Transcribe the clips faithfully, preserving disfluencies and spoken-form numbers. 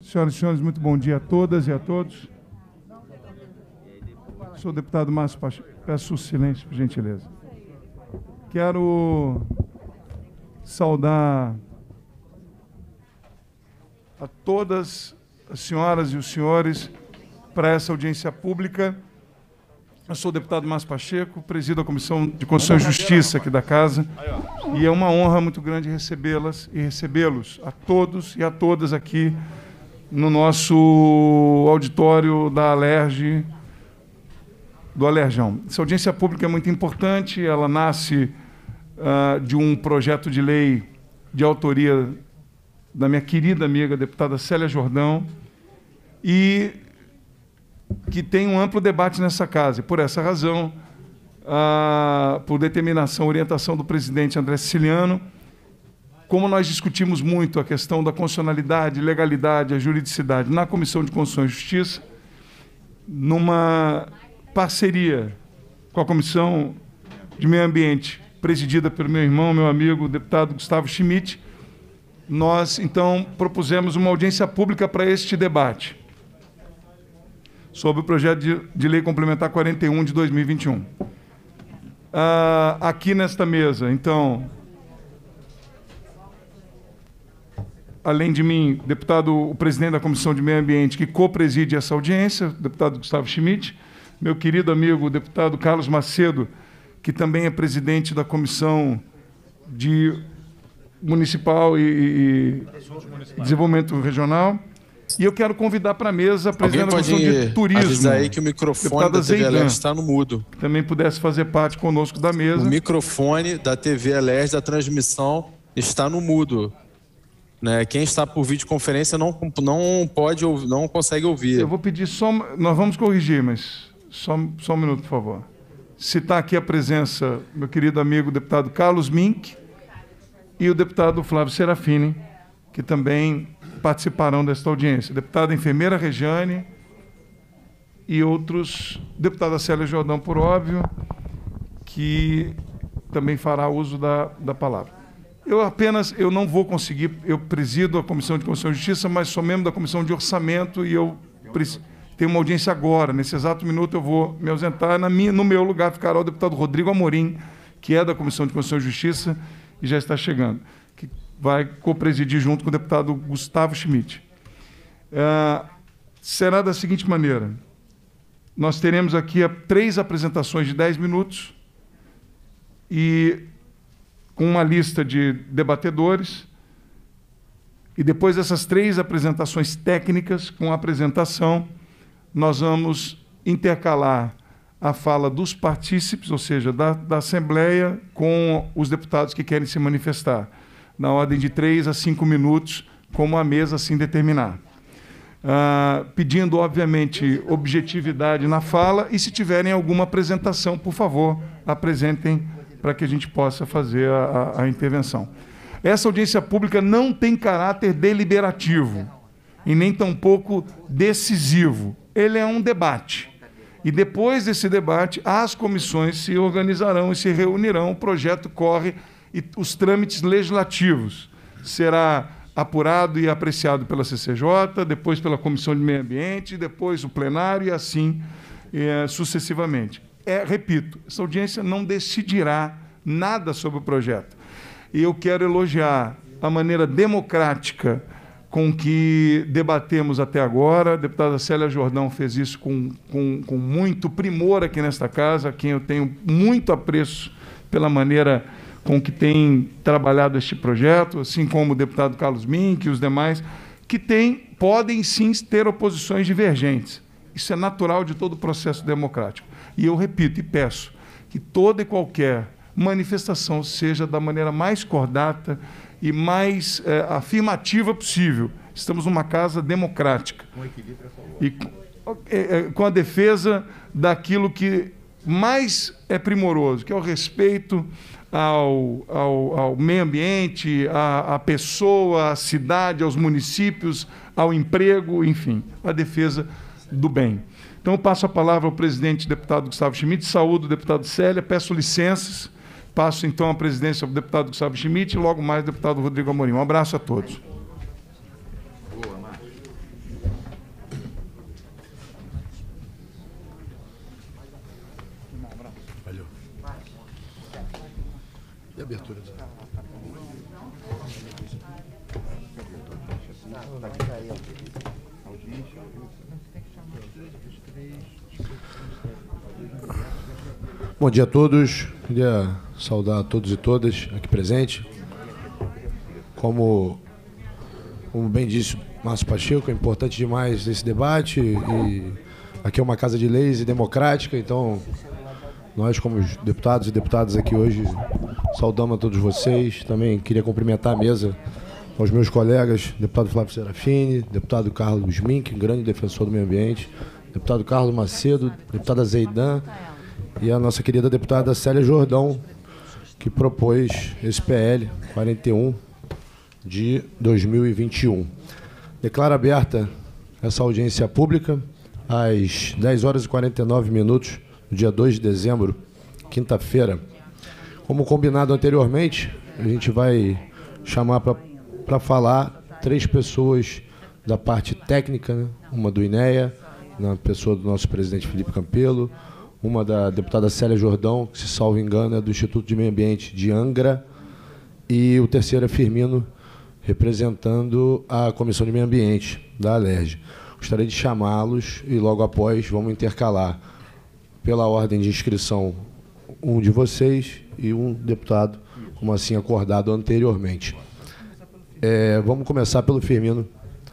Senhoras e senhores, muito bom dia a todas e a todos. Sou o deputado Márcio Pacheco. Peço silêncio, por gentileza. Quero saudar a todas as senhoras e os senhores para essa audiência pública. Eu sou o deputado Márcio Pacheco, presido a Comissão de Constituição e Justiça aqui da Casa, e é uma honra muito grande recebê-las e recebê-los a todos e a todas aqui no nosso auditório da Alerj, do Alerjão. Essa audiência pública é muito importante, ela nasce uh, de um projeto de lei de autoria da minha querida amiga deputada Célia Jordão, e que tem um amplo debate nessa casa. E, por essa razão, ah, por determinação, orientação do presidente André Siciliano, como nós discutimos muito a questão da constitucionalidade, legalidade, a juridicidade na Comissão de Constituição e Justiça, numa parceria com a Comissão de Meio Ambiente, presidida pelo meu irmão, meu amigo, o deputado Gustavo Schmidt, nós, então, propusemos uma audiência pública para este debate, sobre o projeto de, de lei complementar quarenta e um de dois mil e vinte e um. Ah, aqui nesta mesa, então, além de mim, deputado, o presidente da Comissão de Meio Ambiente, que co-preside essa audiência, o deputado Gustavo Schmidt, meu querido amigo, o deputado Carlos Macedo, que também é presidente da Comissão de Municipal e, e Desenvolvimento Regional. E eu quero convidar para a mesa a presidente da Comissão de Turismo. Avisar aí que o microfone da T V Alerj está no mudo. Que também pudesse fazer parte conosco da mesa. O microfone da T V Alerj da transmissão está no mudo. Né? Quem está por videoconferência não, não pode, não consegue ouvir. Eu vou pedir só... Nós vamos corrigir, mas só, só um minuto, por favor. Citar aqui a presença do meu querido amigo deputado Carlos Mink e o deputado Flávio Serafini, que também participarão desta audiência. Deputada enfermeira Regiane e outros, deputada Célia Jordão, por óbvio, que também fará uso da, da palavra. Eu apenas, eu não vou conseguir, eu presido a Comissão de Constituição e Justiça, mas sou membro da Comissão de Orçamento e eu tenho uma audiência agora. Nesse exato minuto eu vou me ausentar. Na minha, no meu lugar ficará o deputado Rodrigo Amorim, que é da Comissão de Constituição e Justiça e já está chegando, que vai co-presidir junto com o deputado Gustavo Schmidt. É, será da seguinte maneira: nós teremos aqui a, três apresentações de dez minutos e com uma lista de debatedores, e depois dessas três apresentações técnicas, com a apresentação, nós vamos intercalar a fala dos partícipes, ou seja, da, da Assembleia, com os deputados que querem se manifestar, na ordem de três a cinco minutos, como a mesa assim determinar. Ah, pedindo, obviamente, objetividade na fala, e se tiverem alguma apresentação, por favor, apresentem para que a gente possa fazer a, a, a intervenção. Essa audiência pública não tem caráter deliberativo e nem tampouco decisivo. Ele é um debate. E depois desse debate, as comissões se organizarão e se reunirão, o projeto corre e os trâmites legislativos será apurado e apreciado pela C C J, depois pela Comissão de Meio Ambiente, depois o plenário e assim é, sucessivamente. É, repito, essa audiência não decidirá nada sobre o projeto. E eu quero elogiar a maneira democrática com que debatemos até agora. A deputada Célia Jordão fez isso com, com, com muito primor aqui nesta casa, a quem eu tenho muito apreço pela maneira com que tem trabalhado este projeto, assim como o deputado Carlos Mink e os demais, que tem, podem sim ter oposições divergentes. Isso é natural de todo o processo democrático. E eu repito e peço que toda e qualquer manifestação seja da maneira mais cordata e mais é, afirmativa possível. Estamos numa casa democrática. Com equilíbrio a favor. E com, é, com a defesa daquilo que mais é primoroso, que é o respeito ao, ao, ao meio ambiente, à, à pessoa, à cidade, aos municípios, ao emprego, enfim, a defesa do bem. Então, eu passo a palavra ao presidente, deputado Gustavo Schmidt, saúdo o deputado Célia, peço licenças, passo, então, a presidência ao deputado Gustavo Schmidt e logo mais ao deputado Rodrigo Amorim. Um abraço a todos. abertura. Bom dia a todos. Queria saudar a todos e todas aqui presentes. Como, como bem disse o Márcio Pacheco, é importante demais esse debate. E aqui é uma casa de leis e democrática, então nós, como deputados e deputadas aqui hoje, saudamos a todos vocês. Também queria cumprimentar a mesa, aos meus colegas, deputado Flávio Serafini, deputado Carlos Mink, um grande defensor do meio ambiente, deputado Carlos Macedo, deputada Zeidan, e a nossa querida deputada Célia Jordão, que propôs esse P L quarenta e um de dois mil e vinte e um. Declaro aberta essa audiência pública às dez horas e quarenta e nove minutos, no dia dois de dezembro, quinta-feira. Como combinado anteriormente, a gente vai chamar para falar três pessoas da parte técnica, né? Uma do INEA, na pessoa do nosso presidente Felipe Campelo, uma da deputada Célia Jordão, que, se salvo engano, é do Instituto de Meio Ambiente de Angra, e o terceiro é Firmino, representando a Comissão de Meio Ambiente da Alerj. Gostaria de chamá-los e, logo após, vamos intercalar, pela ordem de inscrição, um de vocês e um deputado, como assim acordado anteriormente. É, vamos começar pelo Firmino.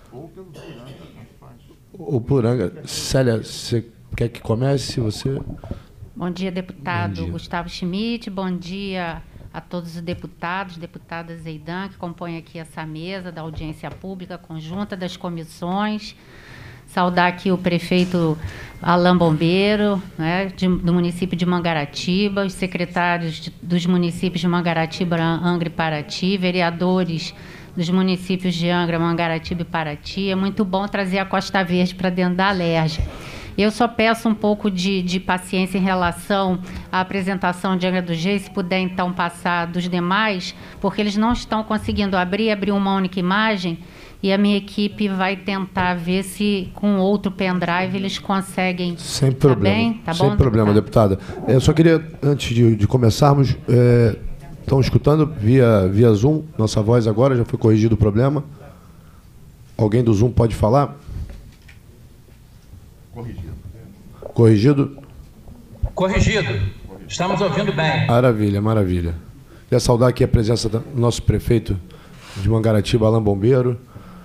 Ou por Angra. Célia, você quer que comece? Você? Bom dia, deputado Bom dia. Gustavo Schmidt. Bom dia a todos os deputados, deputada Zeidan, que compõem aqui essa mesa da audiência pública conjunta das comissões. Saudar aqui o prefeito Alain Bombeiro, né, de, do município de Mangaratiba, os secretários de, dos municípios de Mangaratiba, Angra e Paraty, vereadores dos municípios de Angra, Mangaratiba e Paraty. É muito bom trazer a Costa Verde para dentro da Alerj. Eu só peço um pouco de, de paciência em relação à apresentação de Angra dos Reis, se puder, então, passar dos demais, porque eles não estão conseguindo abrir, abrir uma única imagem, e a minha equipe vai tentar ver se, com outro pendrive, eles conseguem. Sem problema. Tá bem? Tá Sem bom, problema, deputada. Eu só queria, antes de, de começarmos, é, estão escutando via, via Zoom, nossa voz agora, já foi corrigido o problema. Alguém do Zoom pode falar? Corrigido. Corrigido? Corrigido. Estamos ouvindo bem. Maravilha, maravilha. Queria saudar aqui a presença do nosso prefeito de Mangaratiba, Alain Bombeiro.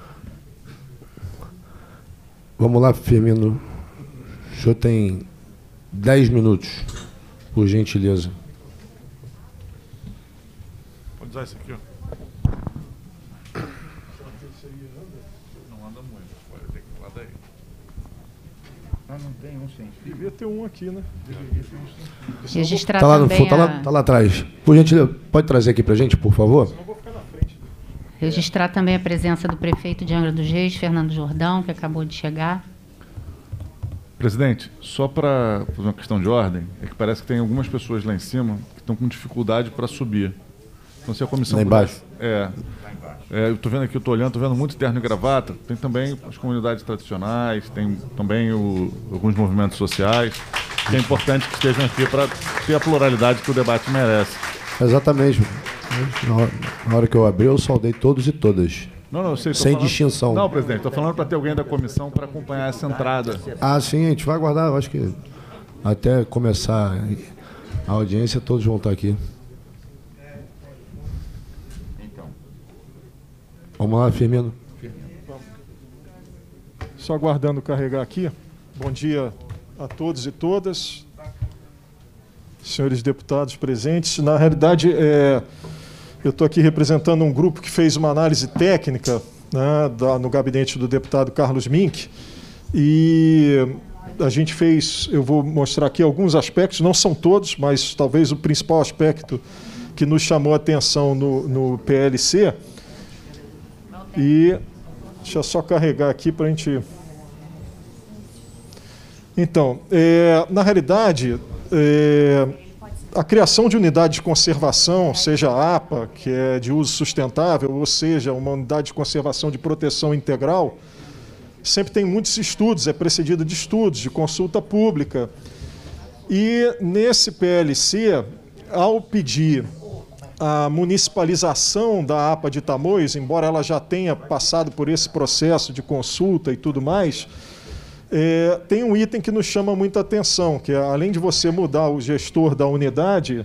Vamos lá, Firmino. O senhor tem dez minutos, por gentileza. Pode usar isso aqui, ó. Não anda muito, pode ter que lá daí. Ah, não tem um sem fio. Devia ter um aqui, né? Registrar Tá lá, no, também tá, lá, a- tá lá atrás. Por gentileza, pode trazer aqui para a gente, por favor? registrar também a presença do prefeito de Angra dos Reis, Fernando Jordão, que acabou de chegar. Presidente, só para uma questão de ordem, é que parece que tem algumas pessoas lá em cima que estão com dificuldade para subir. Então, se a comissão... Lá embaixo? É. É, eu estou vendo aqui, eu estou olhando, estou vendo muito terno e gravata. Tem também as comunidades tradicionais, tem também o, alguns movimentos sociais, que é importante que estejam aqui para ter a pluralidade que o debate merece. Exatamente. Na hora, na hora que eu abri, eu saudei todos e todas. Não, não, eu sei, tô Sem falando- distinção. Não, presidente, estou falando para ter alguém da comissão para acompanhar essa entrada. Ah, sim, a gente vai aguardar. Eu acho que até começar a audiência, todos vão estar aqui. Vamos lá, Firmino. Só aguardando carregar aqui. Bom dia a todos e todas, senhores deputados presentes. Na realidade, é, eu estou aqui representando um grupo que fez uma análise técnica, né, da, no gabinete do deputado Carlos Mink, e a gente fez, eu vou mostrar aqui alguns aspectos, não são todos, mas talvez o principal aspecto que nos chamou a atenção no, no P L C. E deixa eu só carregar aqui para a gente... Então, é, na realidade, é, a criação de unidade de conservação, seja a APA, que é de uso sustentável, ou seja, uma unidade de conservação de proteção integral, sempre tem muitos estudos, é precedida de estudos, de consulta pública. E nesse P L C, ao pedir a municipalização da APA de Tamoios, embora ela já tenha passado por esse processo de consulta e tudo mais, é, tem um item que nos chama muita atenção, que é, além de você mudar o gestor da unidade,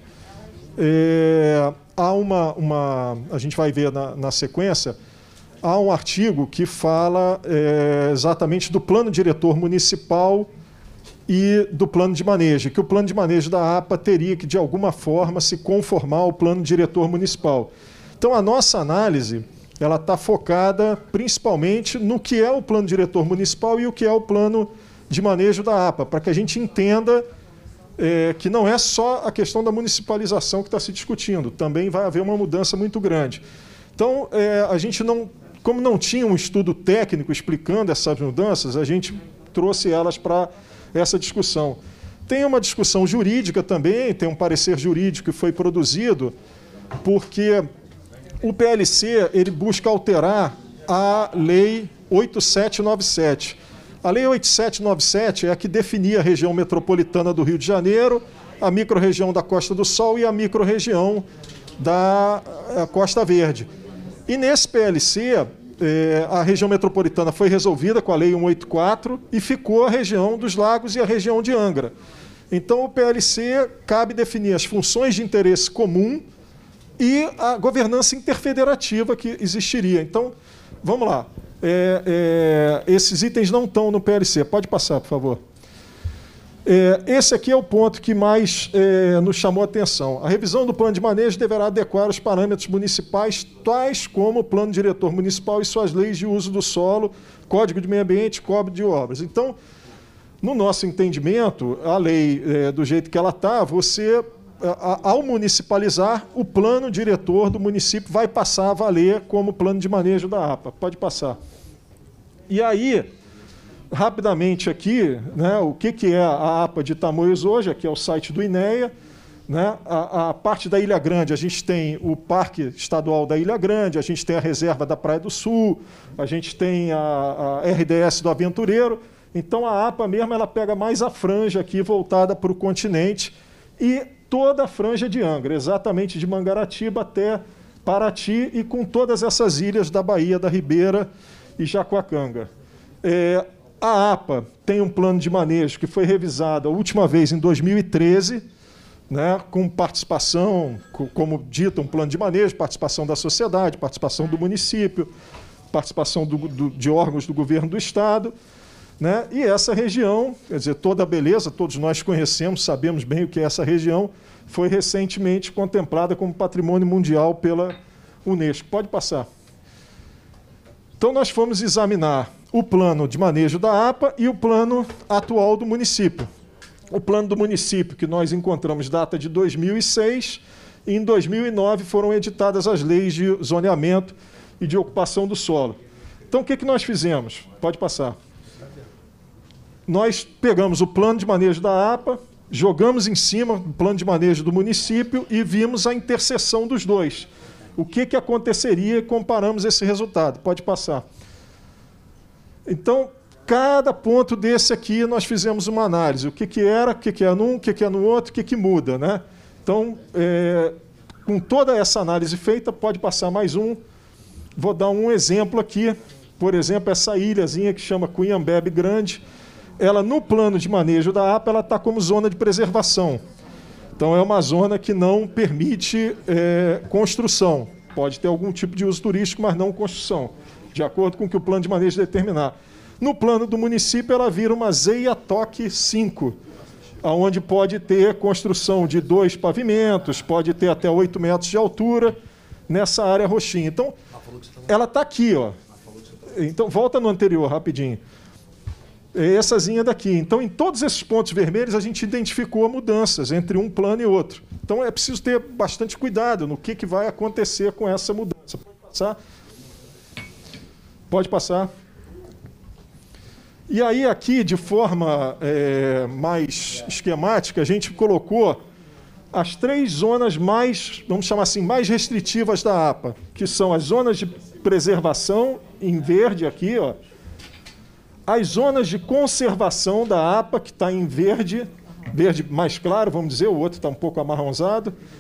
é, há uma, uma... A gente vai ver na, na sequência, há um artigo que fala é, exatamente do plano diretor municipal e do plano de manejo, que o plano de manejo da APA teria que, de alguma forma, se conformar ao plano diretor municipal. Então, a nossa análise ela está focada principalmente no que é o plano diretor municipal e o que é o plano de manejo da APA, para que a gente entenda é, que não é só a questão da municipalização que está se discutindo, também vai haver uma mudança muito grande. Então, é, a gente não, como não tinha um estudo técnico explicando essas mudanças, a gente trouxe elas para essa discussão. Tem uma discussão jurídica também, tem um parecer jurídico que foi produzido, porque o P L C ele busca alterar a Lei oito sete nove sete. A Lei oito sete nove sete é a que definia a região metropolitana do Rio de Janeiro, a microrregião da Costa do Sol e a microrregião da Costa Verde. E nesse P L C, É, a região metropolitana foi resolvida com a Lei cento e oitenta e quatro e ficou a região dos Lagos e a região de Angra. Então, o P L C cabe definir as funções de interesse comum e a governança interfederativa que existiria. Então, vamos lá. É, é, esses itens não estão no P L C. Pode passar, por favor. É, esse aqui é o ponto que mais é, nos chamou a atenção. A revisão do plano de manejo deverá adequar os parâmetros municipais, tais como o plano diretor municipal e suas leis de uso do solo, Código de Meio Ambiente, Código de Obras. Então, no nosso entendimento, a lei, é, do jeito que ela está, você, a, ao municipalizar, o plano diretor do município vai passar a valer como plano de manejo da APA. Pode passar. E aí, rapidamente aqui, né, o que, que é a APA de Tamoios hoje, aqui é o site do INEA, né, a, a parte da Ilha Grande, a gente tem o Parque Estadual da Ilha Grande, a gente tem a Reserva da Praia do Sul, a gente tem a, a R D S do Aventureiro, então a APA mesmo ela pega mais a franja aqui voltada para o continente e toda a franja de Angra, exatamente de Mangaratiba até Paraty e com todas essas ilhas da Baía da Ribeira e Jacuacanga. É, A APA tem um plano de manejo que foi revisado a última vez em dois mil e treze, né, com participação, como dito, um plano de manejo, participação da sociedade, participação do município, participação do, do, de órgãos do governo do Estado. Né, e essa região, quer dizer, toda a beleza, todos nós conhecemos, sabemos bem o que é essa região, foi recentemente contemplada como patrimônio mundial pela Unesco. Pode passar. Então, nós fomos examinar o plano de manejo da APA e o plano atual do município. O plano do município, que nós encontramos data de dois mil e seis, e em dois mil e nove foram editadas as leis de zoneamento e de ocupação do solo. Então, o que, que nós fizemos? Pode passar. Nós pegamos o plano de manejo da APA, jogamos em cima do plano de manejo do município e vimos a interseção dos dois. O que, que aconteceria e comparamos esse resultado. Pode passar. Então, cada ponto desse aqui nós fizemos uma análise. O que, que era, o que, que é num, o que, que é no outro, o que, que muda. Né? Então, é, com toda essa análise feita, pode passar mais um. Vou dar um exemplo aqui. Por exemplo, essa ilhazinha que chama Cunhambebe Grande. Ela, no plano de manejo da APA, ela está como zona de preservação. Então, é uma zona que não permite é, construção. Pode ter algum tipo de uso turístico, mas não construção, de acordo com o que o plano de manejo determinar. No plano do município, ela vira uma ZEIA T O C cinco, onde pode ter construção de dois pavimentos, pode ter até oito metros de altura nessa área roxinha. Então, ela está aqui. Ó. Então, volta no anterior, rapidinho. É essazinha daqui. Então, em todos esses pontos vermelhos, a gente identificou mudanças entre um plano e outro. Então, é preciso ter bastante cuidado no que, que vai acontecer com essa mudança. Pode passar? Pode passar. E aí, aqui, de forma é, mais esquemática, a gente colocou as três zonas mais, vamos chamar assim, mais restritivas da APA, que são as zonas de preservação, em verde aqui, ó, as zonas de conservação da APA, que está em verde, verde mais claro, vamos dizer, o outro está um pouco amarronzado,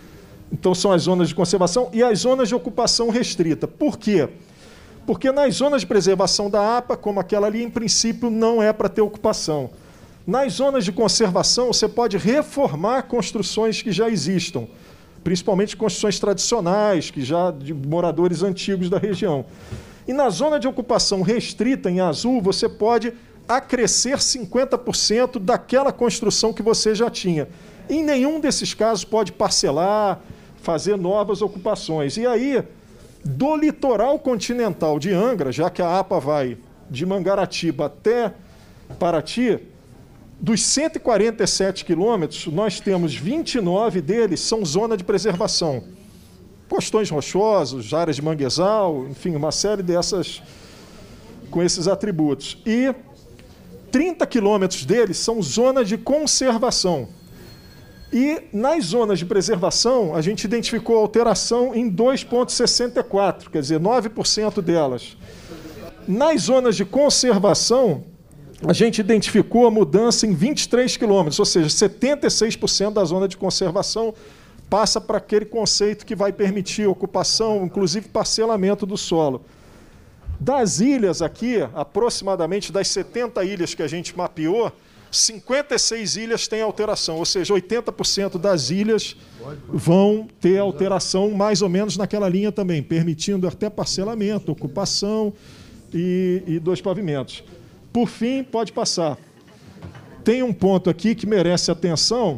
Então, são as zonas de conservação e as zonas de ocupação restrita. Por quê? Porque nas zonas de preservação da APA, como aquela ali, em princípio, não é para ter ocupação. Nas zonas de conservação, você pode reformar construções que já existam, principalmente construções tradicionais, que já de moradores antigos da região. E na zona de ocupação restrita, em azul, você pode acrescer cinquenta por cento daquela construção que você já tinha. Em nenhum desses casos pode parcelar, fazer novas ocupações. E aí, do litoral continental de Angra, já que a APA vai de Mangaratiba até Paraty, dos cento e quarenta e sete quilômetros, nós temos vinte e nove deles são zona de preservação. Costões rochosos, áreas de manguezal, enfim, uma série dessas com esses atributos. E trinta quilômetros deles são zona de conservação. E nas zonas de preservação, a gente identificou alteração em dois vírgula sessenta e quatro, quer dizer, nove por cento delas. Nas zonas de conservação, a gente identificou a mudança em vinte e três quilômetros, ou seja, setenta e seis por cento da zona de conservação passa para aquele conceito que vai permitir ocupação, inclusive parcelamento do solo. Das ilhas aqui, aproximadamente das setenta ilhas que a gente mapeou, cinquenta e seis ilhas têm alteração, ou seja, oitenta por cento das ilhas vão ter alteração mais ou menos naquela linha também, permitindo até parcelamento, ocupação e, e dois pavimentos. Por fim, pode passar. Tem um ponto aqui que merece atenção.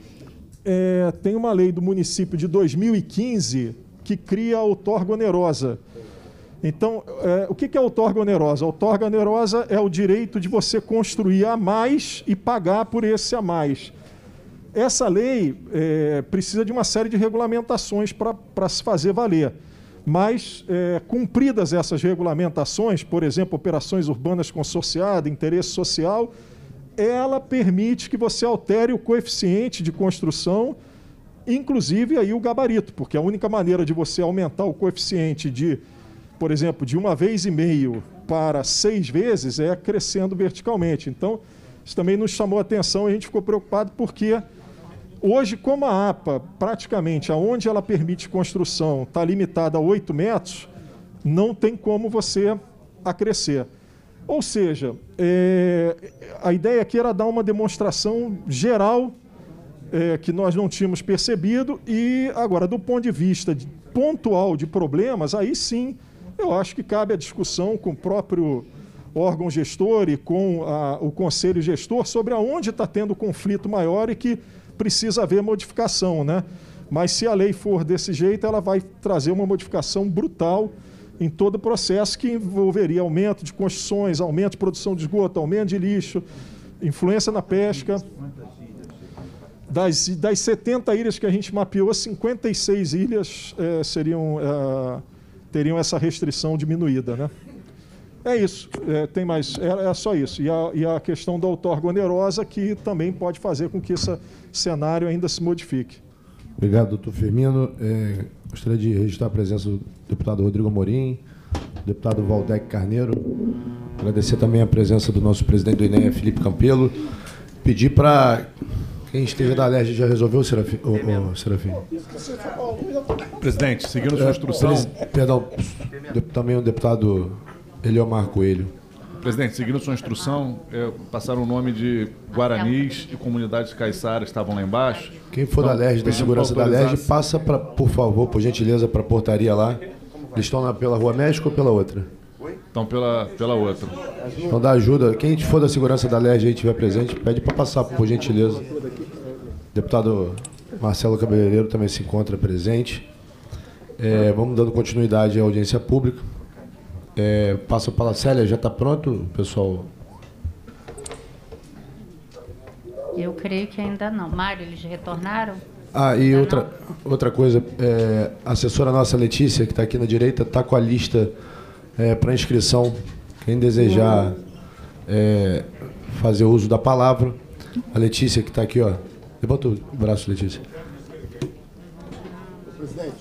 É, tem uma lei do município de dois mil e quinze que cria a outorga onerosa. Então, é, o que é a outorga onerosa? A outorga onerosa é o direito de você construir a mais e pagar por esse a mais. Essa lei é, precisa de uma série de regulamentações para se fazer valer. Mas, é, cumpridas essas regulamentações, por exemplo, operações urbanas consorciadas, interesse social, ela permite que você altere o coeficiente de construção, inclusive aí o gabarito, porque a única maneira de você aumentar o coeficiente de, por exemplo, de uma vez e meio para seis vezes é crescendo verticalmente. Então, isso também nos chamou a atenção e a gente ficou preocupado porque hoje, como a APA, praticamente, aonde ela permite construção, está limitada a oito metros, não tem como você acrescer. Ou seja, é, a ideia aqui era dar uma demonstração geral é, que nós não tínhamos percebido e, agora, do ponto de vista de, pontual de problemas, aí sim, eu acho que cabe a discussão com o próprio órgão gestor e com a, o conselho gestor sobre aonde está tendo conflito maior e que precisa haver modificação, né? Mas se a lei for desse jeito, ela vai trazer uma modificação brutal em todo o processo que envolveria aumento de construções, aumento de produção de esgoto, aumento de lixo, influência na pesca. Das, das setenta ilhas que a gente mapeou, cinquenta e seis ilhas é, seriam, é, teriam essa restrição diminuída, né? É isso, é, tem mais, é, é só isso. E a, e a questão da outorga onerosa, que também pode fazer com que esse cenário ainda se modifique. Obrigado, doutor Firmino. É, gostaria de registrar a presença do deputado Rodrigo Amorim, do deputado Valdec Carneiro. Agradecer também a presença do nosso presidente do I N E A, Felipe Campelo. Pedir para quem esteja da Alerj já resolveu, Serafim? Oh, oh, Serafim. Presidente, seguindo a sua instrução... É, perdão, também o deputado Eliomar Coelho. Presidente, seguindo a sua instrução, é, passaram o nome de Guaranis e comunidades caiçaras estavam lá embaixo. Quem for então, da Alerj, da segurança da Alerj, passa, pra, por favor, por gentileza, para a portaria lá. Eles estão na, pela Rua México ou pela outra? Estão pela, pela outra. Então dá ajuda. Quem for da segurança da Alerj e estiver presente, pede para passar, por gentileza. Deputado Marcelo Cabeleireiro também se encontra presente. É, vamos dando continuidade à audiência pública. É, passa para a Célia, já está pronto, pessoal? Eu creio que ainda não. Mário, eles retornaram? Ah, e outra, outra coisa, é, a assessora nossa, Letícia, que está aqui na direita, está com a lista é, para inscrição. Quem desejar é, fazer uso da palavra, a Letícia que está aqui, ó. Levanta o braço, Letícia. Presidente.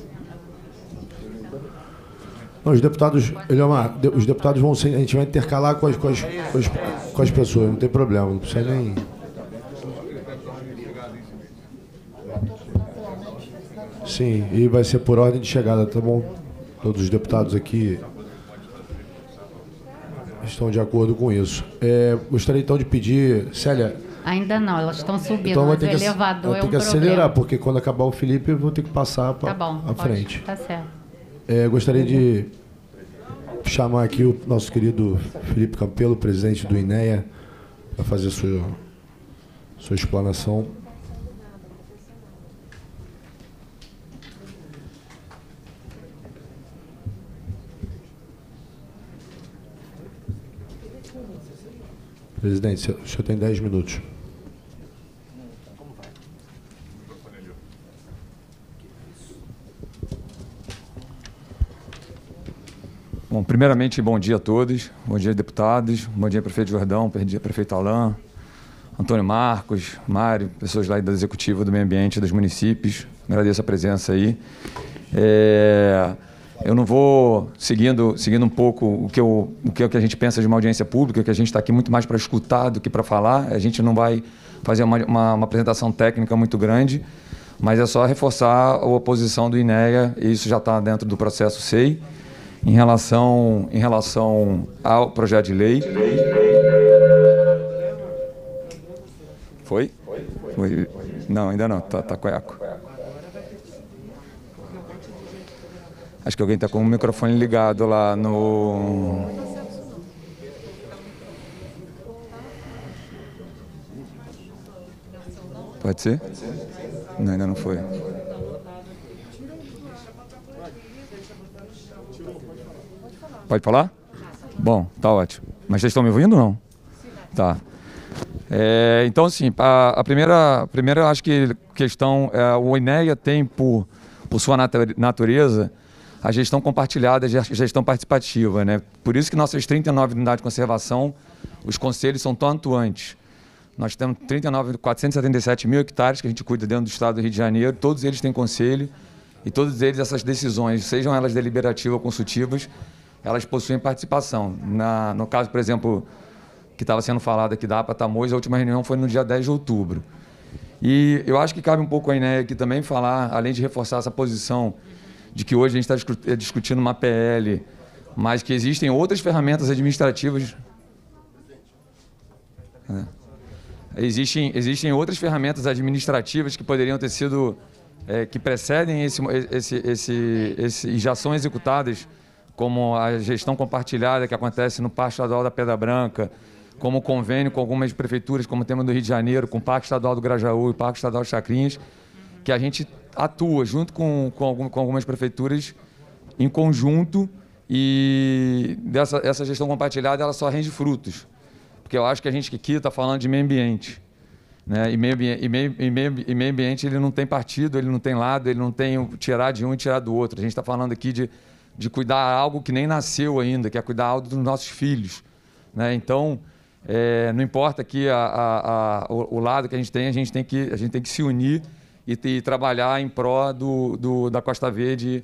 Não, os deputados, Eliomar, os deputados vão ser, a gente vai intercalar com as, com as, com as, com as pessoas, não tem problema, não precisa nem... Sim, e vai ser por ordem de chegada, tá bom? Todos os deputados aqui estão de acordo com isso. É, gostaria então de pedir, Célia... Ainda não, elas estão subindo, Então vai mas ter o que, elevador vai é ter um que acelerar, problema. porque quando acabar o Felipe, eu vou ter que passar para Tá bom, a pode, frente. tá certo. É, gostaria de chamar aqui o nosso querido Felipe Campelo, presidente do INEA, para fazer sua, sua explanação. Presidente, o senhor tem dez minutos. Bom, primeiramente, bom dia a todos. Bom dia, deputados. Bom dia, prefeito Jordão, bom dia, prefeito Alain, Antônio Marcos, Mário, pessoas lá da Executiva do Meio Ambiente dos municípios. Agradeço a presença aí. É, eu não vou, seguindo, seguindo um pouco o que, eu, o que a gente pensa de uma audiência pública, que a gente está aqui muito mais para escutar do que para falar. A gente não vai fazer uma, uma, uma apresentação técnica muito grande, mas é só reforçar a oposição do INEA, e isso já está dentro do processo S E I. Em relação, em relação ao projeto de lei. Foi? Foi? Não, ainda não, está tá com eco. Acho que alguém está com o microfone ligado lá no... Pode ser? Não, ainda não foi. Pode falar? Bom, tá ótimo. Mas vocês estão me ouvindo ou não? Tá. É, então, assim, a, a primeira, a primeira, acho que questão, é, o INEA tem, por, por sua natureza, a gestão compartilhada, a gestão participativa, né? Por isso que nossas trinta e nove unidades de conservação, os conselhos são tão atuantes. Nós temos trinta e nove, quatrocentos e setenta e sete mil hectares que a gente cuida dentro do estado do Rio de Janeiro, todos eles têm conselho, e todos eles, essas decisões, sejam elas deliberativas ou consultivas, elas possuem participação. Na, no caso, por exemplo, que estava sendo falado aqui da APA Tamoios, a última reunião foi no dia dez de outubro. E eu acho que cabe um pouco a INEA aqui também falar, além de reforçar essa posição de que hoje a gente está discutindo uma P L, mas que existem outras ferramentas administrativas. É. Existem, existem outras ferramentas administrativas que poderiam ter sido, é, que precedem esse, esse, esse, esse, e já são executadas, como a gestão compartilhada que acontece no Parque Estadual da Pedra Branca, como o convênio com algumas prefeituras, como o tema do Rio de Janeiro, com o Parque Estadual do Grajaú e o Parque Estadual de Chacrinhas, que a gente atua junto com, com, algum, com algumas prefeituras em conjunto, e dessa, essa gestão compartilhada ela só rende frutos. Porque eu acho que a gente aqui está falando de meio ambiente. Né? E, meio, e, meio, e, meio, e meio ambiente ele não tem partido, ele não tem lado, ele não tem tirar de um e tirar do outro. A gente está falando aqui de de cuidar algo que nem nasceu ainda, que é cuidar algo dos nossos filhos. Né? Então, é, não importa aqui a, a, a, o, o lado que a gente tem, a gente tem que, a gente tem que se unir e, e trabalhar em pró do, do, da Costa Verde,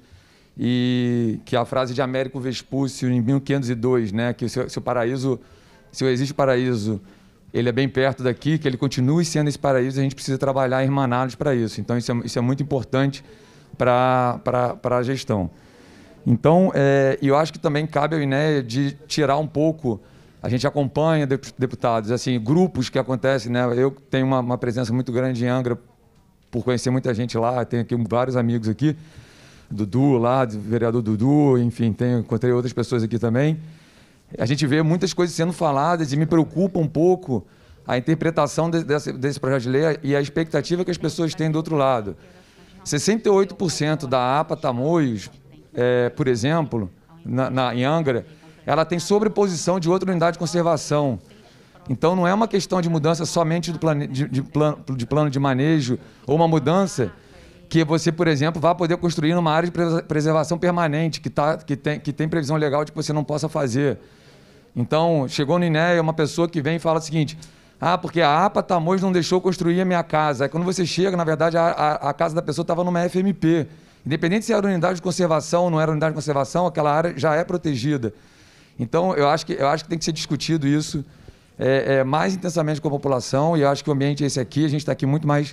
e que é a frase de Américo Vespúcio, em mil quinhentos e dois, né? Que se, se o paraíso, se existe paraíso, ele é bem perto daqui, que ele continue sendo esse paraíso, a gente precisa trabalhar irmanados para isso. Então, isso é, isso é muito importante para a gestão. Então, é, eu acho que também cabe ao INEA de tirar um pouco, a gente acompanha deputados, assim, grupos que acontecem, né? Eu tenho uma, uma presença muito grande em Angra, por conhecer muita gente lá, tenho aqui vários amigos aqui, Dudu lá, vereador Dudu, enfim, tenho, encontrei outras pessoas aqui também. A gente vê muitas coisas sendo faladas e me preocupa um pouco a interpretação de, desse, desse projeto de lei e a expectativa que as pessoas têm do outro lado. sessenta e oito por cento da APA Tamoios, É, por exemplo, na, na, em Angra, ela tem sobreposição de outra unidade de conservação. Então, não é uma questão de mudança somente do plane, de, de, plano, de plano de manejo, ou uma mudança que você, por exemplo, vai poder construir numa área de preservação permanente, que, tá, que, tem, que tem previsão legal de que você não possa fazer. Então, chegou no INEA uma pessoa que vem e fala o seguinte: ah, porque a APA Tamoios não deixou construir a minha casa. Aí, quando você chega, na verdade, a, a, a casa da pessoa estava numa F M P. Independente se era unidade de conservação ou não era unidade de conservação, aquela área já é protegida. Então, eu acho que, eu acho que tem que ser discutido isso é, é, mais intensamente com a população, e eu acho que o ambiente é esse aqui, a gente está aqui muito mais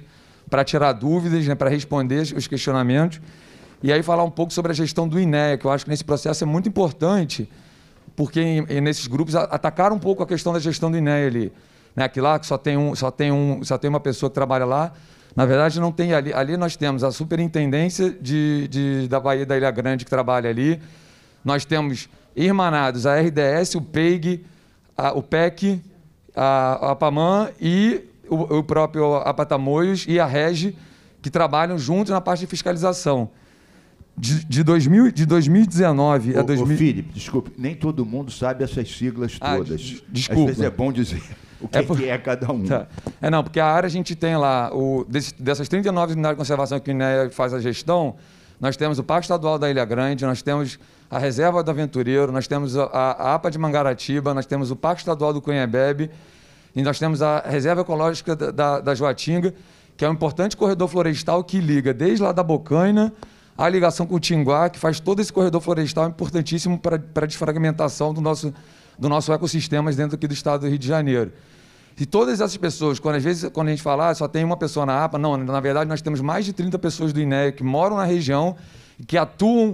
para tirar dúvidas, né, para responder os questionamentos, e aí falar um pouco sobre a gestão do INEA, que eu acho que nesse processo é muito importante, porque em, em, nesses grupos a, atacaram um pouco a questão da gestão do INEA ali, né, que lá que só tem, um, só, tem um, só tem uma pessoa que trabalha lá. Na verdade, não tem ali. Ali nós temos a superintendência de, de, da Bahia da Ilha Grande, que trabalha ali. Nós temos irmanados a R D S, o P E G, a, o P E C, a, a PAMAN e o, o próprio Apatamoios e a REGE, que trabalham juntos na parte de fiscalização. De, de, dois mil, de dois mil e dezenove ô, a dois mil... Ô, Felipe, desculpe, nem todo mundo sabe essas siglas ah, todas. Desculpa. Às vezes é bom dizer o que é, por... que é cada um. Tá. É, não, porque a área a gente tem lá, o, desse, dessas trinta e nove unidades de conservação que o INEA faz a gestão, nós temos o Parque Estadual da Ilha Grande, nós temos a Reserva do Aventureiro, nós temos a, a APA de Mangaratiba, nós temos o Parque Estadual do Cunhabebe, e nós temos a Reserva Ecológica da, da, da Joatinga, que é um importante corredor florestal que liga desde lá da Bocaina a ligação com o Tinguá, que faz todo esse corredor florestal importantíssimo para a desfragmentação do nosso, do nosso ecossistema dentro aqui do estado do Rio de Janeiro. E todas essas pessoas, quando às vezes quando a gente fala, ah, só tem uma pessoa na APA, não, na verdade nós temos mais de trinta pessoas do INEA que moram na região, que atuam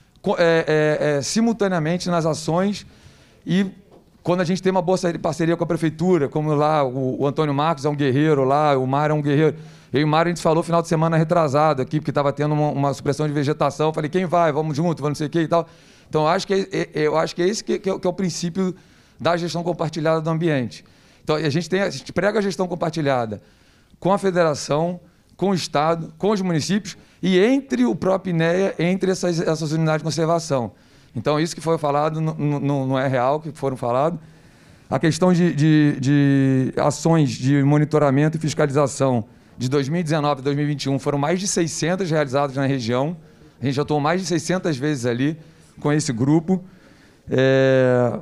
é, é, é, simultaneamente nas ações, e quando a gente tem uma boa parceria com a prefeitura, como lá o, o Antônio Marcos é um guerreiro lá, o Mário é um guerreiro. Eu e o Mário, a gente falou final de semana retrasado aqui, porque estava tendo uma, uma supressão de vegetação. Eu falei, quem vai? Vamos junto, vamos não sei o quê e tal. Então, eu acho que é, eu acho que é esse que, que, é, que é o princípio da gestão compartilhada do ambiente. Então, a gente, tem, a gente prega a gestão compartilhada com a federação, com o Estado, com os municípios e entre o próprio INEA, entre essas, essas unidades de conservação. Então, isso que foi falado não, não, não é real, que foram falados. A questão de, de, de ações de monitoramento e fiscalização de dois mil e dezenove a dois mil e vinte e um foram mais de seiscentas realizadas na região. A gente já atuou mais de seiscentas vezes ali com esse grupo. É...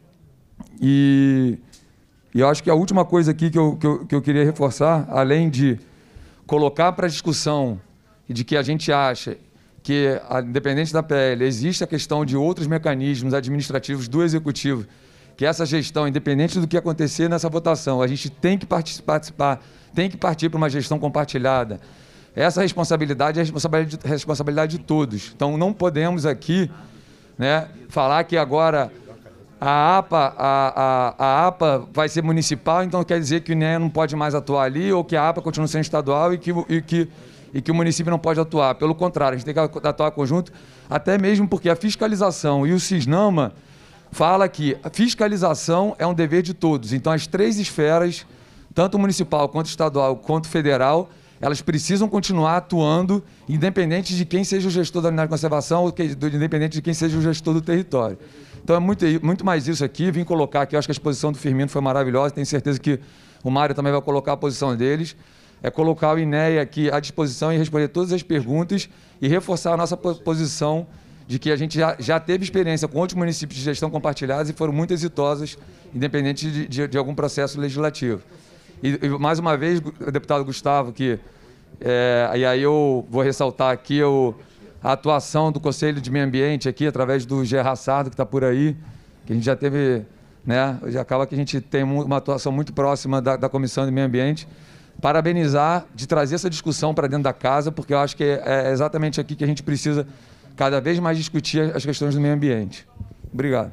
E, e eu acho que a última coisa aqui que eu, que eu, que eu queria reforçar, além de colocar para discussão e de que a gente acha que, independente da P L, existe a questão de outros mecanismos administrativos do Executivo, que essa gestão, independente do que acontecer nessa votação, a gente tem que participar, tem que partir para uma gestão compartilhada. Essa responsabilidade é a responsabilidade, responsabilidade de todos. Então, não podemos aqui, né, falar que agora a APA, a, a, a APA vai ser municipal, então quer dizer que o INEA não pode mais atuar ali, ou que a APA continua sendo estadual e que, e que, e que o município não pode atuar. Pelo contrário, a gente tem que atuar conjunto, até mesmo porque a fiscalização e o CISNAMA fala que a fiscalização é um dever de todos. Então, as três esferas, tanto municipal, quanto estadual, quanto federal, elas precisam continuar atuando, independente de quem seja o gestor da unidade de conservação, ou que, independente de quem seja o gestor do território. Então, é muito, muito mais isso aqui. Vim colocar aqui, eu acho que a exposição do Firmino foi maravilhosa, tenho certeza que o Mário também vai colocar a posição deles. É colocar o INEA aqui à disposição e responder todas as perguntas e reforçar a nossa posição de que a gente já, já teve experiência com outros municípios de gestão compartilhada e foram muito exitosas, independente de, de, de algum processo legislativo. E, e, mais uma vez, o deputado Gustavo, que, é, e aí eu vou ressaltar aqui o, a atuação do Conselho de Meio Ambiente aqui, através do Gerard Sardo, que está por aí, que a gente já teve, né, já acaba que a gente tem uma atuação muito próxima da, da Comissão de Meio Ambiente. Parabenizar de trazer essa discussão para dentro da casa, porque eu acho que é, é exatamente aqui que a gente precisa cada vez mais discutir as questões do meio ambiente. Obrigado.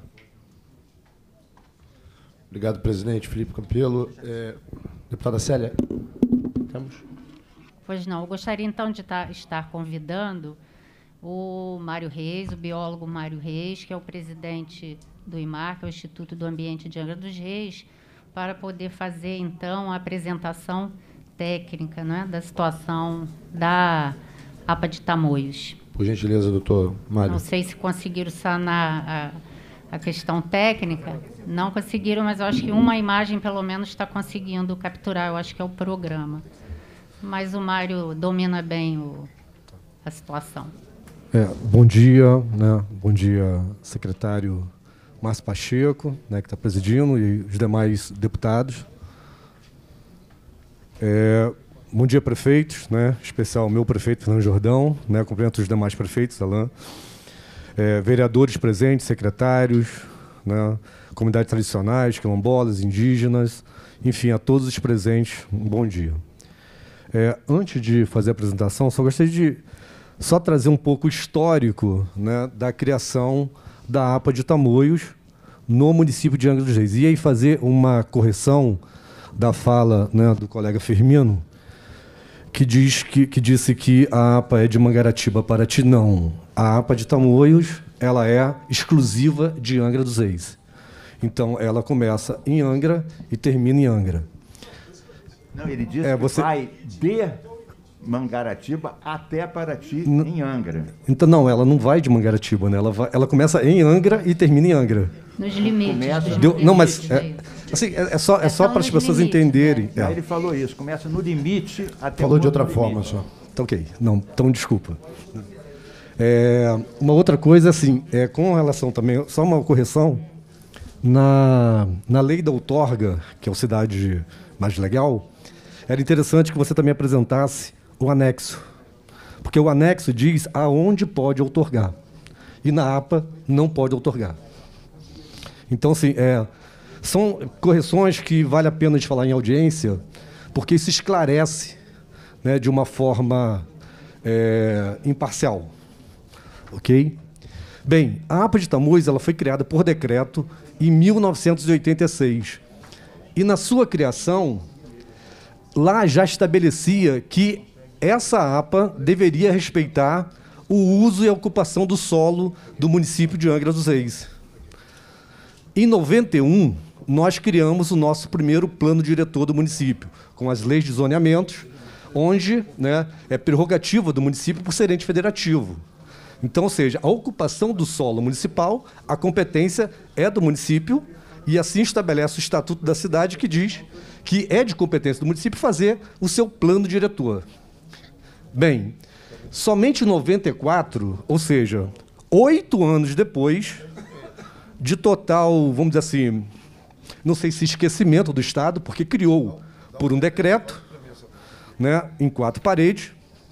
Obrigado, presidente Felipe Campelo. É, deputada Célia, temos? Pois não, eu gostaria então de tá, estar convidando o Mário Reis, o biólogo Mário Reis, que é o presidente do IMAR, que é o Instituto do Ambiente de Angra dos Reis, para poder fazer então a apresentação técnica, né, da situação da APA de Tamoios. Por gentileza, doutor Mário. Não sei se conseguiram sanar a, a questão técnica. Não conseguiram, mas eu acho que uma imagem, pelo menos, está conseguindo capturar. Eu acho que é o programa. Mas o Mário domina bem o, a situação. É, bom dia, né? Bom dia, secretário Márcio Pacheco, né, que está presidindo, e os demais deputados. É, Bom dia, prefeitos, né? Em especial o meu prefeito, Fernando Jordão, né? Cumprimento os demais prefeitos, Alain. É, vereadores presentes, secretários, né? Comunidades tradicionais, quilombolas, indígenas, enfim, a todos os presentes, um bom dia. É, antes de fazer a apresentação, só gostaria de só trazer um pouco o histórico, né, da criação da APA de Tamoios no município de Angra dos Reis. E aí fazer uma correção da fala, né, do colega Firmino, que, diz que, que disse que a APA é de Mangaratiba, Paraty. Não. A APA de Tamoios ela é exclusiva de Angra dos Reis. Então, ela começa em Angra e termina em Angra. Não, ele disse É, que você- vai de Mangaratiba até Paraty, N- em Angra. Então, não, ela não vai de Mangaratiba, né? Ela, vai, ela começa em Angra e termina em Angra. Nos limites. Começa- dos Deu- não, mas municípios, é, isso. assim, é, é só, é só São para as nos pessoas limites, entenderem. Aí É. ele falou isso, começa no limite até Falou o de outra outro forma limite. só. Tá ok. Não, então desculpa. É, uma outra coisa, assim, é, com relação também, só uma correção, na, na lei da outorga, que é o Cidade Mais Legal, era interessante que você também apresentasse o anexo. Porque o anexo diz aonde pode outorgar. E na APA não pode outorgar. Então, assim, é, são correções que vale a pena de falar em audiência, porque isso esclarece, né, de uma forma é, imparcial. Ok? Bem, a APA de Tamoios ela foi criada por decreto em mil novecentos e oitenta e seis. E na sua criação, lá já estabelecia que essa APA deveria respeitar o uso e a ocupação do solo do município de Angra dos Reis. Em noventa e um, nós criamos o nosso primeiro plano diretor do município, com as leis de zoneamentos, onde, né, é prerrogativa do município por ser ente federativo. Então, ou seja, a ocupação do solo municipal, a competência é do município, e assim estabelece o Estatuto da Cidade, que diz que é de competência do município fazer o seu plano diretor. Bem, somente em noventa e quatro, ou seja, oito anos depois, de total, vamos dizer assim, não sei se esquecimento do Estado, porque criou por um decreto, né, em quatro paredes,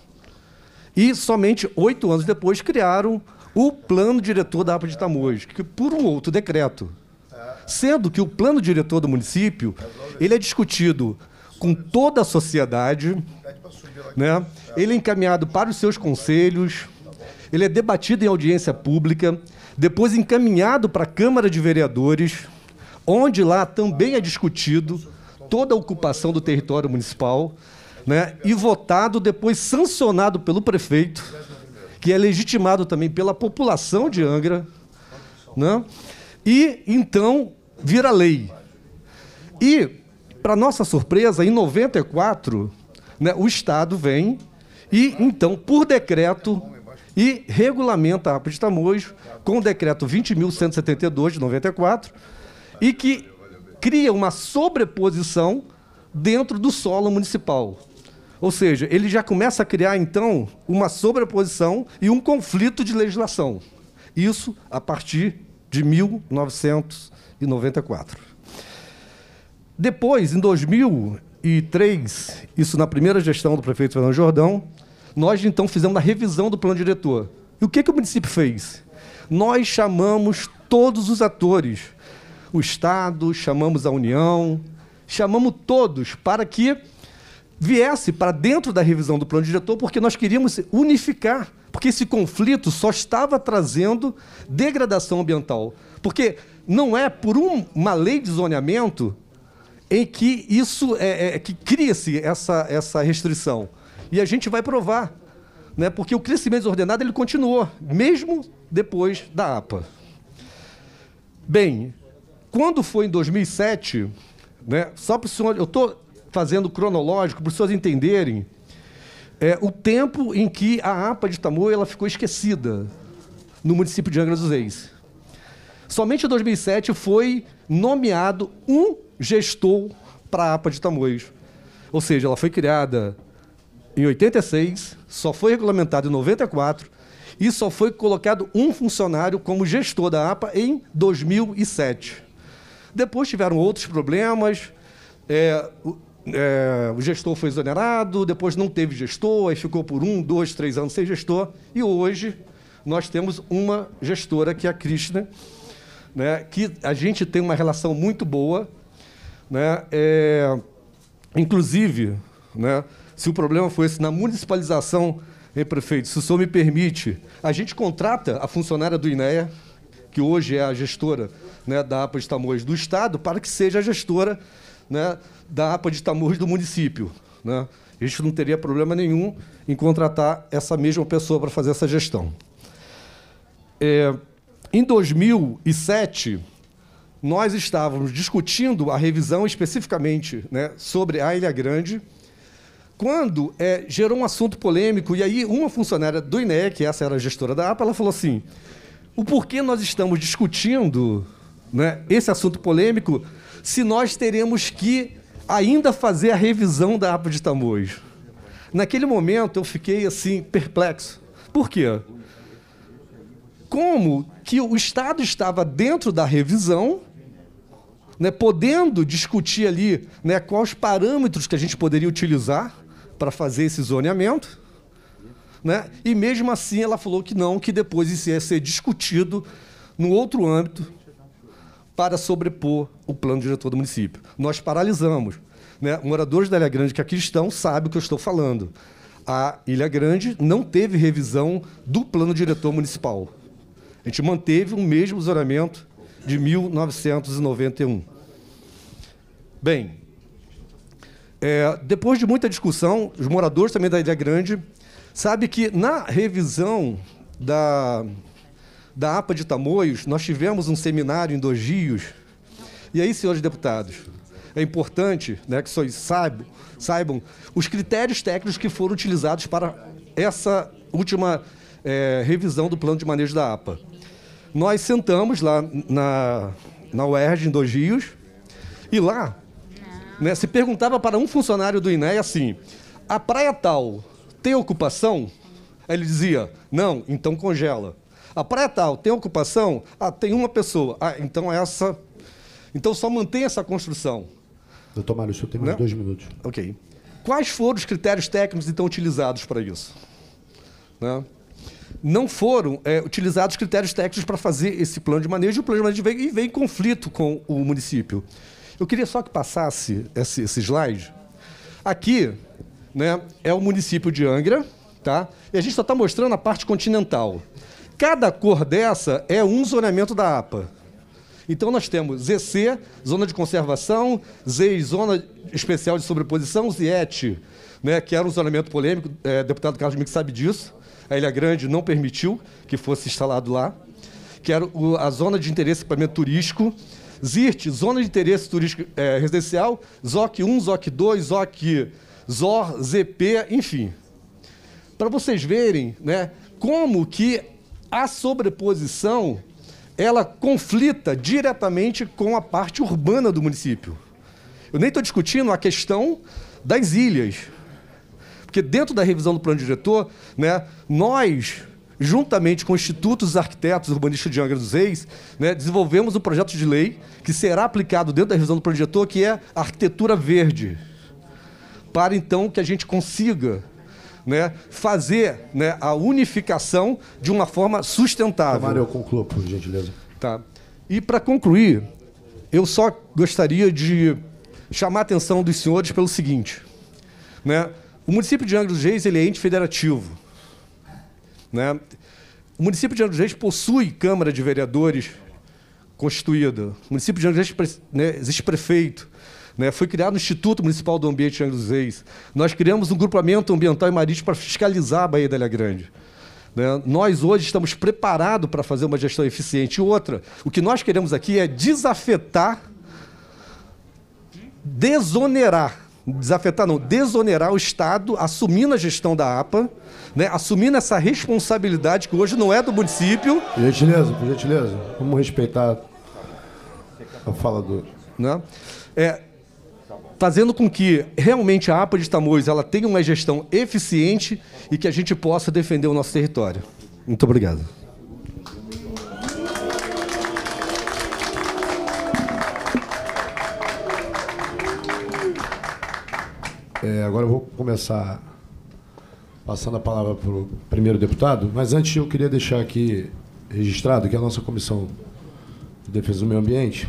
e somente oito anos depois criaram o plano diretor da APA de Tamoios, que por um outro decreto. Sendo que o plano diretor do município, ele é discutido com toda a sociedade, né? Ele é encaminhado para os seus conselhos, ele é debatido em audiência pública, depois encaminhado para a Câmara de Vereadores, onde lá também é discutido toda a ocupação do território municipal, né? E votado, depois sancionado pelo prefeito, que é legitimado também pela população de Angra, né? E, então, vira lei. E, para nossa surpresa, em noventa e quatro, né, o Estado vem e, então, por decreto, e regulamenta a APA de Tamoios com o decreto vinte mil cento e setenta e dois, de noventa e quatro, e que cria uma sobreposição dentro do solo municipal. Ou seja, ele já começa a criar, então, uma sobreposição e um conflito de legislação. Isso a partir de mil novecentos e noventa e quatro. Depois, em dois mil e três, isso na primeira gestão do prefeito Fernando Jordão, nós, então, fizemos a revisão do plano diretor. E o que, que o município fez? Nós chamamos todos os atores, o Estado, chamamos a União, chamamos todos para que viesse para dentro da revisão do plano diretor, porque nós queríamos unificar, porque esse conflito só estava trazendo degradação ambiental. Porque não é por um, uma lei de zoneamento em que isso é, é que cria-se essa, essa restrição. E a gente vai provar, né? Porque o crescimento desordenado ele continuou, mesmo depois da APA. Bem, quando foi em dois mil e sete, né, só para o senhor, eu estou fazendo cronológico para os senhores entenderem é, o tempo em que a APA de Tamoios ela ficou esquecida no município de Angra dos Reis. Somente em dois mil e sete foi nomeado um gestor para a APA de Tamoios. Ou seja, ela foi criada em oitenta e seis, só foi regulamentada em noventa e quatro e só foi colocado um funcionário como gestor da APA em dois mil e sete. Depois tiveram outros problemas, é, o, é, o gestor foi exonerado, depois não teve gestor, aí ficou por um, dois, três anos sem gestor, e hoje nós temos uma gestora, que é a Krishna, né, que a gente tem uma relação muito boa, né, é, inclusive, né, se o problema foi esse na municipalização, hein, prefeito, se o senhor me permite, a gente contrata a funcionária do INEA, que hoje é a gestora, né, da APA de Tamoios do Estado, para que seja a gestora, né, da APA de Tamoios do município, né? A gente não teria problema nenhum em contratar essa mesma pessoa para fazer essa gestão. É, em dois mil e sete, nós estávamos discutindo a revisão especificamente, né, sobre a Ilha Grande, quando é, gerou um assunto polêmico, e aí uma funcionária do INEA, que essa era a gestora da APA, ela falou assim, o porquê nós estamos discutindo, né, esse assunto polêmico se nós teremos que ainda fazer a revisão da APA de Tamoios? Naquele momento eu fiquei assim perplexo. Por quê? Como que o Estado estava dentro da revisão, né, podendo discutir ali, né, quais os parâmetros que a gente poderia utilizar para fazer esse zoneamento, né, e mesmo assim ela falou que não, que depois isso ia ser discutido no outro âmbito para sobrepor o plano diretor do município. Nós paralisamos, né? Moradores da Ilha Grande que aqui estão sabem o que eu estou falando. A Ilha Grande não teve revisão do plano diretor municipal. A gente manteve o mesmo zoneamento de mil novecentos e noventa e um. Bem, é, depois de muita discussão, os moradores também da Ilha Grande sabem que na revisão da, da APA de Tamoios, nós tivemos um seminário em Dois Rios. E aí, senhores deputados, é importante, né, que vocês saibam, saibam os critérios técnicos que foram utilizados para essa última é, revisão do plano de manejo da APA. Nós sentamos lá na, na U E R J, em Dois Rios, e lá, né, se perguntava para um funcionário do INEA assim, a praia tal tem ocupação? Aí ele dizia, não, então congela. A praia tal tem ocupação? Ah, tem uma pessoa. Ah, então essa... Então só mantém essa construção. Doutor Mário, o senhor tem mais Né? dois minutos. Ok. Quais foram os critérios técnicos, então, utilizados para isso? Né? Não foram é, utilizados critérios técnicos para fazer esse plano de manejo, e o plano de manejo veio, e veio em conflito com o município. Eu queria só que passasse esse, esse slide. Aqui, né, é o município de Angra, tá? E a gente só está mostrando a parte continental. Cada cor dessa é um zoneamento da APA. Então, nós temos Z C, Zona de Conservação, Z I, Zona Especial de Sobreposição, ZIET, né, que era um zonamento polêmico, é, deputado Carlos Mink sabe disso, a Ilha Grande não permitiu que fosse instalado lá, que era o, a Zona de Interesse e Equipamento Turístico, Z I R T, Zona de Interesse Turístico é, Residencial, Z O C um, Z O C dois, Z O C, Z O R, Z P, enfim. Para vocês verem, né, como que a sobreposição ela conflita diretamente com a parte urbana do município. Eu nem estou discutindo a questão das ilhas, porque dentro da revisão do plano diretor, né, nós, juntamente com o Instituto dos Arquitetos Urbanistas de Angra dos Reis, né, desenvolvemos um projeto de lei que será aplicado dentro da revisão do plano diretor, que é a arquitetura verde, para então que a gente consiga, né, fazer, né, a unificação de uma forma sustentável. Mário, eu concluo, por gentileza. Tá. E, para concluir, eu só gostaria de chamar a atenção dos senhores pelo seguinte, né, o município de Angra dos Reis ele é ente federativo. Né? O município de Angra dos Reis possui Câmara de Vereadores constituída. O município de Angra dos Reis, né, existe prefeito. Né, foi criado o Instituto Municipal do Ambiente de Angra dos Reis. Nós criamos um grupamento ambiental e marítimo para fiscalizar a Baía da Ilha Grande. Né, nós hoje estamos preparados para fazer uma gestão eficiente. E outra, o que nós queremos aqui é desafetar, desonerar, desafetar não, desonerar o Estado, assumindo a gestão da APA, né, assumindo essa responsabilidade que hoje não é do município. Por gentileza, por gentileza, vamos respeitar a fala do... Né, é, fazendo com que realmente a APA de Tamoios ela tenha uma gestão eficiente e que a gente possa defender o nosso território. Muito obrigado. É, agora eu vou começar passando a palavra para o primeiro deputado, mas antes eu queria deixar aqui registrado que a nossa Comissão de Defesa do Meio Ambiente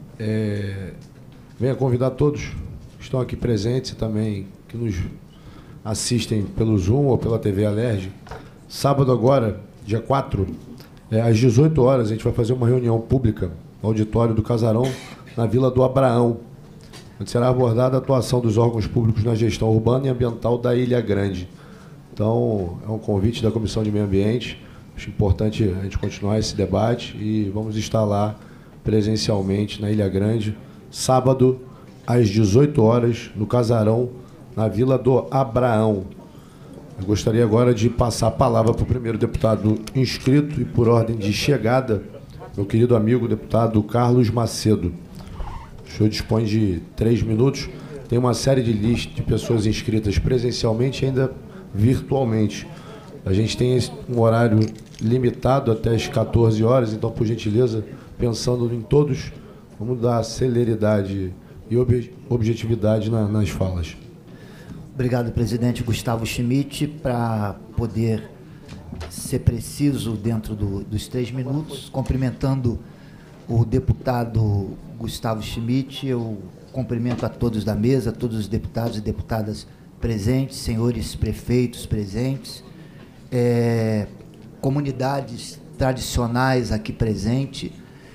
é, venha convidar todos que estão aqui presentes e também que nos assistem pelo Zoom ou pela T V Alerj. Sábado agora, dia quatro, é, às dezoito horas, a gente vai fazer uma reunião pública no auditório do Casarão, na Vila do Abraão, onde será abordada a atuação dos órgãos públicos na gestão urbana e ambiental da Ilha Grande. Então, é um convite da Comissão de Meio Ambiente. Acho importante a gente continuar esse debate e vamos estar lá presencialmente na Ilha Grande, sábado, às dezoito horas, no Casarão, na Vila do Abraão. Eu gostaria agora de passar a palavra para o primeiro deputado inscrito e, por ordem de chegada, meu querido amigo deputado Carlos Macedo. O senhor dispõe de três minutos. Tem uma série de listas de pessoas inscritas presencialmente e ainda virtualmente. A gente tem um horário limitado até as quatorze horas, então, por gentileza, pensando em todos, vamos dar celeridade e ob objetividade na, nas falas. Obrigado, presidente Gustavo Schmidt. Para poder ser preciso dentro do, dos três minutos, cumprimentando o deputado Gustavo Schmidt, eu cumprimento a todos da mesa, todos os deputados e deputadas presentes, senhores prefeitos presentes, é, comunidades tradicionais aqui presentes.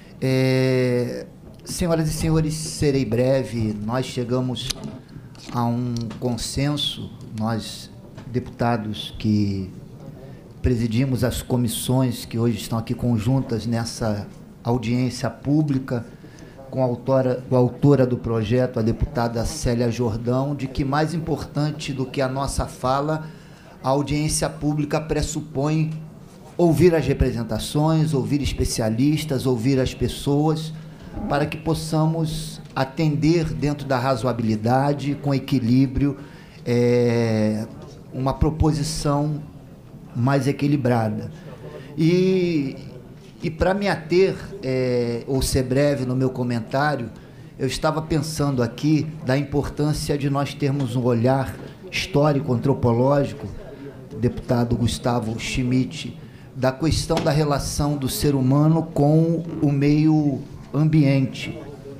É, senhoras e senhores, serei breve. Nós chegamos a um consenso, nós, deputados que presidimos as comissões que hoje estão aqui conjuntas nessa audiência pública, com a autora, a autora do projeto, a deputada Célia Jordão, de que mais importante do que a nossa fala, a audiência pública pressupõe ouvir as representações, ouvir especialistas, ouvir as pessoas, para que possamos atender dentro da razoabilidade, com equilíbrio, é, uma proposição mais equilibrada. E, e para me ater, é, ou ser breve no meu comentário, eu estava pensando aqui da importância de nós termos um olhar histórico, antropológico, deputado Gustavo Schmidt, da questão da relação do ser humano com o meio ambiente.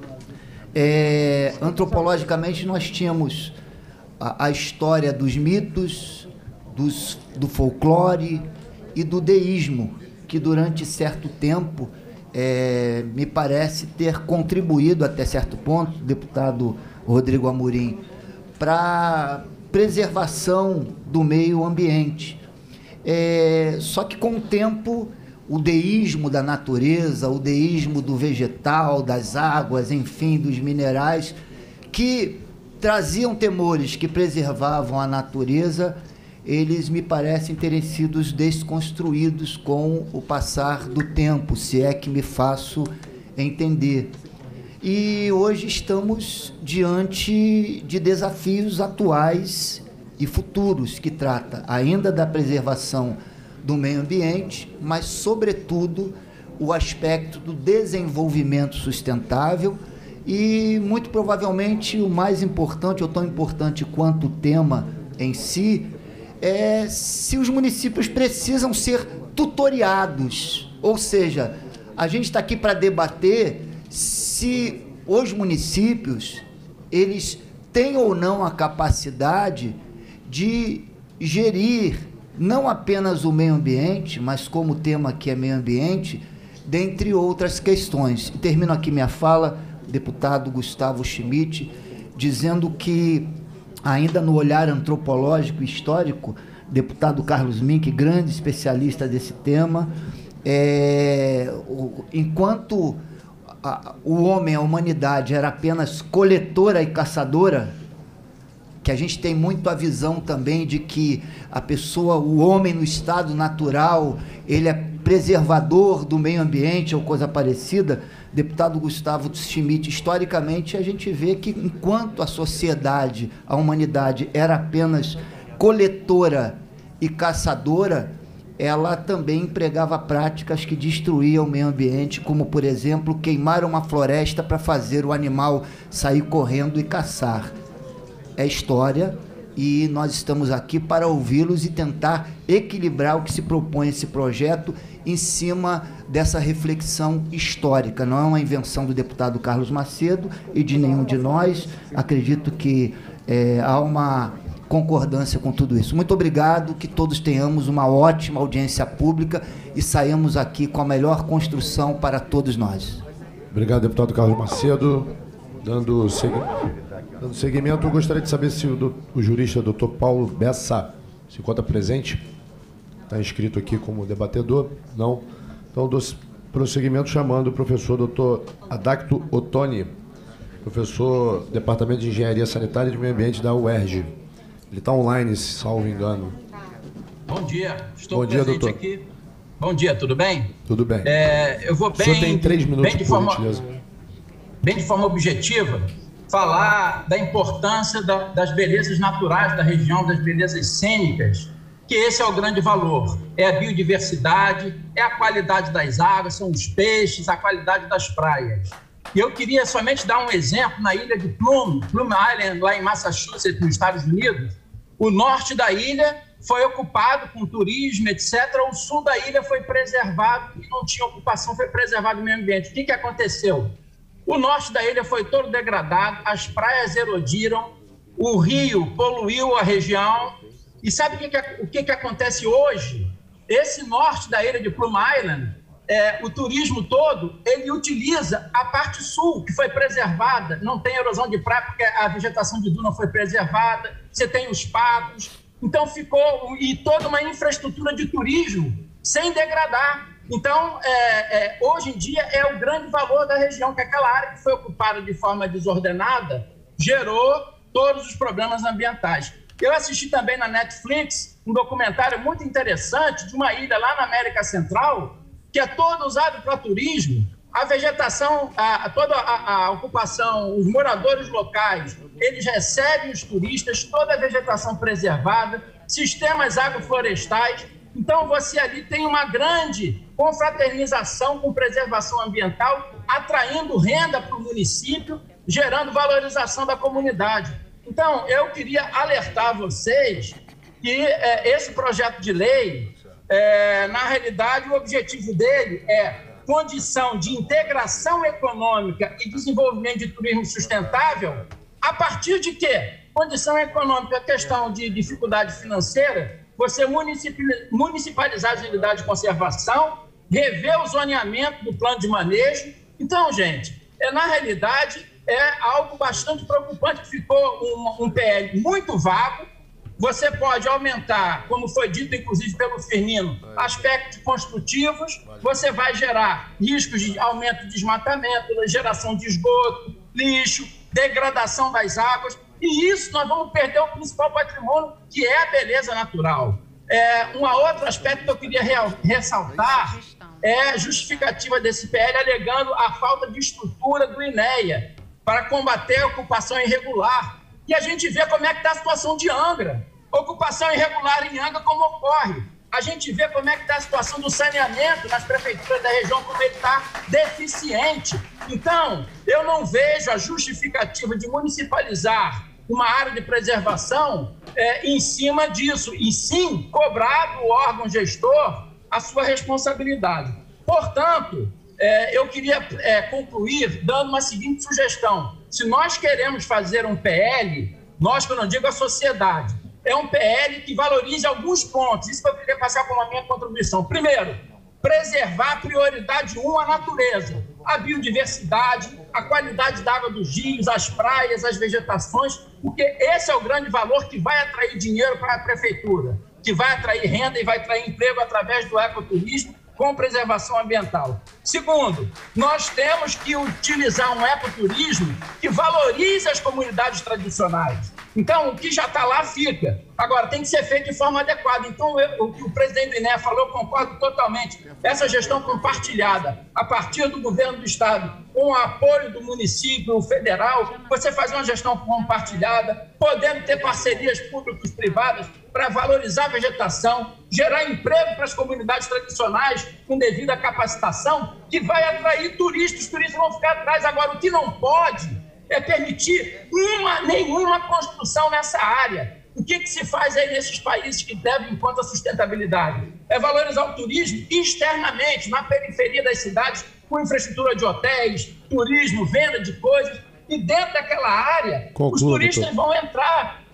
É, antropologicamente, nós tínhamos a, a história dos mitos, dos, do folclore e do deísmo, que durante certo tempo é, me parece ter contribuído até certo ponto, deputado Rodrigo Amorim, para preservação do meio ambiente. É, só que com o tempo, o deísmo da natureza, o deísmo do vegetal, das águas, enfim, dos minerais, que traziam temores que preservavam a natureza, eles me parecem terem sido desconstruídos com o passar do tempo, se é que me faço entender. E hoje estamos diante de desafios atuais e futuros, que trata ainda da preservação do meio ambiente, mas, sobretudo, o aspecto do desenvolvimento sustentável e, muito provavelmente, o mais importante, ou tão importante quanto o tema em si, é se os municípios precisam ser tutoriados. Ou seja, a gente está aqui para debater se os municípios, eles têm ou não a capacidade de gerir não apenas o meio ambiente, mas como o tema aqui é meio ambiente, dentre outras questões. E termino aqui minha fala, deputado Gustavo Schmidt, dizendo que, ainda no olhar antropológico e histórico, deputado Carlos Mink, grande especialista desse tema, é, o, enquanto a, o homem, a humanidade, era apenas coletora e caçadora, que a gente tem muito a visão também de que a pessoa, o homem no estado natural, ele é preservador do meio ambiente ou coisa parecida. Deputado Gustavo Schmidt, historicamente a gente vê que enquanto a sociedade, a humanidade era apenas coletora e caçadora, ela também empregava práticas que destruíam o meio ambiente, como, por exemplo, queimar uma floresta para fazer o animal sair correndo e caçar. É história, e nós estamos aqui para ouvi-los e tentar equilibrar o que se propõe esse projeto em cima dessa reflexão histórica. Não é uma invenção do deputado Carlos Macedo e de nenhum de nós. Acredito que é, há uma concordância com tudo isso. Muito obrigado, que todos tenhamos uma ótima audiência pública e saímos aqui com a melhor construção para todos nós. Obrigado, deputado Carlos Macedo. Dando, segui... Dando seguimento, eu gostaria de saber se o, do... o jurista doutor Paulo Bessa se encontra presente. Está inscrito aqui como debatedor? Não. Então, dou prosseguimento chamando o professor doutor Adacto Ottoni, professor do Departamento de Engenharia Sanitária e de Meio Ambiente da U E R J. Ele está online, salvo engano. Bom dia, estou Bom dia, presente doutor. aqui. Bom dia, tudo bem? Tudo bem. É, eu vou bem, o senhor tem três minutos, bem, de por forma, gentileza. bem de forma objetiva, falar da importância da, das belezas naturais da região, das belezas cênicas, que esse é o grande valor. É a biodiversidade, é a qualidade das águas, são os peixes, a qualidade das praias. E eu queria somente dar um exemplo na ilha de Plum, Plum Island, lá em Massachusetts, nos Estados Unidos. O norte da ilha foi ocupado com turismo, etcétera. O sul da ilha foi preservado e não tinha ocupação, foi preservado o meio ambiente. O que, que aconteceu? O norte da ilha foi todo degradado, as praias erodiram, o rio poluiu a região. E sabe o que, que, o que, que acontece hoje? Esse norte da ilha de Plum Island, É, o turismo todo, ele utiliza a parte sul, que foi preservada, não tem erosão de praia, porque a vegetação de duna foi preservada, você tem os pagos, então ficou, e toda uma infraestrutura de turismo sem degradar. Então, é, é, hoje em dia, é o grande valor da região, que aquela área que foi ocupada de forma desordenada gerou todos os problemas ambientais. Eu assisti também na Netflix um documentário muito interessante de uma ilha lá na América Central, que é todo usado para turismo. A vegetação, a, toda a, a ocupação, os moradores locais, eles recebem os turistas, toda a vegetação preservada, sistemas agroflorestais. Então, você ali tem uma grande confraternização com preservação ambiental, atraindo renda para o município, gerando valorização da comunidade. Então, eu queria alertar vocês que é, esse projeto de lei, É, na realidade, o objetivo dele é condição de integração econômica e desenvolvimento de turismo sustentável. A partir de quê? Condição econômica, questão de dificuldade financeira, você municipalizar as unidades de conservação, rever o zoneamento do plano de manejo. Então, gente, é, na realidade, é algo bastante preocupante, que ficou um, um P L muito vago. Você pode aumentar, como foi dito inclusive pelo Firmino, aspectos construtivos, você vai gerar riscos de aumento de desmatamento, geração de esgoto, lixo, degradação das águas, e isso nós vamos perder o principal patrimônio, que é a beleza natural. É, um outro aspecto que eu queria real, ressaltar é a justificativa desse P L alegando a falta de estrutura do INEA para combater a ocupação irregular. E a gente vê como é que está a situação de Angra. Ocupação irregular em Angra, como ocorre. A gente vê como é que está a situação do saneamento nas prefeituras da região, como ele está deficiente. Então, eu não vejo a justificativa de municipalizar uma área de preservação é, em cima disso, e sim cobrar do órgão gestor a sua responsabilidade. Portanto, é, eu queria é, concluir dando uma seguinte sugestão. Se nós queremos fazer um P L, nós, que eu não digo a sociedade, é um P L que valorize alguns pontos. Isso que eu queria passar como a minha contribuição. Primeiro, preservar a prioridade um, a natureza, a biodiversidade, a qualidade da água dos rios, as praias, as vegetações, porque esse é o grande valor que vai atrair dinheiro para a prefeitura, que vai atrair renda e vai atrair emprego através do ecoturismo, com preservação ambiental. Segundo, nós temos que utilizar um ecoturismo que valorize as comunidades tradicionais. Então, o que já está lá fica. Agora, tem que ser feito de forma adequada. Então, eu, o que o presidente do INEA falou, eu concordo totalmente. Essa gestão compartilhada, a partir do governo do Estado, com o apoio do município federal, você faz uma gestão compartilhada, podendo ter parcerias públicas e privadas para valorizar a vegetação, gerar emprego para as comunidades tradicionais com devida capacitação, que vai atrair turistas, os turistas vão ficar atrás. Agora, o que não pode é permitir uma, nenhuma construção nessa área. O que, que se faz aí nesses países que devem em conta a sustentabilidade? É valorizar o turismo externamente, na periferia das cidades, com infraestrutura de hotéis, turismo, venda de coisas, e dentro daquela área, Conclua, os turistas doutor. vão entrar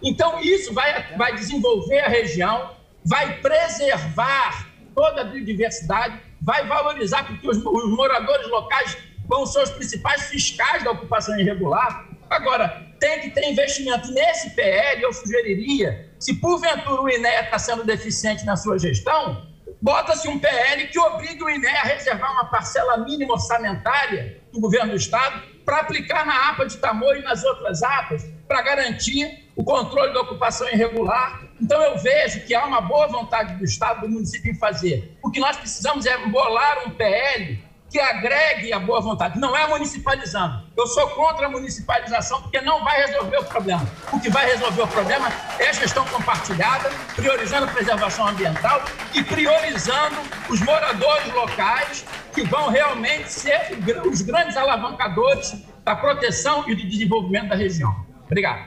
Então, isso vai, vai desenvolver a região, vai preservar toda a biodiversidade, vai valorizar, porque os, os moradores locais vão ser os principais fiscais da ocupação irregular. Agora, tem que ter investimento nesse P L. Eu sugeriria, se porventura o I N E A está sendo deficiente na sua gestão, bota-se um P L que obrigue o I N E A a reservar uma parcela mínima orçamentária do governo do Estado para aplicar na APA de Tamoio e nas outras APAs, para garantir o controle da ocupação irregular. Então, eu vejo que há uma boa vontade do Estado, do município em fazer. O que nós precisamos é bolar um P L que agregue a boa vontade, não é municipalizando. Eu sou contra a municipalização porque não vai resolver o problema. O que vai resolver o problema é a gestão compartilhada, priorizando a preservação ambiental e priorizando os moradores locais, que vão realmente ser os grandes alavancadores da proteção e do desenvolvimento da região. Obrigado.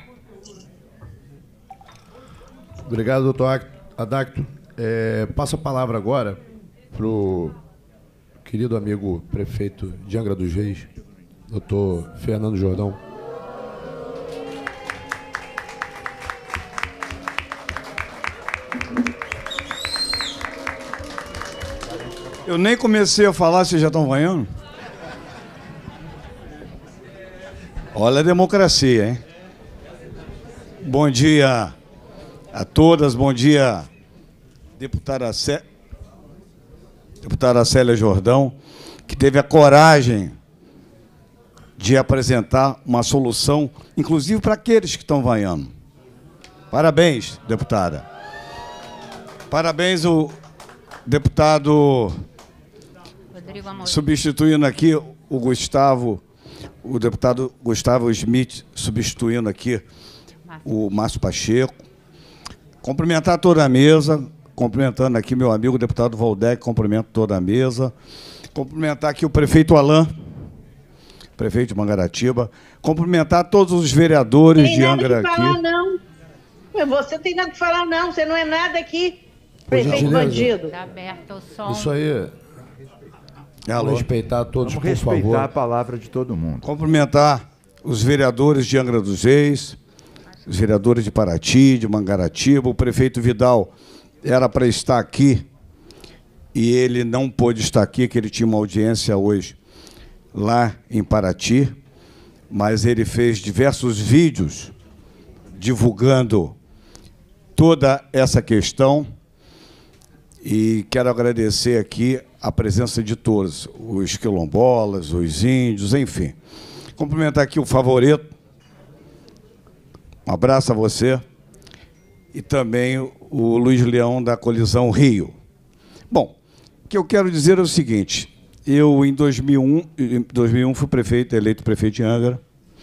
Obrigado, doutor Adacto. É, passo a palavra agora para o querido amigo prefeito de Angra dos Reis, doutor Fernando Jordão. Eu nem comecei a falar, vocês já estão vaiando? Olha a democracia, hein? Bom dia a todas, bom dia, deputada Cé... deputada Célia Jordão, que teve a coragem de apresentar uma solução, inclusive para aqueles que estão vaiando. Parabéns, deputada. Parabéns, o deputado substituindo aqui o Gustavo, o deputado Gustavo Schmidt, substituindo aqui o Márcio Pacheco. Cumprimentar toda a mesa, cumprimentando aqui meu amigo deputado Valdec, cumprimento toda a mesa. Cumprimentar aqui o prefeito Alain, prefeito de Mangaratiba. Cumprimentar todos os vereadores de Angra aqui. Não tem nada que falar, não. Você tem nada que falar, não. Você não é nada aqui, prefeito bandido. Está aberto o som. Isso aí. Alô. Vamos respeitar todos, Vamos por respeitar favor. a palavra de todo mundo. Cumprimentar os vereadores de Angra dos Reis, os vereadores de Paraty, de Mangaratiba. O prefeito Vidal era para estar aqui e ele não pôde estar aqui, que ele tinha uma audiência hoje lá em Paraty, mas ele fez diversos vídeos divulgando toda essa questão e quero agradecer aqui a presença de todos, os quilombolas, os índios, enfim. Cumprimentar aqui o Favoreto, um abraço a você, e também o Luiz Leão da Colisão Rio. Bom, o que eu quero dizer é o seguinte, eu em dois mil e um, em dois mil e um fui prefeito, eleito prefeito de Angra,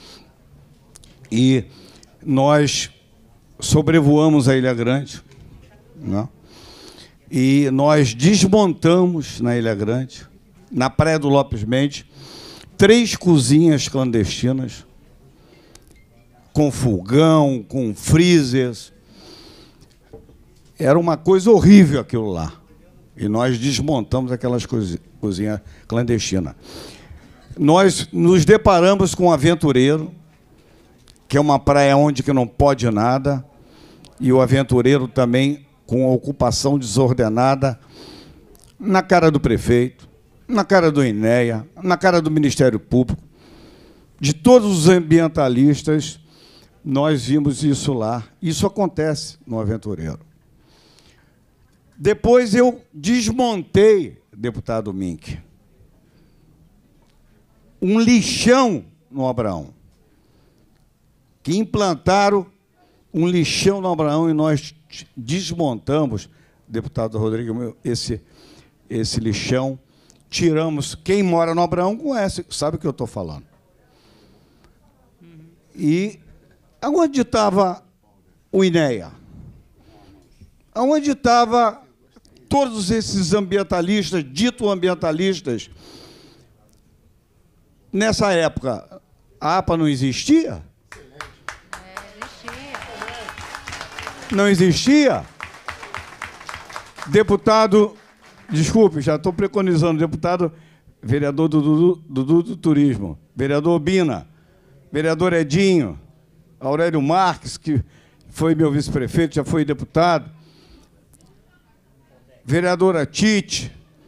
e nós sobrevoamos a Ilha Grande, né? E nós desmontamos na Ilha Grande, na Praia do Lopes Mendes, três cozinhas clandestinas, com fogão, com freezers. Era uma coisa horrível aquilo lá. E nós desmontamos aquelas cozinhas clandestinas. Nós nos deparamos com um aventureiro, que é uma praia onde que não pode nada, e o aventureiro também com a ocupação desordenada na cara do prefeito, na cara do I N E A, na cara do Ministério Público, de todos os ambientalistas, nós vimos isso lá. Isso acontece no aventureiro. Depois eu desmontei, deputado Mink, um lixão no Abraão, que implantaram um lixão no Abraão e nós desmontamos, deputado Rodrigo, esse, esse lixão, tiramos. Quem mora no Abraão conhece, sabe o que eu estou falando. E aonde estava o I N E A? Aonde estava todos esses ambientalistas, dito ambientalistas? Nessa época, a APA não existia? Não existia? Deputado, desculpe, já estou preconizando, deputado, vereador do, do, do, do, do Turismo, vereador Bina, vereador Edinho, Aurélio Marques, que foi meu vice-prefeito, já foi deputado, vereadora Tite,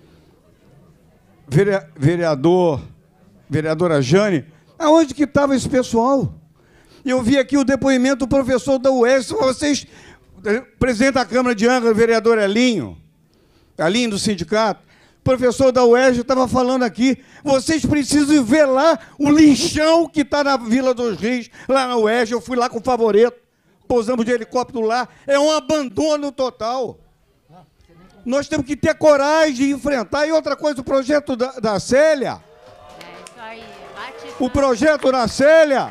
vere, vereador, vereadora Jane, aonde que estava esse pessoal? Eu vi aqui o depoimento do professor da U E S, vocês, presidente da Câmara de Angra, vereador Elinho, Elinho do sindicato, professor da U E S estava falando aqui, vocês precisam ver lá o lixão que está na Vila dos Rios, lá na U E S, eu fui lá com o Favoreto, pousamos de helicóptero lá, é um abandono total. Nós temos que ter coragem de enfrentar. E outra coisa, o projeto da, da Célia, É isso aí. Bate o projeto da Célia,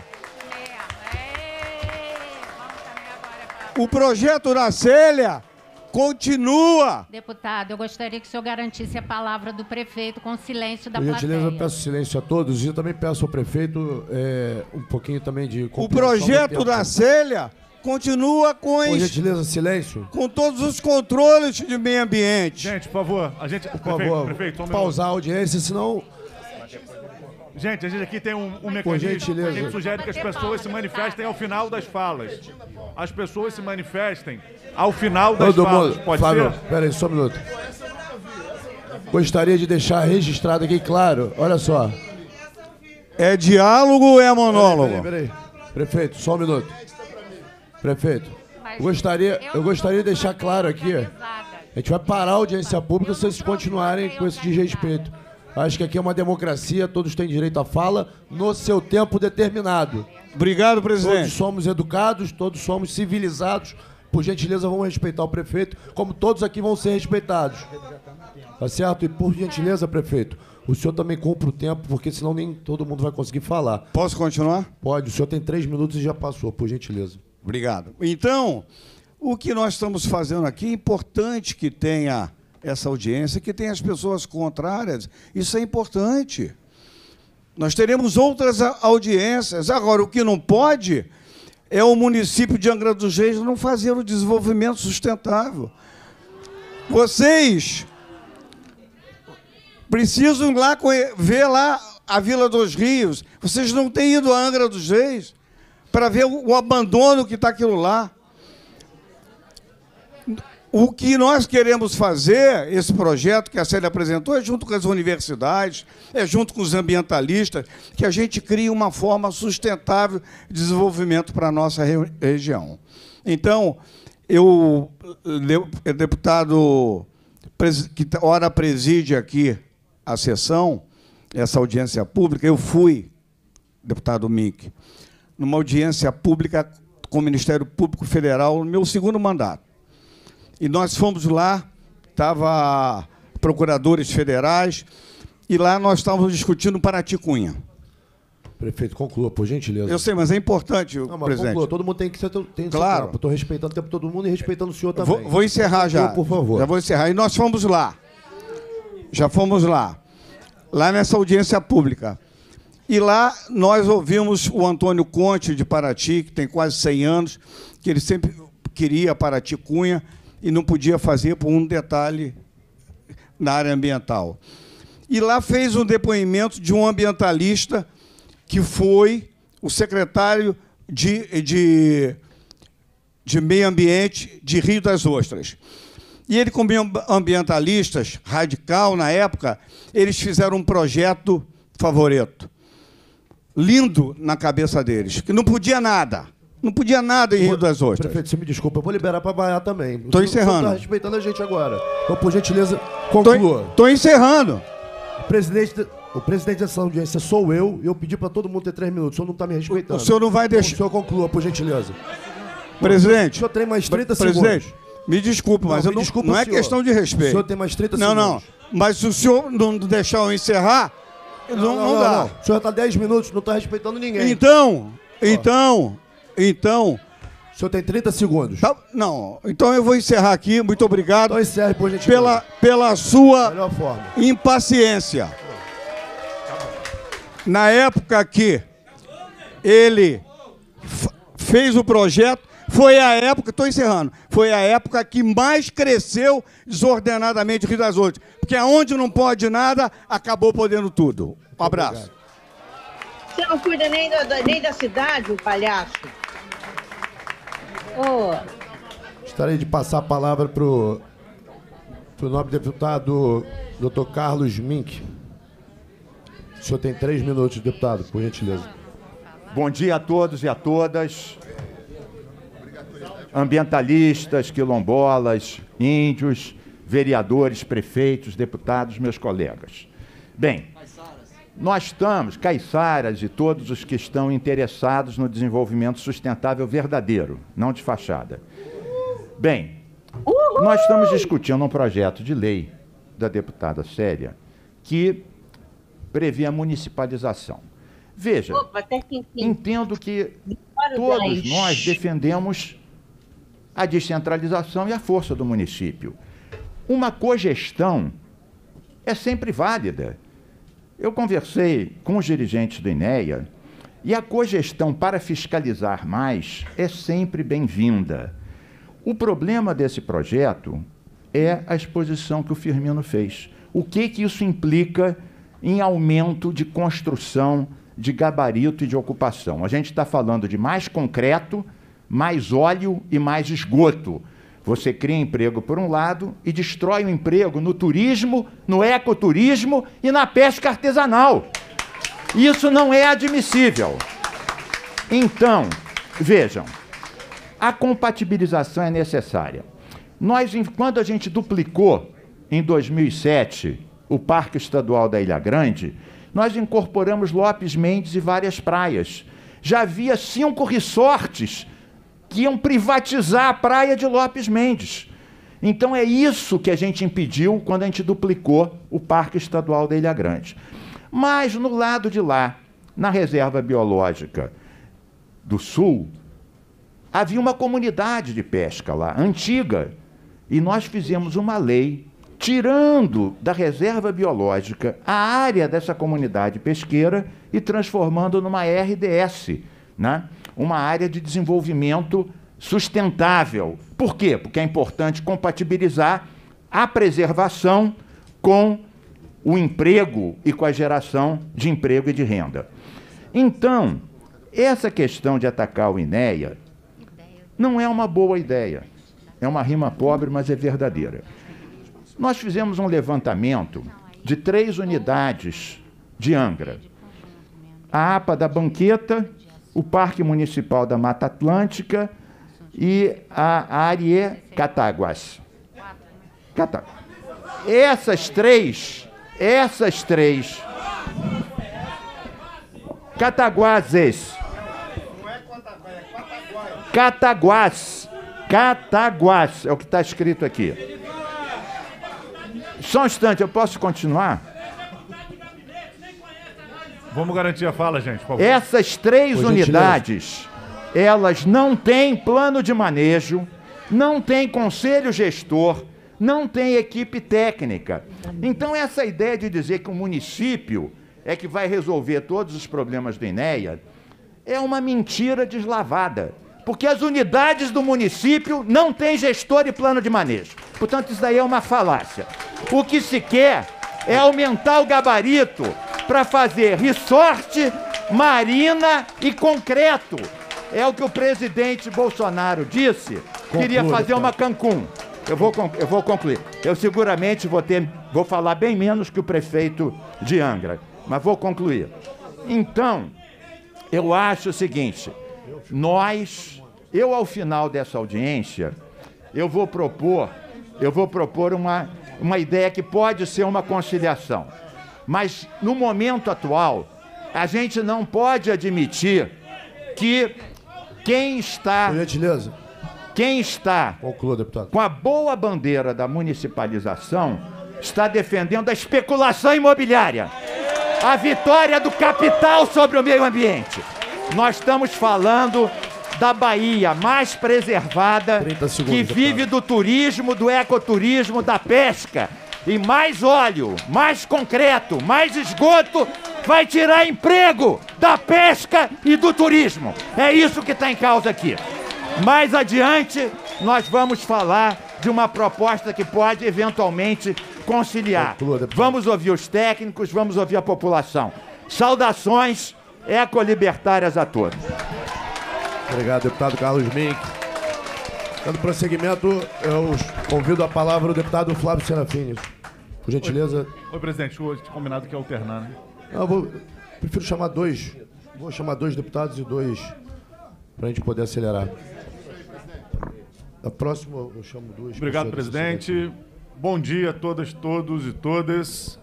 o projeto da Célia continua. Deputado, eu gostaria que o senhor garantisse a palavra do prefeito com silêncio da Por gentileza, eu plateia. peço silêncio a todos e eu também peço ao prefeito é, um pouquinho também de O compreensão do projeto tempo. da Célia continua com, Por as- gentileza, silêncio. com todos os controles de meio ambiente. Gente, por favor, a gente... Por favor, prefeito, só um pausar a audiência, senão... Gente, a gente aqui tem um, um Por mecanismo. gentileza. A gente sugere que as pessoas se manifestem ao final das falas. As pessoas se manifestem ao final das Todo falas. mundo... Pode Flávio, ser? pera aí, só um minuto. Gostaria de deixar registrado aqui, claro, olha só. É diálogo ou é monólogo? Peraí, peraí, peraí. Prefeito, só um minuto. Prefeito, eu gostaria, eu gostaria de deixar claro aqui, a gente vai parar a audiência pública se vocês continuarem com esse desrespeito. Acho que aqui é uma democracia, todos têm direito à fala no seu tempo determinado. Obrigado, presidente. Todos somos educados, todos somos civilizados. Por gentileza, vamos respeitar o prefeito, como todos aqui vão ser respeitados. Tá certo? E por gentileza, prefeito, o senhor também cumpre o tempo, porque senão nem todo mundo vai conseguir falar. Posso continuar? Pode, o senhor tem três minutos e já passou, por gentileza. Obrigado. Então, o que nós estamos fazendo aqui, é importante que tenha essa audiência, que tenha as pessoas contrárias. Isso é importante. Nós teremos outras a- audiências. Agora, o que não pode é o município de Angra dos Reis não fazer o desenvolvimento sustentável. Vocês precisam ir lá conhe- ver lá a Vila dos Rios. Vocês não têm ido a Angra dos Reis para ver o, o abandono que está aquilo lá. O que nós queremos fazer, esse projeto que a Célia apresentou, é junto com as universidades, é junto com os ambientalistas, que a gente crie uma forma sustentável de desenvolvimento para a nossa re- região. Então, eu, de- deputado pres- que ora preside aqui a sessão, essa audiência pública, eu fui, deputado Mink, numa audiência pública com o Ministério Público Federal no meu segundo mandato. E nós fomos lá, estava procuradores federais, e lá nós estávamos discutindo Paraty-Cunha. Prefeito, conclua, por gentileza. Eu sei, mas é importante, Não, mas presidente. conclua, todo mundo tem que ser, tem que ser Claro. Estou respeitando o tempo de todo mundo e respeitando o senhor também. Vou, vou encerrar já. Conclua, por favor. Já vou encerrar. E nós fomos lá. Já fomos lá. Lá nessa audiência pública. E lá nós ouvimos o Antônio Conte, de Paraty, que tem quase cem anos, que ele sempre queria Paraty-Cunha e não podia fazer por um detalhe na área ambiental. E lá fez um depoimento de um ambientalista que foi o secretário de, de, de Meio Ambiente de Rio das Ostras. E ele, como ambientalistas, radical na época, eles fizeram um projeto Favoreto. Lindo na cabeça deles, que não podia nada. Não podia nada em Rio das Ostras. Prefeito, você me desculpa, eu vou liberar para Baiá também. Estou encerrando. Está respeitando a gente agora. Então, por gentileza, conclua. Estou encerrando. O presidente, o presidente dessa audiência sou eu, e eu pedi para todo mundo ter três minutos. O senhor não está me respeitando. O senhor não vai deixar- Então, o senhor conclua, por gentileza. Presidente. O senhor tem mais trinta Presidente, segundos. me desculpe, mas Não, eu me não, desculpa, não é senhor. questão de respeito. O senhor tem mais trinta não, segundos. Não, mas se o senhor não deixar eu encerrar, não, não, dá. O senhor está dez minutos, não está respeitando ninguém. Então, então, então... O senhor tem trinta segundos. Tá, não, então eu vou encerrar aqui. Muito obrigado. Então encerre, por gentileza. Pela, pela sua Melhor forma. impaciência. Na época que ele f- fez o projeto, foi a época, estou encerrando, foi a época que mais cresceu desordenadamente o Rio das Ostras. Porque aonde não pode nada, acabou podendo tudo. Um abraço. Você não cuida nem da, da- nem da cidade, o palhaço. Ô, Gostaria de passar a palavra para o nobre deputado doutor Carlos Mink. O senhor tem três minutos, deputado, por gentileza. Bom dia a todos e a todas. Ambientalistas, quilombolas, índios, vereadores, prefeitos, deputados, meus colegas. Bem, nós estamos, caiçaras e todos os que estão interessados no desenvolvimento sustentável verdadeiro, não de fachada. Bem, nós estamos discutindo um projeto de lei da deputada Célia que prevê a municipalização. Veja, Opa, entendo que todos nós defendemos a descentralização e a força do município. Uma cogestão é sempre válida. Eu conversei com os dirigentes do INEA e a cogestão para fiscalizar mais é sempre bem-vinda. O problema desse projeto é a exposição que o Firmino fez. O que que isso implica em aumento de construção, de gabarito e de ocupação? A gente está falando de mais concreto, mais óleo e mais esgoto. Você cria emprego por um lado e destrói o emprego no turismo, no ecoturismo e na pesca artesanal. Isso não é admissível. Então, vejam, a compatibilização é necessária. Nós, quando a gente duplicou, em dois mil e sete, o Parque Estadual da Ilha Grande, nós incorporamos Lopes Mendes e várias praias. Já havia cinco resorts que iam privatizar a praia de Lopes Mendes. Então é isso que a gente impediu quando a gente duplicou o Parque Estadual da Ilha Grande. Mas no lado de lá, na Reserva Biológica do Sul, havia uma comunidade de pesca lá, antiga, e nós fizemos uma lei tirando da reserva biológica a área dessa comunidade pesqueira e transformando numa R D S, né? Uma área de desenvolvimento sustentável. Por quê? Porque é importante compatibilizar a preservação com o emprego e com a geração de emprego e de renda. Então, essa questão de atacar o INEA não é uma boa ideia. É uma rima pobre, mas é verdadeira. Nós fizemos um levantamento de três unidades de Angra. A APA da Banqueta, o Parque Municipal da Mata Atlântica e a Arie Cataguás. Cataguás. Essas três, essas três, Cataguases, Cataguás, Cataguás, é o que está escrito aqui. Só um instante, eu posso continuar? Vamos garantir a fala, gente, por favor. Essas três unidades, elas não têm plano de manejo, não têm conselho gestor, não têm equipe técnica. Então, essa ideia de dizer que o município é que vai resolver todos os problemas do INEA é uma mentira deslavada. Porque as unidades do município não têm gestor e plano de manejo. Portanto, isso daí é uma falácia. O que se quer é aumentar o gabarito para fazer resort, marina e concreto. É o que o presidente Bolsonaro disse. Conclua, queria fazer uma Cancún. Eu vou, eu vou concluir. Eu seguramente vou, ter, vou falar bem menos que o prefeito de Angra, mas vou concluir. Então, eu acho o seguinte... Nós, eu ao final dessa audiência, eu vou propor, eu vou propor uma, uma ideia que pode ser uma conciliação. Mas, no momento atual, a gente não pode admitir que quem está... Por gentileza. Quem está Conclua, deputado. com a boa bandeira da municipalização está defendendo a especulação imobiliária, a vitória do capital sobre o meio ambiente. Nós estamos falando da Bahia mais preservada, que vive do turismo, do ecoturismo, da pesca. E mais óleo, mais concreto, mais esgoto vai tirar emprego da pesca e do turismo. É isso que está em causa aqui. Mais adiante, nós vamos falar de uma proposta que pode eventualmente conciliar. Vamos ouvir os técnicos, vamos ouvir a população. Saudações ecolibertárias a todos. Obrigado, deputado Carlos Mink. Dando prosseguimento, eu convido a palavra o deputado Flávio Serafini. Por gentileza. Oi, presidente, hoje combinado que é alternar, né? Não, eu vou, prefiro chamar dois. Vou chamar dois deputados e dois para a gente poder acelerar. Da próxima eu chamo duas. Obrigado, presidente. Bom dia a todas, todos e todas.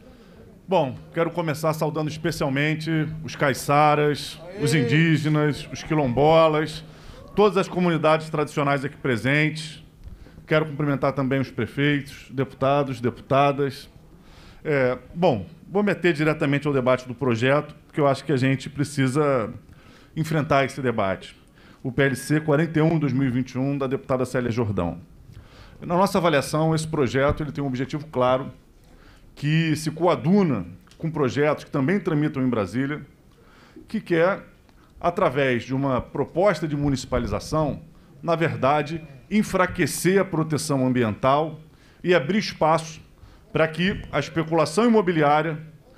Bom, quero começar saudando especialmente os caiçaras, os indígenas, os quilombolas, todas as comunidades tradicionais aqui presentes. Quero cumprimentar também os prefeitos, deputados, deputadas. É, bom, vou meter diretamente ao debate do projeto, porque eu acho que a gente precisa enfrentar esse debate. O P L C quarenta e um de dois mil e vinte e um, da deputada Célia Jordão. Na nossa avaliação, esse projeto ele tem um objetivo claro, que se coaduna com projetos que também tramitam em Brasília, que quer, através de uma proposta de municipalização, na verdade, enfraquecer a proteção ambiental e abrir espaço para que a especulação imobiliária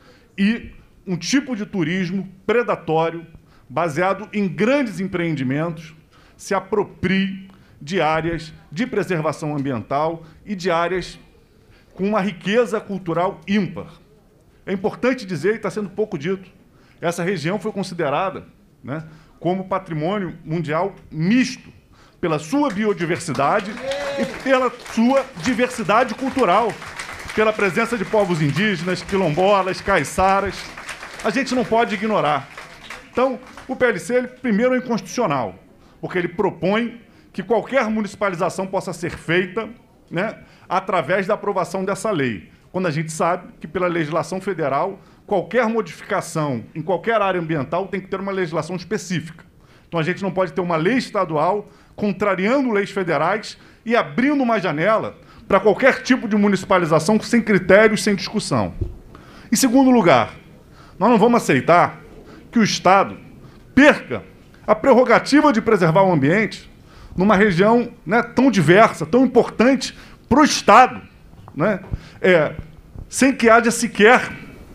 e um tipo de turismo predatório, baseado em grandes empreendimentos, se aproprie de áreas de preservação ambiental e de áreas com uma riqueza cultural ímpar. É importante dizer, e está sendo pouco dito, essa região foi considerada, né, como patrimônio mundial misto, pela sua biodiversidade e pela sua diversidade cultural, pela presença de povos indígenas, quilombolas, caiçaras. A gente não pode ignorar. Então, o P L C, ele, primeiro, é inconstitucional, porque ele propõe que qualquer municipalização possa ser feita, né, através da aprovação dessa lei, quando a gente sabe que, pela legislação federal, qualquer modificação em qualquer área ambiental tem que ter uma legislação específica. Então, a gente não pode ter uma lei estadual contrariando leis federais e abrindo uma janela para qualquer tipo de municipalização sem critérios, sem discussão. Em segundo lugar, nós não vamos aceitar que o Estado perca a prerrogativa de preservar o ambiente numa região, né, tão diversa, tão importante para o Estado, né, é, sem que haja sequer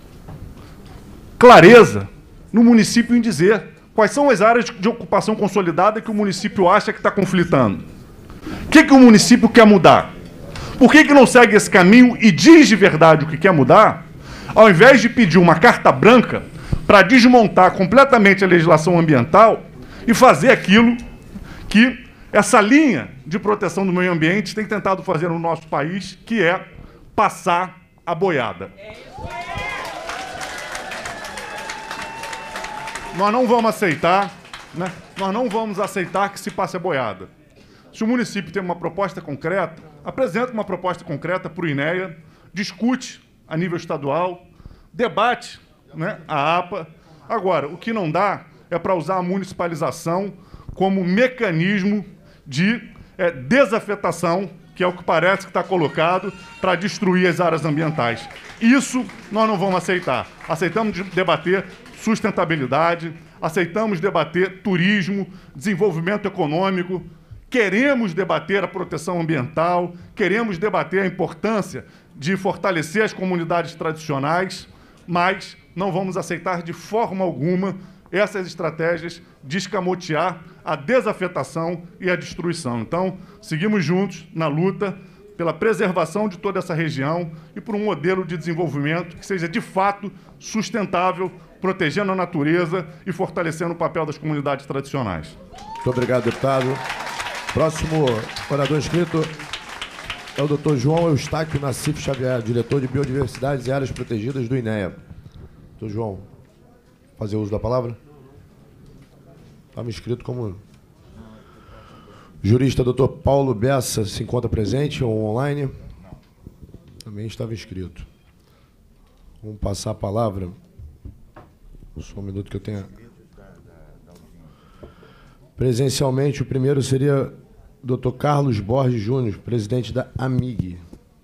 clareza no município em dizer quais são as áreas de ocupação consolidada que o município acha que está conflitando. O que, que o município quer mudar? Por que, que não segue esse caminho e diz de verdade o que quer mudar, ao invés de pedir uma carta branca para desmontar completamente a legislação ambiental e fazer aquilo que essa linha de proteção do meio ambiente tem tentado fazer no nosso país, que é passar a boiada. Nós não vamos aceitar, né? Nós não vamos aceitar que se passe a boiada. Se o município tem uma proposta concreta, apresenta uma proposta concreta para o INEA, discute a nível estadual, debate, né, a APA. Agora, o que não dá é para usar a municipalização como mecanismo de é, desafetação, que é o que parece que está colocado, para destruir as áreas ambientais. Isso nós não vamos aceitar. Aceitamos debater sustentabilidade, aceitamos debater turismo, desenvolvimento econômico, queremos debater a proteção ambiental, queremos debater a importância de fortalecer as comunidades tradicionais, mas não vamos aceitar de forma alguma essas estratégias de escamotear a desafetação e a destruição. Então, seguimos juntos na luta pela preservação de toda essa região e por um modelo de desenvolvimento que seja, de fato, sustentável, protegendo a natureza e fortalecendo o papel das comunidades tradicionais. Muito obrigado, deputado. Próximo orador inscrito é o doutor João Eustáquio Nassif Xavier, diretor de Biodiversidades e Áreas Protegidas do INEA. Doutor João, fazer uso da palavra? Estava inscrito como jurista. Doutor Paulo Bessa se encontra presente ou online? Também estava inscrito. Vamos passar a palavra. Só um minuto que eu tenha. Presencialmente, o primeiro seria o doutor Carlos Borges Júnior, presidente da AMIG.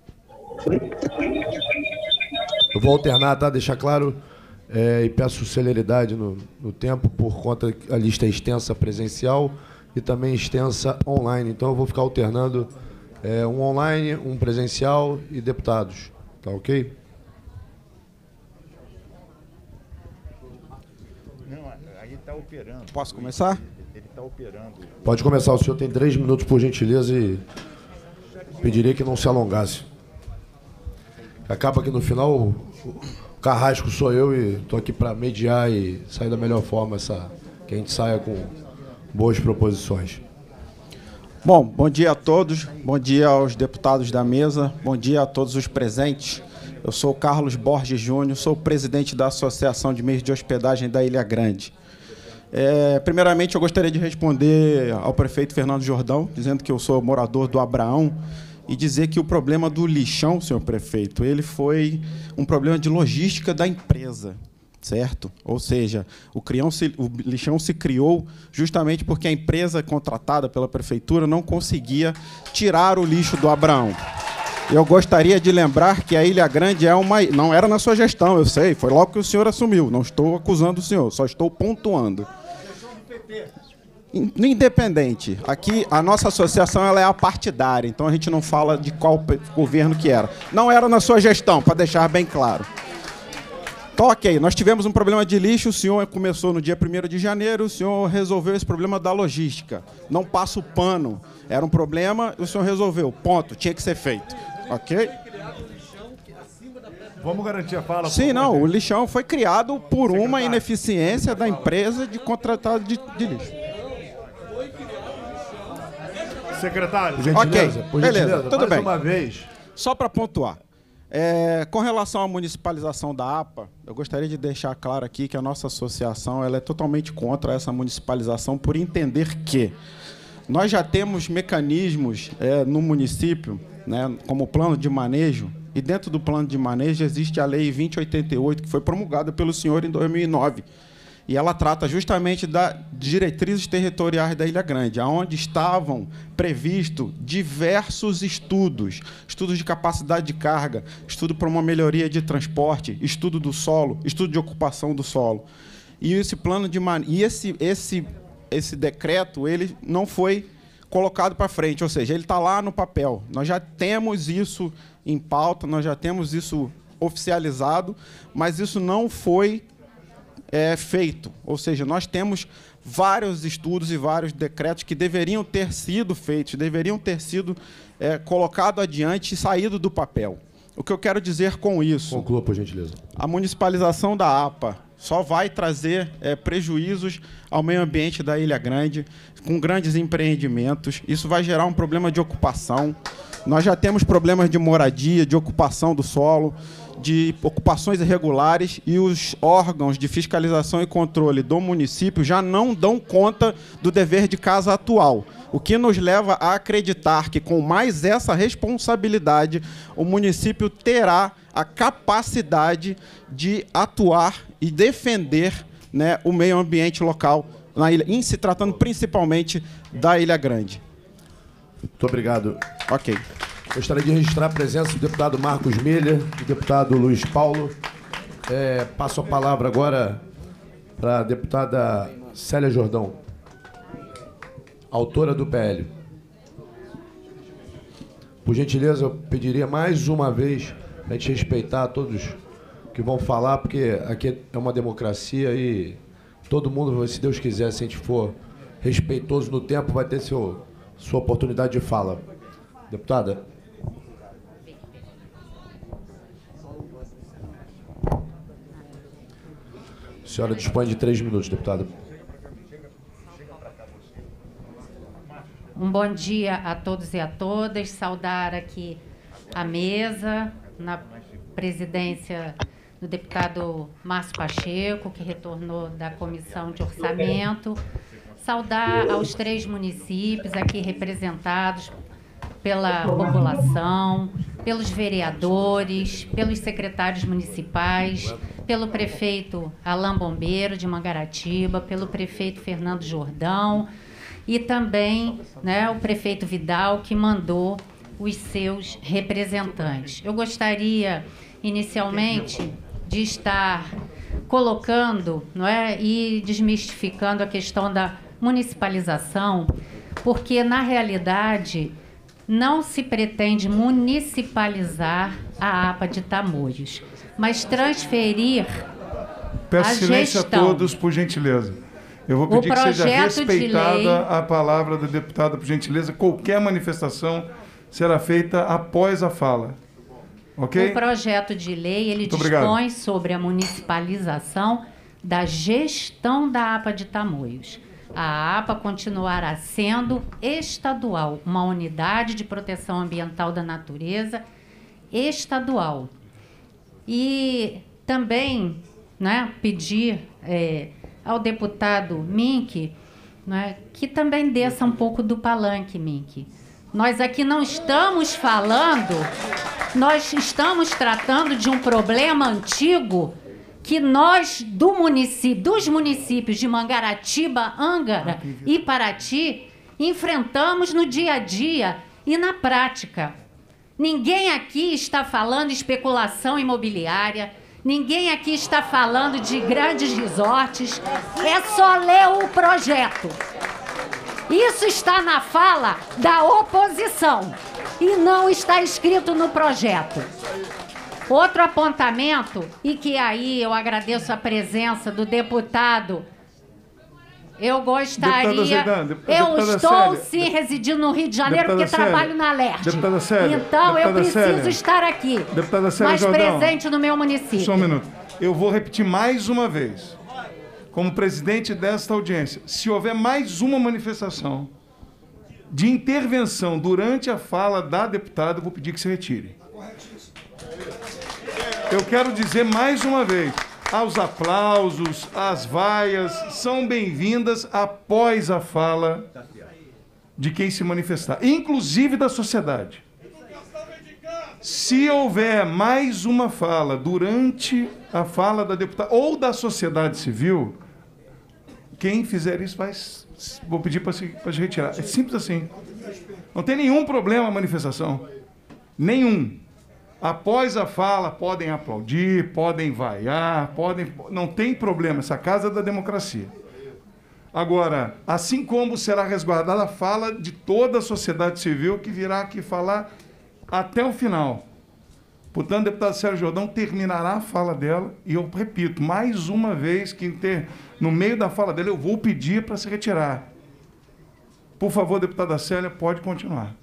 Eu vou alternar, tá? Deixar claro, é, e peço celeridade no, no tempo, por conta que a lista é extensa presencial e também extensa online. Então, eu vou ficar alternando é, um online, um presencial e deputados. Tá ok? Não, aí está operando. Posso começar? Ele Pode começar, o senhor tem três minutos, por gentileza, e pediria que não se alongasse. Acaba que no final o carrasco sou eu e estou aqui para mediar e sair da melhor forma, essa, que a gente saia com boas proposições. Bom, bom dia a todos, bom dia aos deputados da mesa, bom dia a todos os presentes. Eu sou o Carlos Borges Júnior, sou o presidente da Associação de Meios de Hospedagem da Ilha Grande. É, primeiramente, eu gostaria de responder ao prefeito Fernando Jordão, dizendo que eu sou morador do Abraão, e dizer que o problema do lixão, senhor prefeito, ele foi um problema de logística da empresa, certo? Ou seja, o, crião se, o lixão se criou justamente porque a empresa contratada pela prefeitura não conseguia tirar o lixo do Abraão. Eu gostaria de lembrar que a Ilha Grande é uma... não era na sua gestão, eu sei, foi logo que o senhor assumiu, não estou acusando o senhor, só estou pontuando. Independente, aqui a nossa associação ela é apartidária, então a gente não fala de qual governo que era. Não era na sua gestão, para deixar bem claro. Então, ok, nós tivemos um problema de lixo, o senhor começou no dia primeiro de janeiro, o senhor resolveu esse problema da logística. Não passa o pano, era um problema, o senhor resolveu, ponto, tinha que ser feito. Ok? Vamos garantir a fala. Sim, não, o lixão foi criado por uma ineficiência da empresa de contratado de, de lixo. Secretário. Por gentileza, ok, por beleza, gentileza, tudo mais bem. uma vez. Só para pontuar. É, com relação à municipalização da A P A, eu gostaria de deixar claro aqui que a nossa associação ela é totalmente contra essa municipalização por entender que nós já temos mecanismos é, no município, né, como plano de manejo, e dentro do plano de manejo existe a Lei vinte e oitenta e oito, que foi promulgada pelo senhor em dois mil e nove. E ela trata justamente das diretrizes territoriais da Ilha Grande, onde estavam previstos diversos estudos, estudos de capacidade de carga, estudo para uma melhoria de transporte, estudo do solo, estudo de ocupação do solo. E esse plano de man... e esse, esse, esse decreto ele não foi colocado para frente, ou seja, ele está lá no papel. Nós já temos isso em pauta, nós já temos isso oficializado, mas isso não foi É, feito, ou seja, nós temos vários estudos e vários decretos que deveriam ter sido feitos, deveriam ter sido é, colocados adiante e saído do papel. O que eu quero dizer com isso? Conclua, por gentileza. A municipalização da A P A só vai trazer é, prejuízos ao meio ambiente da Ilha Grande, com grandes empreendimentos. Isso vai gerar um problema de ocupação. Nós já temos problemas de moradia, de ocupação do solo, de ocupações irregulares, e os órgãos de fiscalização e controle do município já não dão conta do dever de casa atual, o que nos leva a acreditar que, com mais essa responsabilidade, o município terá a capacidade de atuar e defender, né, o meio ambiente local na ilha, em se tratando principalmente da Ilha Grande. Muito obrigado. Ok. Gostaria de registrar a presença do deputado Marcos Miller, do deputado Luiz Paulo. É, passo a palavra agora para a deputada Célia Jordão, autora do P L. Por gentileza, eu pediria mais uma vez para a gente respeitar todos que vão falar, porque aqui é uma democracia e todo mundo, se Deus quiser, se a gente for respeitoso no tempo, vai ter seu, sua oportunidade de fala. Deputada. A senhora dispõe de três minutos, deputada. Um bom dia a todos e a todas. Saudar aqui a mesa, na presidência do deputado Márcio Pacheco, que retornou da Comissão de Orçamento. Saudar aos três municípios aqui representados pela população, pelos vereadores, pelos secretários municipais, pelo prefeito Alain Bombeiro, de Mangaratiba, pelo prefeito Fernando Jordão e também, né, o prefeito Vidal, que mandou os seus representantes. Eu gostaria, inicialmente, de estar colocando, não é, e desmistificando a questão da municipalização, porque, na realidade, não se pretende municipalizar a A P A de Tamoios, mas transferir Peço a silêncio gestão. a todos, por gentileza. Eu vou pedir que seja respeitada lei... a palavra da deputada, por gentileza. Qualquer manifestação será feita após a fala. Ok? O projeto de lei, ele Muito dispõe obrigado. sobre a municipalização da gestão da APA de Tamoios. A APA continuará sendo estadual, uma unidade de proteção ambiental da natureza estadual. E também, né, pedir é, ao deputado Mink, né, que também desça um pouco do palanque, Mink. Nós aqui não estamos falando, nós estamos tratando de um problema antigo que nós, do município, dos municípios de Mangaratiba, Angara e Paraty, enfrentamos no dia a dia e na prática. Ninguém aqui está falando de especulação imobiliária, ninguém aqui está falando de grandes resorts, é só ler o projeto. Isso está na fala da oposição e não está escrito no projeto. Outro apontamento, e que aí eu agradeço a presença do deputado, eu gostaria... Zaidan, deputada, eu deputada estou, Célia, sim, residindo no Rio de Janeiro, deputada porque Célia, trabalho na Leste. deputada Célia, então, eu deputada preciso Célia, estar aqui, deputada Célia mais Jordão, presente no meu município. Só um minuto. Eu vou repetir mais uma vez, como presidente desta audiência, se houver mais uma manifestação de intervenção durante a fala da deputada, eu vou pedir que se retire. Eu quero dizer mais uma vez, aos aplausos, as vaias, são bem-vindas após a fala de quem se manifestar, inclusive da sociedade. Se houver mais uma fala durante a fala da deputada ou da sociedade civil, quem fizer isso vai... Vou pedir para se, para se retirar. É simples assim. Não tem nenhum problema a manifestação. Nenhum. Após a fala, podem aplaudir, podem vaiar, podem... Não tem problema. Essa casa é da democracia. Agora, assim como será resguardada a fala de toda a sociedade civil que virá aqui falar até o final. Portanto, o deputado Sérgio Jordão terminará a fala dela e eu repito, mais uma vez, que ter, no meio da fala dela eu vou pedir para se retirar. Por favor, deputada Célia, pode continuar.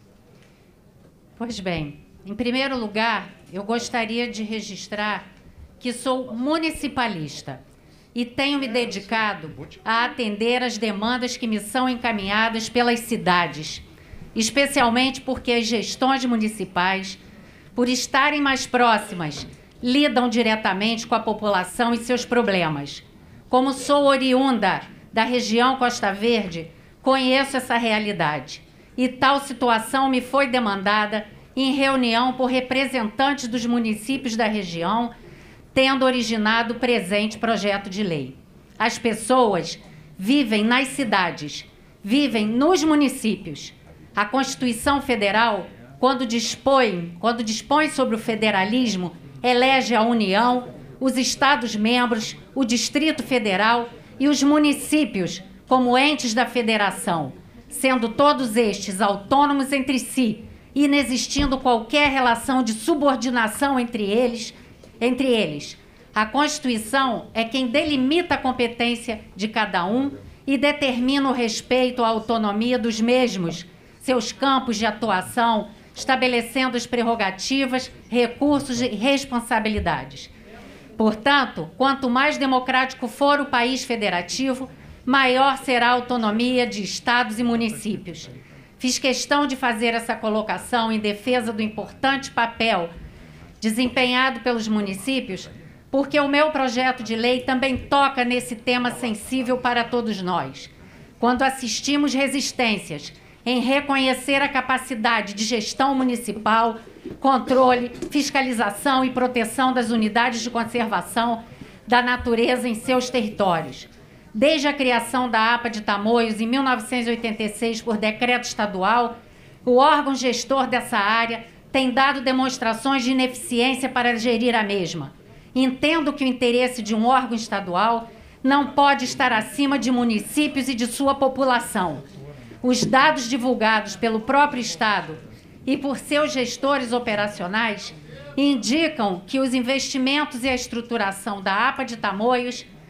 Pois bem, em primeiro lugar, eu gostaria de registrar que sou municipalista e tenho me dedicado a atender as demandas que me são encaminhadas pelas cidades, especialmente porque as gestões municipais, por estarem mais próximas, lidam diretamente com a população e seus problemas. Como sou oriunda da região Costa Verde, conheço essa realidade. E tal situação me foi demandada em reunião por representantes dos municípios da região, tendo originado o presente projeto de lei. As pessoas vivem nas cidades, vivem nos municípios. A Constituição Federal, quando dispõe, quando dispõe sobre o federalismo, elege a União, os Estados-membros, o Distrito Federal e os municípios como entes da federação, sendo todos estes autônomos entre si, inexistindo qualquer relação de subordinação entre eles, entre eles. A Constituição é quem delimita a competência de cada um e determina o respeito à autonomia dos mesmos, seus campos de atuação, estabelecendo as prerrogativas, recursos e responsabilidades. Portanto, quanto mais democrático for o país federativo, maior será a autonomia de estados e municípios. Fiz questão de fazer essa colocação em defesa do importante papel desempenhado pelos municípios, porque o meu projeto de lei também toca nesse tema sensível para todos nós. Quando assistimos resistências em reconhecer a capacidade de gestão municipal, controle, fiscalização e proteção das unidades de conservação da natureza em seus territórios. Desde a criação da APA de Tamoios, em mil novecentos e oitenta e seis, por decreto estadual, o órgão gestor dessa área tem dado demonstrações de ineficiência para gerir a mesma. Entendo que o interesse de um órgão estadual não pode estar acima de municípios e de sua população. Os dados divulgados pelo próprio Estado e por seus gestores operacionais indicam que os investimentos e a estruturação da APA de Tamoios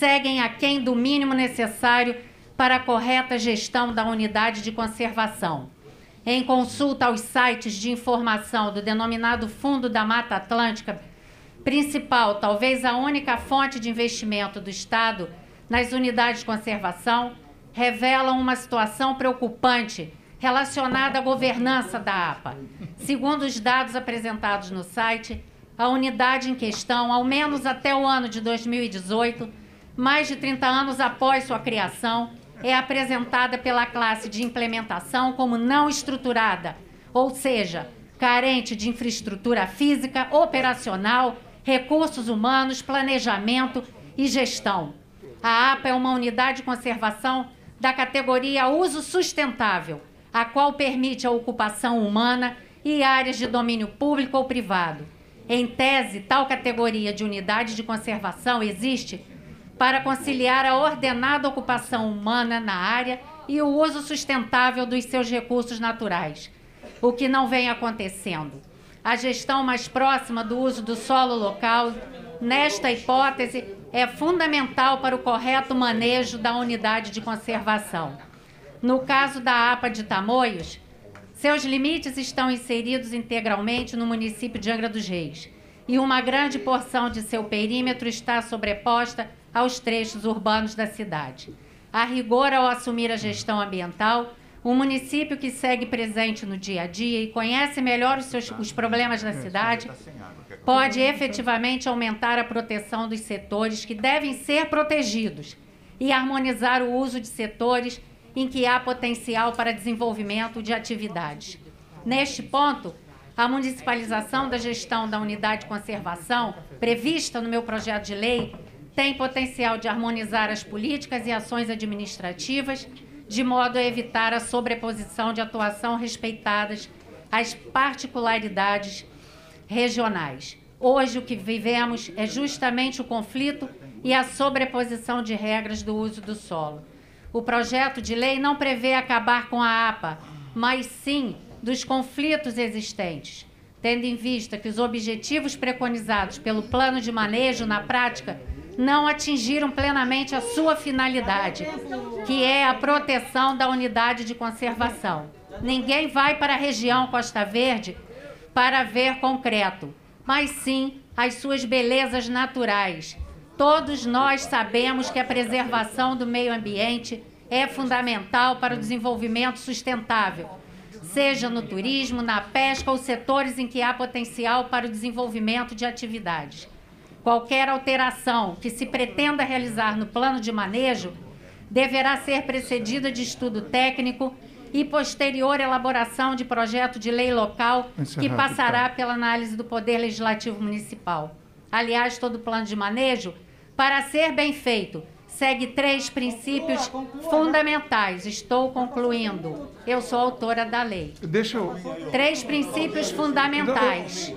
seguem aquém do mínimo necessário para a correta gestão da unidade de conservação. Em consulta aos sites de informação do denominado Fundo da Mata Atlântica, principal, talvez a única fonte de investimento do Estado nas unidades de conservação, revelam uma situação preocupante relacionada à governança da A P A. Segundo os dados apresentados no site, a unidade em questão, ao menos até o ano de dois mil e dezoito, mais de trinta anos após sua criação, é apresentada pela classe de implementação como não estruturada, ou seja, carente de infraestrutura física, operacional, recursos humanos, planejamento e gestão. A A P A é uma unidade de conservação da categoria uso sustentável, a qual permite a ocupação humana e áreas de domínio público ou privado. Em tese, tal categoria de unidade de conservação existe para conciliar a ordenada ocupação humana na área e o uso sustentável dos seus recursos naturais, o que não vem acontecendo. A gestão mais próxima do uso do solo local, nesta hipótese, é fundamental para o correto manejo da unidade de conservação. No caso da A P A de Tamoios, seus limites estão inseridos integralmente no município de Angra dos Reis, e uma grande porção de seu perímetro está sobreposta aos trechos urbanos da cidade. A rigor, ao assumir a gestão ambiental, o município que segue presente no dia a dia e conhece melhor os, seus, os problemas da cidade, pode efetivamente aumentar a proteção dos setores que devem ser protegidos e harmonizar o uso de setores em que há potencial para desenvolvimento de atividades. Neste ponto, a municipalização da gestão da unidade de conservação, prevista no meu projeto de lei, tem potencial de harmonizar as políticas e ações administrativas, de modo a evitar a sobreposição de atuação respeitadas às particularidades regionais. Hoje, o que vivemos é justamente o conflito e a sobreposição de regras do uso do solo. O projeto de lei não prevê acabar com a A P A, mas sim dos conflitos existentes, tendo em vista que os objetivos preconizados pelo plano de manejo, na prática, não atingiram plenamente a sua finalidade, que é a proteção da unidade de conservação. Ninguém vai para a região Costa Verde para ver concreto, mas sim as suas belezas naturais. Todos nós sabemos que a preservação do meio ambiente é fundamental para o desenvolvimento sustentável, seja no turismo, na pesca ou setores em que há potencial para o desenvolvimento de atividades. Qualquer alteração que se pretenda realizar no plano de manejo deverá ser precedida de estudo técnico e posterior elaboração de projeto de lei local que passará pela análise do Poder Legislativo Municipal. Aliás, todo plano de manejo, para ser bem feito, segue três princípios fundamentais. Estou concluindo. Eu sou autora da lei. Deixa eu... Três princípios fundamentais.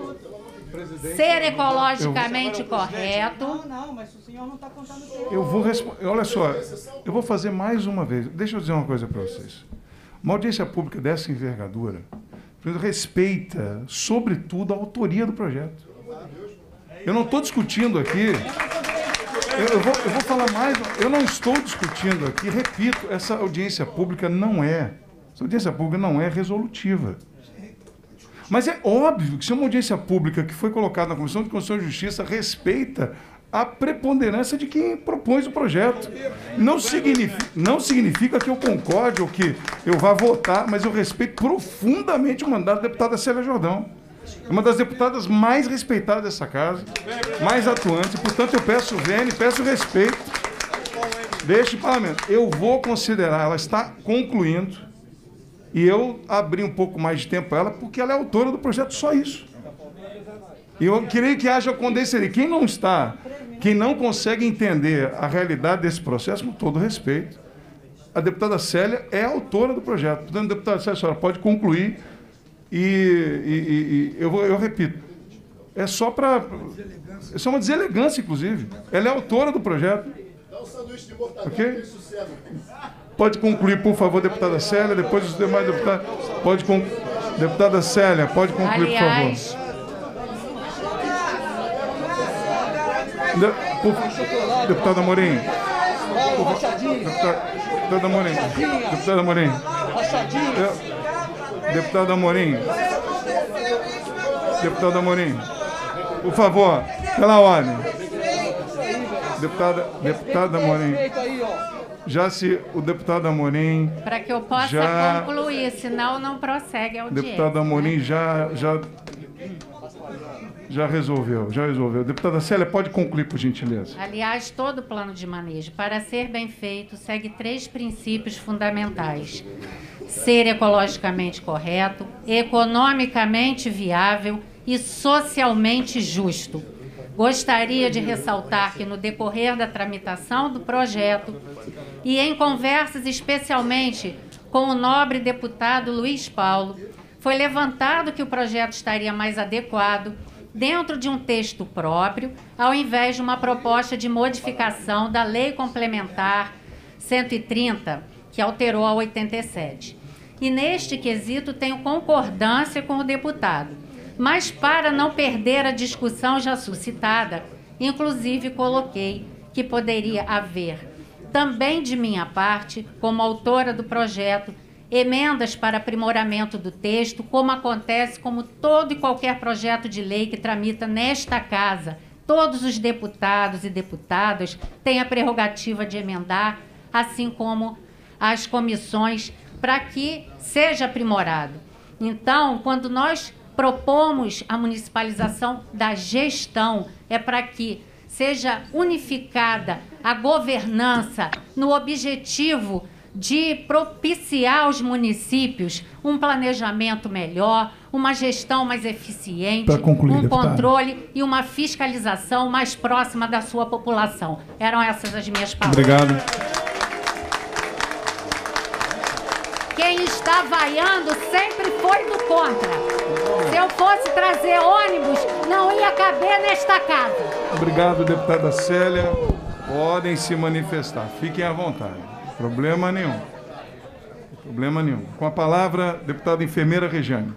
Ser ecologicamente eu... correto. Não, não, mas o senhor não está contando o que eu vou responder. Olha só, eu vou fazer mais uma vez. Deixa eu dizer uma coisa para vocês. Uma audiência pública dessa envergadura respeita, sobretudo, a autoria do projeto. Eu não estou discutindo aqui. Eu, eu, vou, eu vou falar mais. Eu não estou discutindo aqui. Repito, essa audiência pública não é. Essa audiência pública não é resolutiva. Mas é óbvio que se uma audiência pública que foi colocada na Comissão de Constituição e Justiça respeita a preponderância de quem propôs o projeto. Não significa, não significa que eu concorde ou que eu vá votar, mas eu respeito profundamente o mandato da deputada Célia Jordão. É uma das deputadas mais respeitadas dessa casa, mais atuante, portanto eu peço vênia, peço respeito deste parlamento. Eu vou considerar, ela está concluindo, e eu abri um pouco mais de tempo para ela, porque ela é autora do projeto, só isso. E eu creio que haja condescendência. Quem não está, quem não consegue entender a realidade desse processo, com todo respeito, a deputada Célia é autora do projeto. Portanto, deputada Célia, a senhora pode concluir e, e, e, e eu, vou, eu repito, é só para... Isso é uma deselegância, inclusive. Ela é autora do projeto. Dá um sanduíche de mortadela, ok? Pode concluir, por favor, deputada Célia, depois os demais deputados... Pode concluir. Deputada Célia, pode concluir, Aliás, por favor. De, por, deputada Amorim. Deputada, deputada Amorim. Deputada Amorim. É, deputada Amorim. Deputada Amorim. Por favor, pela ordem. Deputada, deputada Amorim. Já se o deputado Amorim... Para que eu possa já, concluir, senão não prossegue a audiência. Deputada Amorim né? já, já, já resolveu, já resolveu. Deputada Célia, pode concluir, por gentileza. Aliás, todo plano de manejo, para ser bem feito, segue três princípios fundamentais. Ser ecologicamente correto, economicamente viável e socialmente justo. Gostaria de ressaltar que, no decorrer da tramitação do projeto e em conversas especialmente com o nobre deputado Luiz Paulo, foi levantado que o projeto estaria mais adequado dentro de um texto próprio, ao invés de uma proposta de modificação da Lei Complementar cento e trinta, que alterou a oitenta e sete. E neste quesito tenho concordância com o deputado. Mas, para não perder a discussão já suscitada, inclusive coloquei que poderia haver, também de minha parte, como autora do projeto, emendas para aprimoramento do texto, como acontece como todo e qualquer projeto de lei que tramita nesta casa. Todos os deputados e deputadas têm a prerrogativa de emendar, assim como as comissões, para que seja aprimorado. Então, quando nós propomos a municipalização da gestão, é para que seja unificada a governança no objetivo de propiciar aos municípios um planejamento melhor, uma gestão mais eficiente, concluir, um deputada. controle e uma fiscalização mais próxima da sua população. Eram essas as minhas palavras. Obrigado. Quem está vaiando sempre foi do contra. Se eu fosse trazer ônibus, não ia caber nesta casa. Obrigado, deputada Célia. Podem se manifestar. Fiquem à vontade. Problema nenhum. Problema nenhum. Com a palavra, deputada enfermeira Regiane.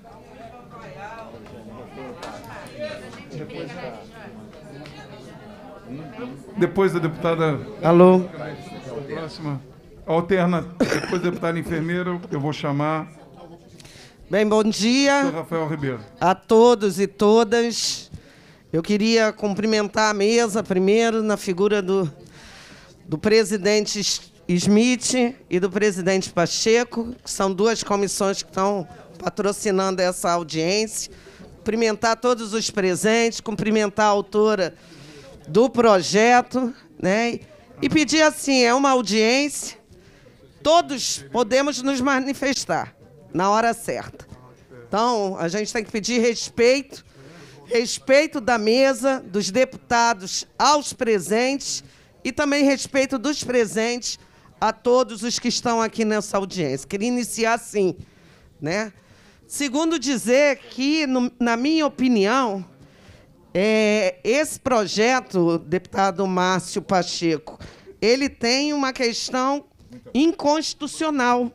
Depois da deputada... Alô? Próxima. Alterna. Depois da deputada enfermeira, eu vou chamar... Bem, bom dia Senhor Rafael Ribeiro. A todos e todas. Eu queria cumprimentar a mesa primeiro na figura do, do presidente Smith e do presidente Pacheco, que são duas comissões que estão patrocinando essa audiência. Cumprimentar todos os presentes, cumprimentar a autora do projeto, né? E pedir assim, é uma audiência, todos podemos nos manifestar na hora certa. Então, a gente tem que pedir respeito, respeito da mesa, dos deputados aos presentes e também respeito dos presentes a todos os que estão aqui nessa audiência. Queria iniciar assim, né? Segundo dizer que, no, na minha opinião, é, esse projeto, deputado Márcio Pacheco, ele tem uma questão inconstitucional.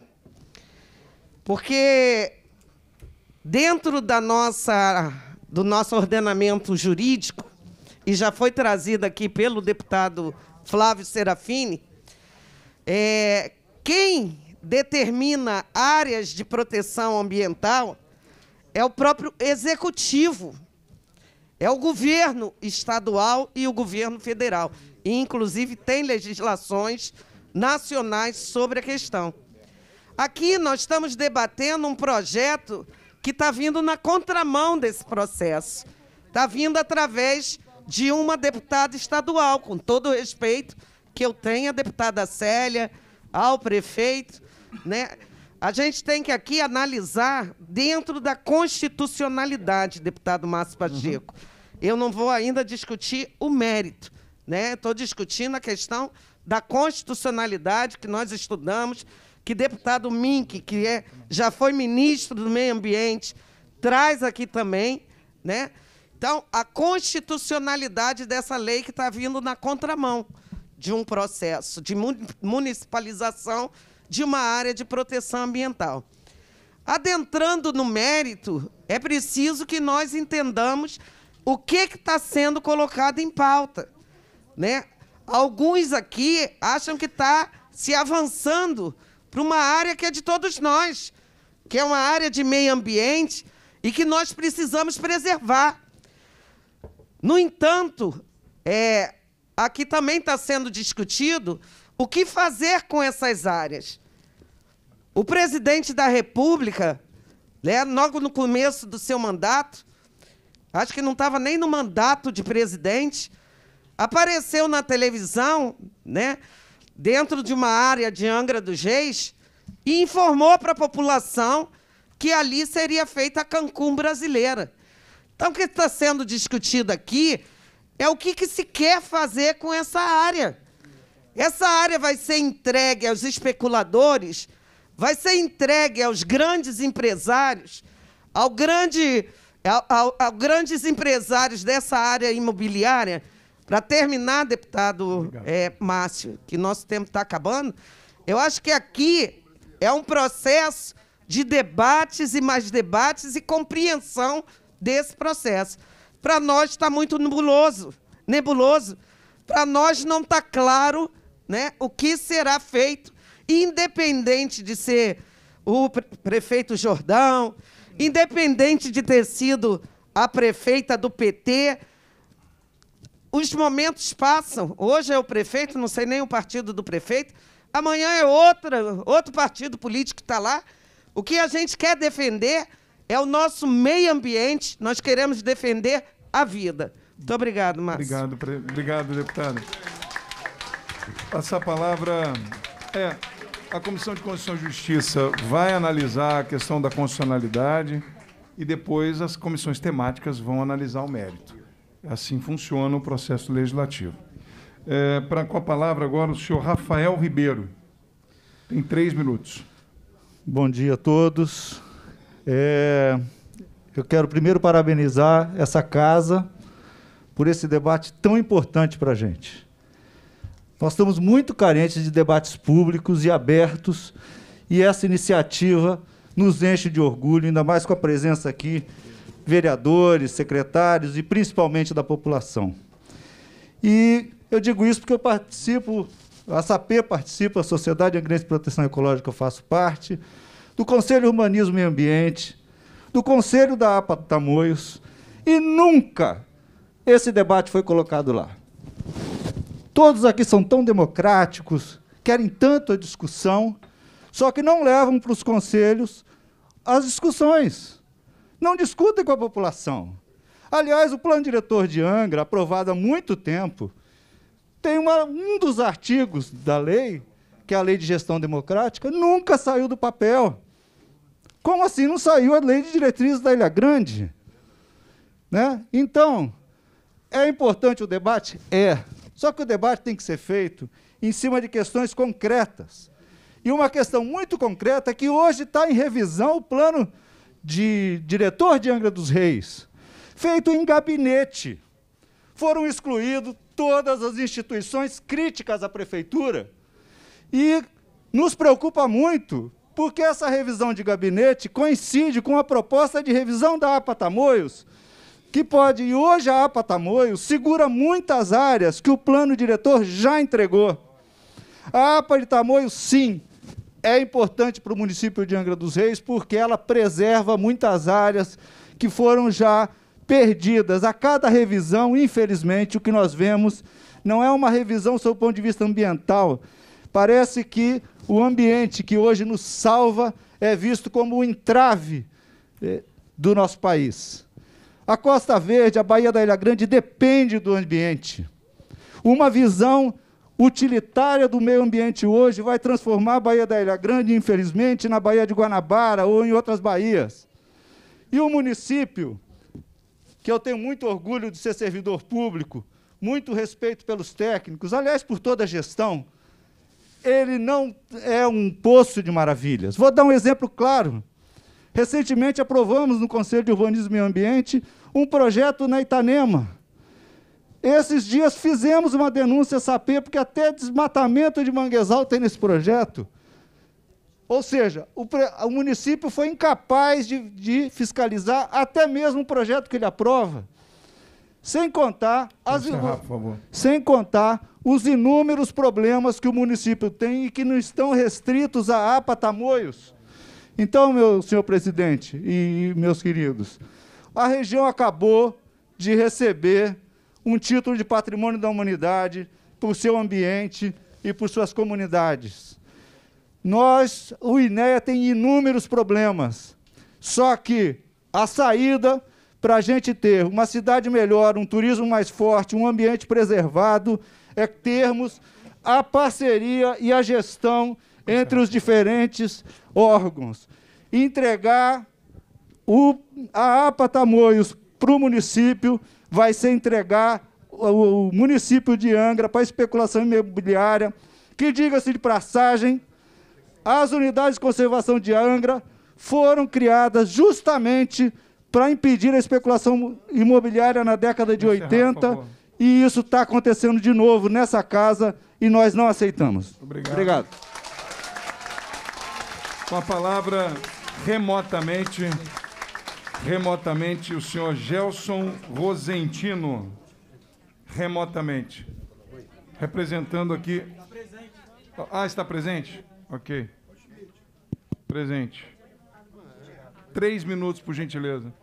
Porque dentro da nossa, do nosso ordenamento jurídico, e já foi trazido aqui pelo deputado Flávio Serafini, é, quem determina áreas de proteção ambiental é o próprio executivo, é o governo estadual e o governo federal. E, inclusive, tem legislações nacionais sobre a questão. Aqui nós estamos debatendo um projeto que está vindo na contramão desse processo. Está vindo através de uma deputada estadual, com todo o respeito que eu tenho à deputada Célia, ao prefeito, né? A gente tem que aqui analisar dentro da constitucionalidade, deputado Márcio Pacheco. Uhum. Eu não vou ainda discutir o mérito, né? Estou discutindo a questão da constitucionalidade que nós estudamos, que deputado Mink, que é, já foi ministro do Meio Ambiente, traz aqui também, né? Então, a constitucionalidade dessa lei que está vindo na contramão de um processo de municipalização de uma área de proteção ambiental. Adentrando no mérito, é preciso que nós entendamos o que está sendo colocado em pauta. né? Alguns aqui acham que está se avançando para uma área que é de todos nós, que é uma área de meio ambiente e que nós precisamos preservar. No entanto, é, aqui também está sendo discutido o que fazer com essas áreas. O presidente da República, né, logo no começo do seu mandato, acho que não estava nem no mandato de presidente, apareceu na televisão, né, dentro de uma área de Angra dos Reis, e informou para a população que ali seria feita a Cancún brasileira. Então, o que está sendo discutido aqui é o que, que se quer fazer com essa área. Essa área vai ser entregue aos especuladores, vai ser entregue aos grandes empresários, ao grande, ao, ao, ao grandes empresários dessa área imobiliária. Para terminar, deputado é, Márcio, que nosso tempo está acabando, eu acho que aqui é um processo de debates e mais debates e compreensão desse processo. Para nós está muito nebuloso, nebuloso. Para nós não está claro, né, o que será feito, independente de ser o prefeito Jordão, independente de ter sido a prefeita do P T. Os momentos passam. Hoje é o prefeito, não sei nem o partido do prefeito. Amanhã é outra, outro partido político que está lá. O que a gente quer defender é o nosso meio ambiente. Nós queremos defender a vida. Muito obrigado, Márcio. Obrigado, pre... obrigado, deputado. Passar a palavra... É, a Comissão de Constituição e Justiça vai analisar a questão da constitucionalidade e depois as comissões temáticas vão analisar o mérito. Assim funciona o processo legislativo. É, pra, com a palavra agora o senhor Rafael Ribeiro. Tem três minutos. Bom dia a todos. É, eu quero primeiro parabenizar essa casa por esse debate tão importante para a gente. Nós estamos muito carentes de debates públicos e abertos, e essa iniciativa nos enche de orgulho, ainda mais com a presença aqui vereadores, secretários e principalmente da população. E eu digo isso porque eu participo, a S A P participa, a Sociedade Angrense de Proteção Ecológica eu faço parte, do Conselho de Urbanismo e Ambiente, do Conselho da APA Tamoios, e nunca esse debate foi colocado lá. Todos aqui são tão democráticos, querem tanto a discussão, só que não levam para os conselhos as discussões. Não discutem com a população. Aliás, o plano diretor de Angra, aprovado há muito tempo, tem uma, um dos artigos da lei, que é a Lei de Gestão Democrática, nunca saiu do papel. Como assim não saiu a Lei de Diretrizes da Ilha Grande? Né? Então, é importante o debate? É. Só que o debate tem que ser feito em cima de questões concretas. E uma questão muito concreta é que hoje está em revisão o plano de diretor de Angra dos Reis, feito em gabinete. Foram excluídas todas as instituições críticas à prefeitura. E nos preocupa muito, porque essa revisão de gabinete coincide com a proposta de revisão da APA Tamoios, que pode, e hoje a APA Tamoios segura muitas áreas que o plano diretor já entregou. A APA de Tamoios, sim, é importante para o município de Angra dos Reis, porque ela preserva muitas áreas que foram já perdidas. A cada revisão, infelizmente, o que nós vemos não é uma revisão sob o ponto de vista ambiental. Parece que o ambiente que hoje nos salva é visto como um entrave eh, do nosso país. A Costa Verde, a Baía da Ilha Grande, depende do ambiente. Uma visão utilitária do meio ambiente hoje vai transformar a Baía da Ilha Grande, infelizmente, na Baía de Guanabara ou em outras baías. E o município, que eu tenho muito orgulho de ser servidor público, muito respeito pelos técnicos, aliás, por toda a gestão, ele não é um poço de maravilhas. Vou dar um exemplo claro. Recentemente aprovamos no Conselho de Urbanismo e Meio Ambiente um projeto na Itanema. Esses dias fizemos uma denúncia à S A P, porque até desmatamento de manguezal tem nesse projeto. Ou seja, o, o município foi incapaz de, de fiscalizar até mesmo o projeto que ele aprova. Sem contar, as, Encerrar, por favor. sem contar os inúmeros problemas que o município tem e que não estão restritos a APA Tamoios. Então, meu senhor presidente e meus queridos, a região acabou de receber um título de patrimônio da humanidade por seu ambiente e por suas comunidades. Nós, o INEA tem inúmeros problemas, só que a saída para a gente ter uma cidade melhor, um turismo mais forte, um ambiente preservado, é termos a parceria e a gestão entre os diferentes órgãos. Entregar o, a APA Tamoios para o município vai ser entregar o, o município de Angra para especulação imobiliária, que, diga-se de passagem, as unidades de conservação de Angra foram criadas justamente para impedir a especulação imobiliária na década de oitenta, e isso está acontecendo de novo nessa casa e nós não aceitamos. Obrigado. Obrigado. Com a palavra, remotamente, remotamente, o senhor Gelson Rosentino. Remotamente. Representando aqui... Ah, está presente? Ok. Presente. Três minutos, por gentileza.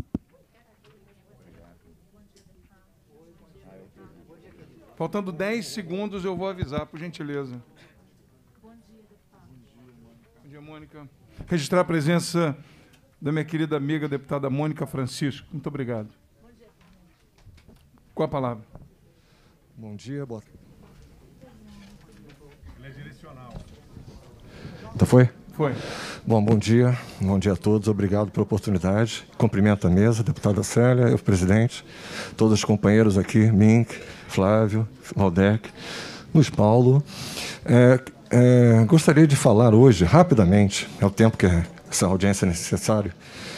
Faltando dez segundos, eu vou avisar, por gentileza. Bom dia, Mônica. Registrar a presença da minha querida amiga deputada Mônica Francisco. Muito obrigado. Com a palavra. Bom dia, boa. Ele é direcional. Então foi? Foi. Bom, bom dia. Bom dia a todos. Obrigado pela oportunidade. Cumprimento a mesa, deputada Célia, o presidente, todos os companheiros aqui, Mink, Flávio, Valdec, Luiz Paulo. É, é, gostaria de falar hoje, rapidamente, é o tempo que essa audiência é necessário,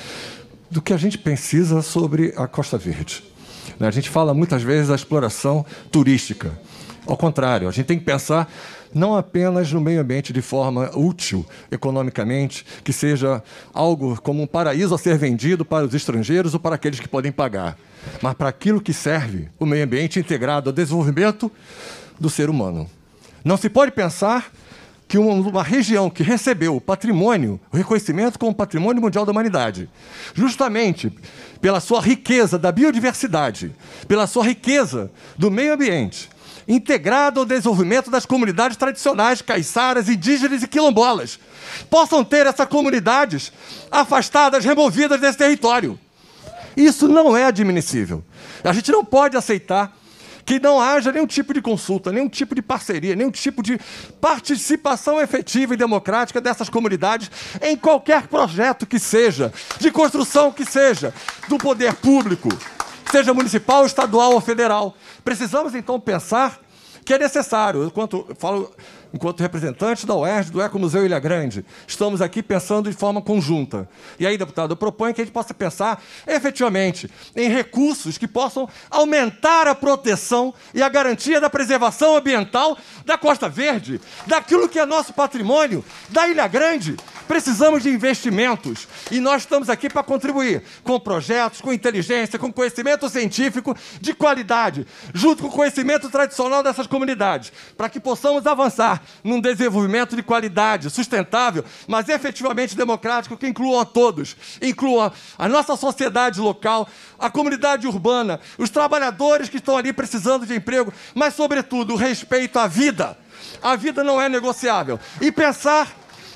do que a gente precisa sobre a Costa Verde. A gente fala muitas vezes da exploração turística. Ao contrário, a gente tem que pensar não apenas no meio ambiente de forma útil economicamente, que seja algo como um paraíso a ser vendido para os estrangeiros ou para aqueles que podem pagar, mas para aquilo que serve o meio ambiente integrado ao desenvolvimento do ser humano. Não se pode pensar que uma, uma região que recebeu o patrimônio, o reconhecimento como Patrimônio Mundial da Humanidade, justamente pela sua riqueza da biodiversidade, pela sua riqueza do meio ambiente, integrado ao desenvolvimento das comunidades tradicionais, caiçaras, indígenas e quilombolas, possam ter essas comunidades afastadas, removidas desse território. Isso não é admissível. A gente não pode aceitar que não haja nenhum tipo de consulta, nenhum tipo de parceria, nenhum tipo de participação efetiva e democrática dessas comunidades em qualquer projeto que seja, de construção que seja, do poder público, seja municipal, estadual ou federal. Precisamos, então, pensar que é necessário, enquanto falo enquanto representante da U E R J, do Ecomuseu Ilha Grande, estamos aqui pensando de forma conjunta. E aí, deputado, eu proponho que a gente possa pensar efetivamente em recursos que possam aumentar a proteção e a garantia da preservação ambiental da Costa Verde, daquilo que é nosso patrimônio, da Ilha Grande. Precisamos de investimentos e nós estamos aqui para contribuir com projetos, com inteligência, com conhecimento científico de qualidade, junto com o conhecimento tradicional dessas comunidades, para que possamos avançar num desenvolvimento de qualidade, sustentável, mas efetivamente democrático, que inclua a todos, inclua a nossa sociedade local, a comunidade urbana, os trabalhadores que estão ali precisando de emprego, mas, sobretudo, o respeito à vida. A vida não é negociável. E pensar,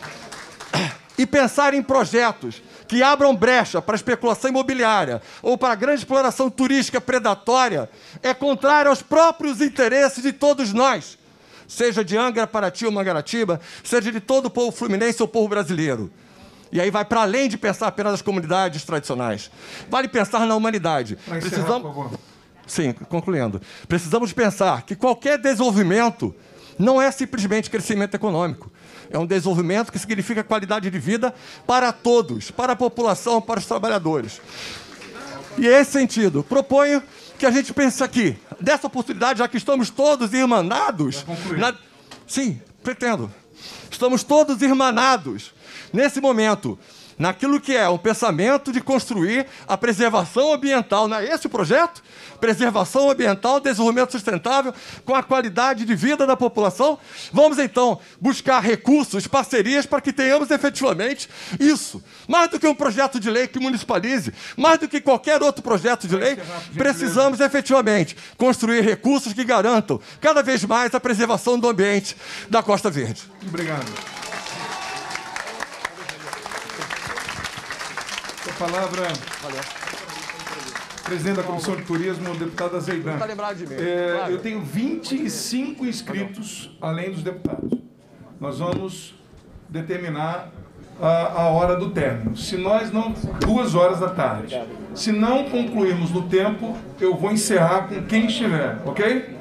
e pensar em projetos que abram brecha para a especulação imobiliária ou para a grande exploração turística predatória é contrário aos próprios interesses de todos nós, seja de Angra, Paraty ou Mangaratiba, seja de todo o povo fluminense ou povo brasileiro. E aí vai para além de pensar apenas nas comunidades tradicionais. Vale pensar na humanidade. Precisamos... Sim, concluindo. Precisamos pensar que qualquer desenvolvimento não é simplesmente crescimento econômico. É um desenvolvimento que significa qualidade de vida para todos, para a população, para os trabalhadores. E nesse sentido, proponho que a gente pense aqui, dessa oportunidade, já que estamos todos irmanados... Na... Sim, pretendo. Estamos todos irmanados, nesse momento, naquilo que é o pensamento de construir a preservação ambiental. Não é esse o projeto? Preservação ambiental, desenvolvimento sustentável, com a qualidade de vida da população. Vamos, então, buscar recursos, parcerias, para que tenhamos efetivamente isso. Mais do que um projeto de lei que municipalize, mais do que qualquer outro projeto de lei, precisamos efetivamente construir recursos que garantam cada vez mais a preservação do ambiente da Costa Verde. Obrigado. A palavra... Presidente da Comissão de Turismo, o deputado Zeidan. Tá lembrado de mim. É, Claro. eu tenho vinte e cinco inscritos, além dos deputados. Nós vamos determinar a, a hora do término. Se nós não... Duas horas da tarde. Se não concluirmos no tempo, eu vou encerrar com quem estiver, ok?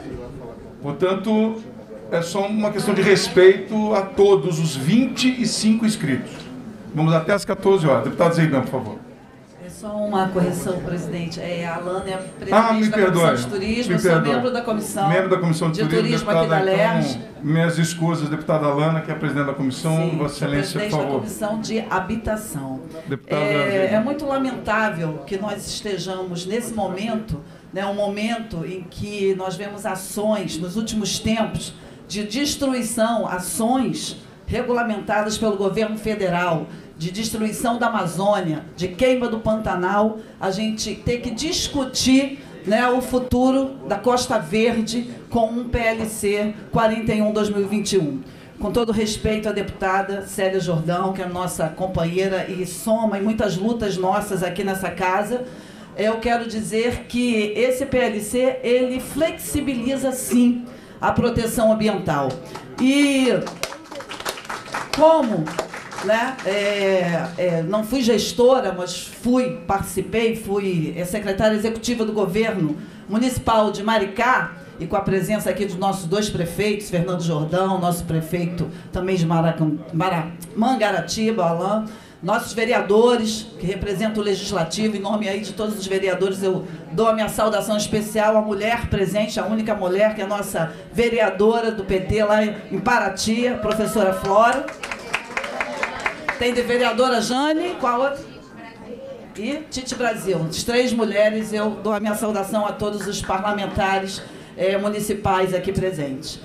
Portanto, é só uma questão de respeito a todos os vinte e cinco inscritos. Vamos até às quatorze horas. Deputado Zeidan, por favor. É só uma correção, presidente. É, a Alana é a presidente Ah, me da perdoe. Comissão de Turismo, Me eu sou perdoe. membro da Comissão, Membro da Comissão de, de Turismo, aqui da deputada, L E R J. então, minhas escusas, deputada Alana, que é a presidente da comissão. Sim, Vossa sou Excelência, presidente por da favor. Comissão de Habitação. Deputada É, Zeidan. é muito lamentável que nós estejamos nesse momento, né, um momento em que nós vemos ações, nos últimos tempos, de destruição, ações regulamentadas pelo governo federal, de destruição da Amazônia, de queima do Pantanal, a gente tem que discutir, né, o futuro da Costa Verde com um P L C quarenta e um barra dois mil e vinte e um. Com todo respeito à deputada Célia Jordão, que é a nossa companheira e soma em muitas lutas nossas aqui nessa casa, eu quero dizer que esse P L C, ele flexibiliza, sim, a proteção ambiental. E como... Né? É, é, não fui gestora, mas fui, participei, fui é, secretária executiva do governo municipal de Maricá, e com a presença aqui dos nossos dois prefeitos, Fernando Jordão, nosso prefeito também de Maracam, Mara, Mangaratiba, Alain, nossos vereadores, que representam o Legislativo, em nome aí de todos os vereadores, eu dou a minha saudação especial à mulher presente, a única mulher, que é a nossa vereadora do P T lá em Paraty, a professora Flora. Tem de vereadora Jane, qual outra? E Tite Brasil. As três mulheres, eu dou a minha saudação a todos os parlamentares é, municipais aqui presentes.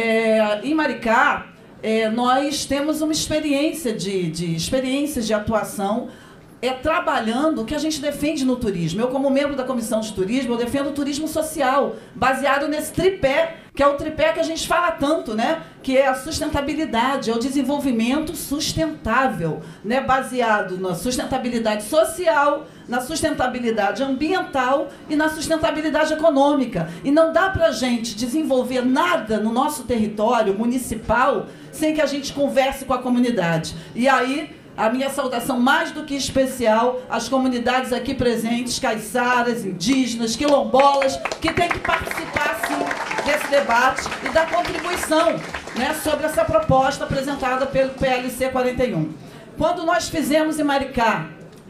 É, em Maricá, é, nós temos uma experiência de, de, experiências de atuação é, trabalhando o que a gente defende no turismo. Eu, como membro da Comissão de Turismo, eu defendo o turismo social, baseado nesse tripé, que é o tripé que a gente fala tanto, né? Que é a sustentabilidade, é o desenvolvimento sustentável, né? Baseado na sustentabilidade social, na sustentabilidade ambiental e na sustentabilidade econômica. E não dá para a gente desenvolver nada no nosso território municipal sem que a gente converse com a comunidade. E aí, a minha saudação mais do que especial às comunidades aqui presentes, caiçaras, indígenas, quilombolas, que têm que participar, sim, desse debate e da contribuição, né, sobre essa proposta apresentada pelo P L C quarenta e um. Quando nós fizemos em Maricá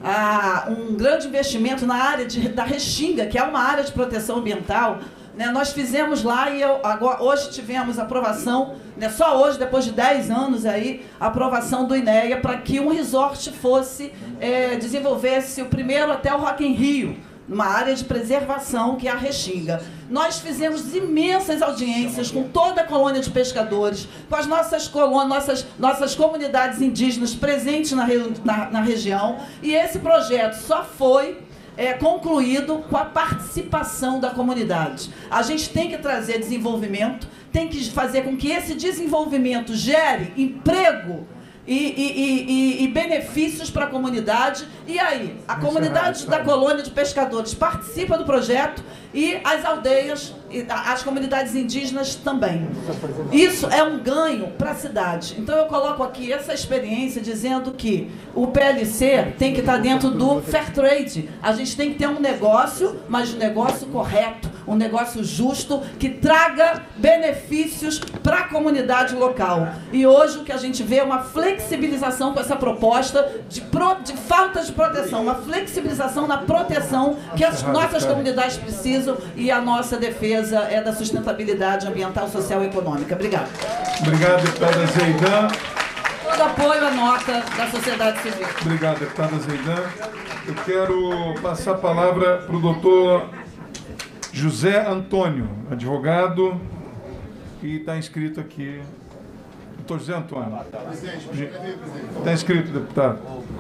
ah, um grande investimento na área de, da Restinga, que é uma área de proteção ambiental, né, nós fizemos lá e eu, agora, hoje tivemos aprovação, né, só hoje, depois de dez anos, aí, aprovação do INEA para que um resort fosse, é, desenvolvesse o primeiro até o Rock in Rio, numa área de preservação, que é a Restinga. Nós fizemos imensas audiências com toda a colônia de pescadores, com as nossas, colônias, nossas, nossas comunidades indígenas presentes na, na, na região, e esse projeto só foi É, concluído com a participação da comunidade. A gente tem que trazer desenvolvimento, tem que fazer com que esse desenvolvimento gere emprego e, e, e, e benefícios para a comunidade. E aí, a comunidade da colônia de pescadores participa do projeto e as aldeias, as comunidades indígenas também. Isso é um ganho para a cidade. Então eu coloco aqui essa experiência dizendo que o P L C tem que estar dentro do fair trade. A gente tem que ter um negócio, mas um negócio correto, um negócio justo, que traga benefícios para a comunidade local. E hoje o que a gente vê é uma flexibilização com essa proposta de, pro, de falta de proteção, uma flexibilização na proteção que as nossas comunidades precisam, e a nossa defesa é da sustentabilidade ambiental, social e econômica. Obrigada. Obrigado, deputada Zeidan. todo apoio à nota da sociedade civil. Obrigado, deputada Zeidan. Eu quero passar a palavra para o doutor José Antônio, advogado, e está inscrito aqui. Doutor José Antônio. Está inscrito, deputado.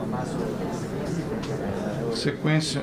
Sequência.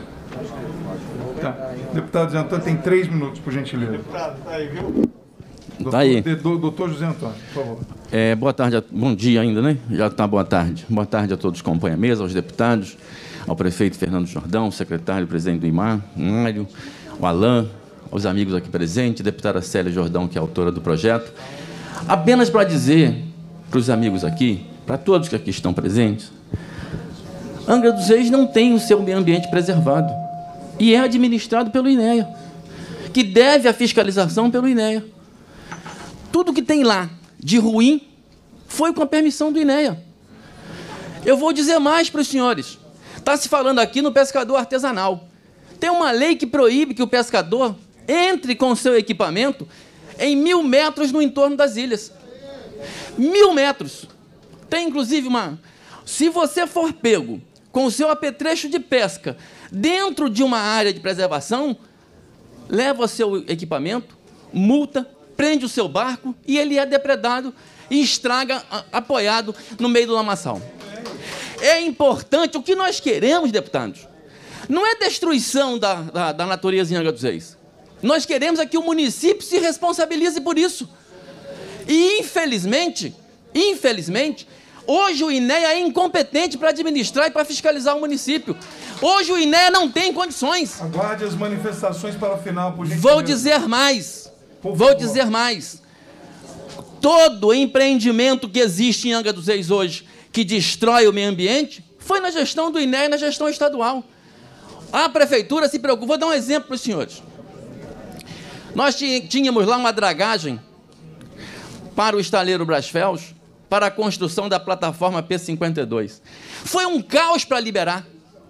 Tá. Deputado José Antônio, tem três minutos, por gentileza. Deputado, está aí, viu? Doutor, tá aí. Doutor José Antônio, por favor. É, boa tarde, a, bom dia ainda, né? Já está boa tarde. Boa tarde a todos que compõem a mesa, aos deputados, ao prefeito Fernando Jordão, ao secretário, presidente do I M A, Mário, ao Alain, aos amigos aqui presentes, deputada Célia Jordão, que é autora do projeto. Apenas para dizer para os amigos aqui, para todos que aqui estão presentes, Angra dos Reis não tem o seu meio ambiente preservado e é administrado pelo INEA, que deve a fiscalização pelo INEA. Tudo que tem lá de ruim foi com a permissão do INEA. Eu vou dizer mais para os senhores. Está se falando aqui no pescador artesanal. Tem uma lei que proíbe que o pescador entre com o seu equipamento em mil metros no entorno das ilhas. Mil metros. Tem, inclusive, uma... Se você for pego com o seu apetrecho de pesca dentro de uma área de preservação, leva o seu equipamento, multa, prende o seu barco e ele é depredado e estraga, apoiado no meio do lamaçal. É importante, o que nós queremos, deputados, não é destruição da, da, da natureza em Angra dos Reis. Nós queremos é que o município se responsabilize por isso. E, infelizmente, infelizmente, hoje o INEA é incompetente para administrar e para fiscalizar o município. Hoje o INEA não tem condições. Aguarde as manifestações para o final, por gentileza. Vou dizer mais. Vou dizer mais. Todo empreendimento que existe em Angra dos Reis hoje, que destrói o meio ambiente, foi na gestão do INEA e na gestão estadual. A prefeitura se preocupa. Vou dar um exemplo para os senhores. Nós tínhamos lá uma dragagem para o estaleiro Brasfels, para a construção da plataforma P cinquenta e dois. Foi um caos para liberar,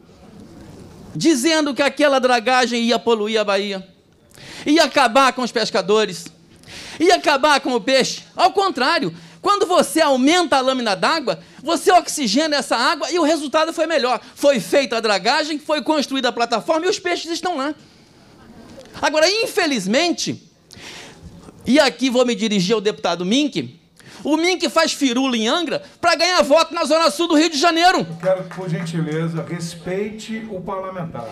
dizendo que aquela dragagem ia poluir a Bahia, ia acabar com os pescadores, ia acabar com o peixe. Ao contrário, quando você aumenta a lâmina d'água, você oxigena essa água e o resultado foi melhor. Foi feita a dragagem, foi construída a plataforma e os peixes estão lá. Agora, infelizmente, e aqui vou me dirigir ao deputado Mink, o Mink faz firula em Angra para ganhar voto na Zona Sul do Rio de Janeiro. Eu quero, por gentileza, respeite o parlamentar.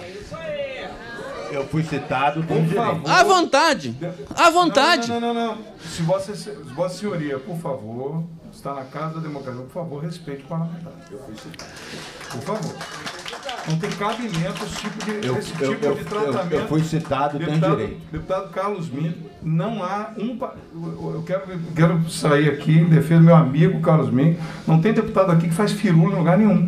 Eu fui citado, por favor. À vontade, à vontade. Não, não, não, não. Se vossa, se vossa senhoria, por favor, está na Casa da Democracia, por favor, respeite o parlamentar. Eu fui citado. Por favor. Não tem cabimento esse tipo de, eu, esse eu, tipo eu, de tratamento. Eu, eu fui citado, tem direito. Deputado Carlos Mink, não há um... Eu quero, quero sair aqui em defesa do meu amigo Carlos Mink. Não tem deputado aqui que faz firula em lugar nenhum.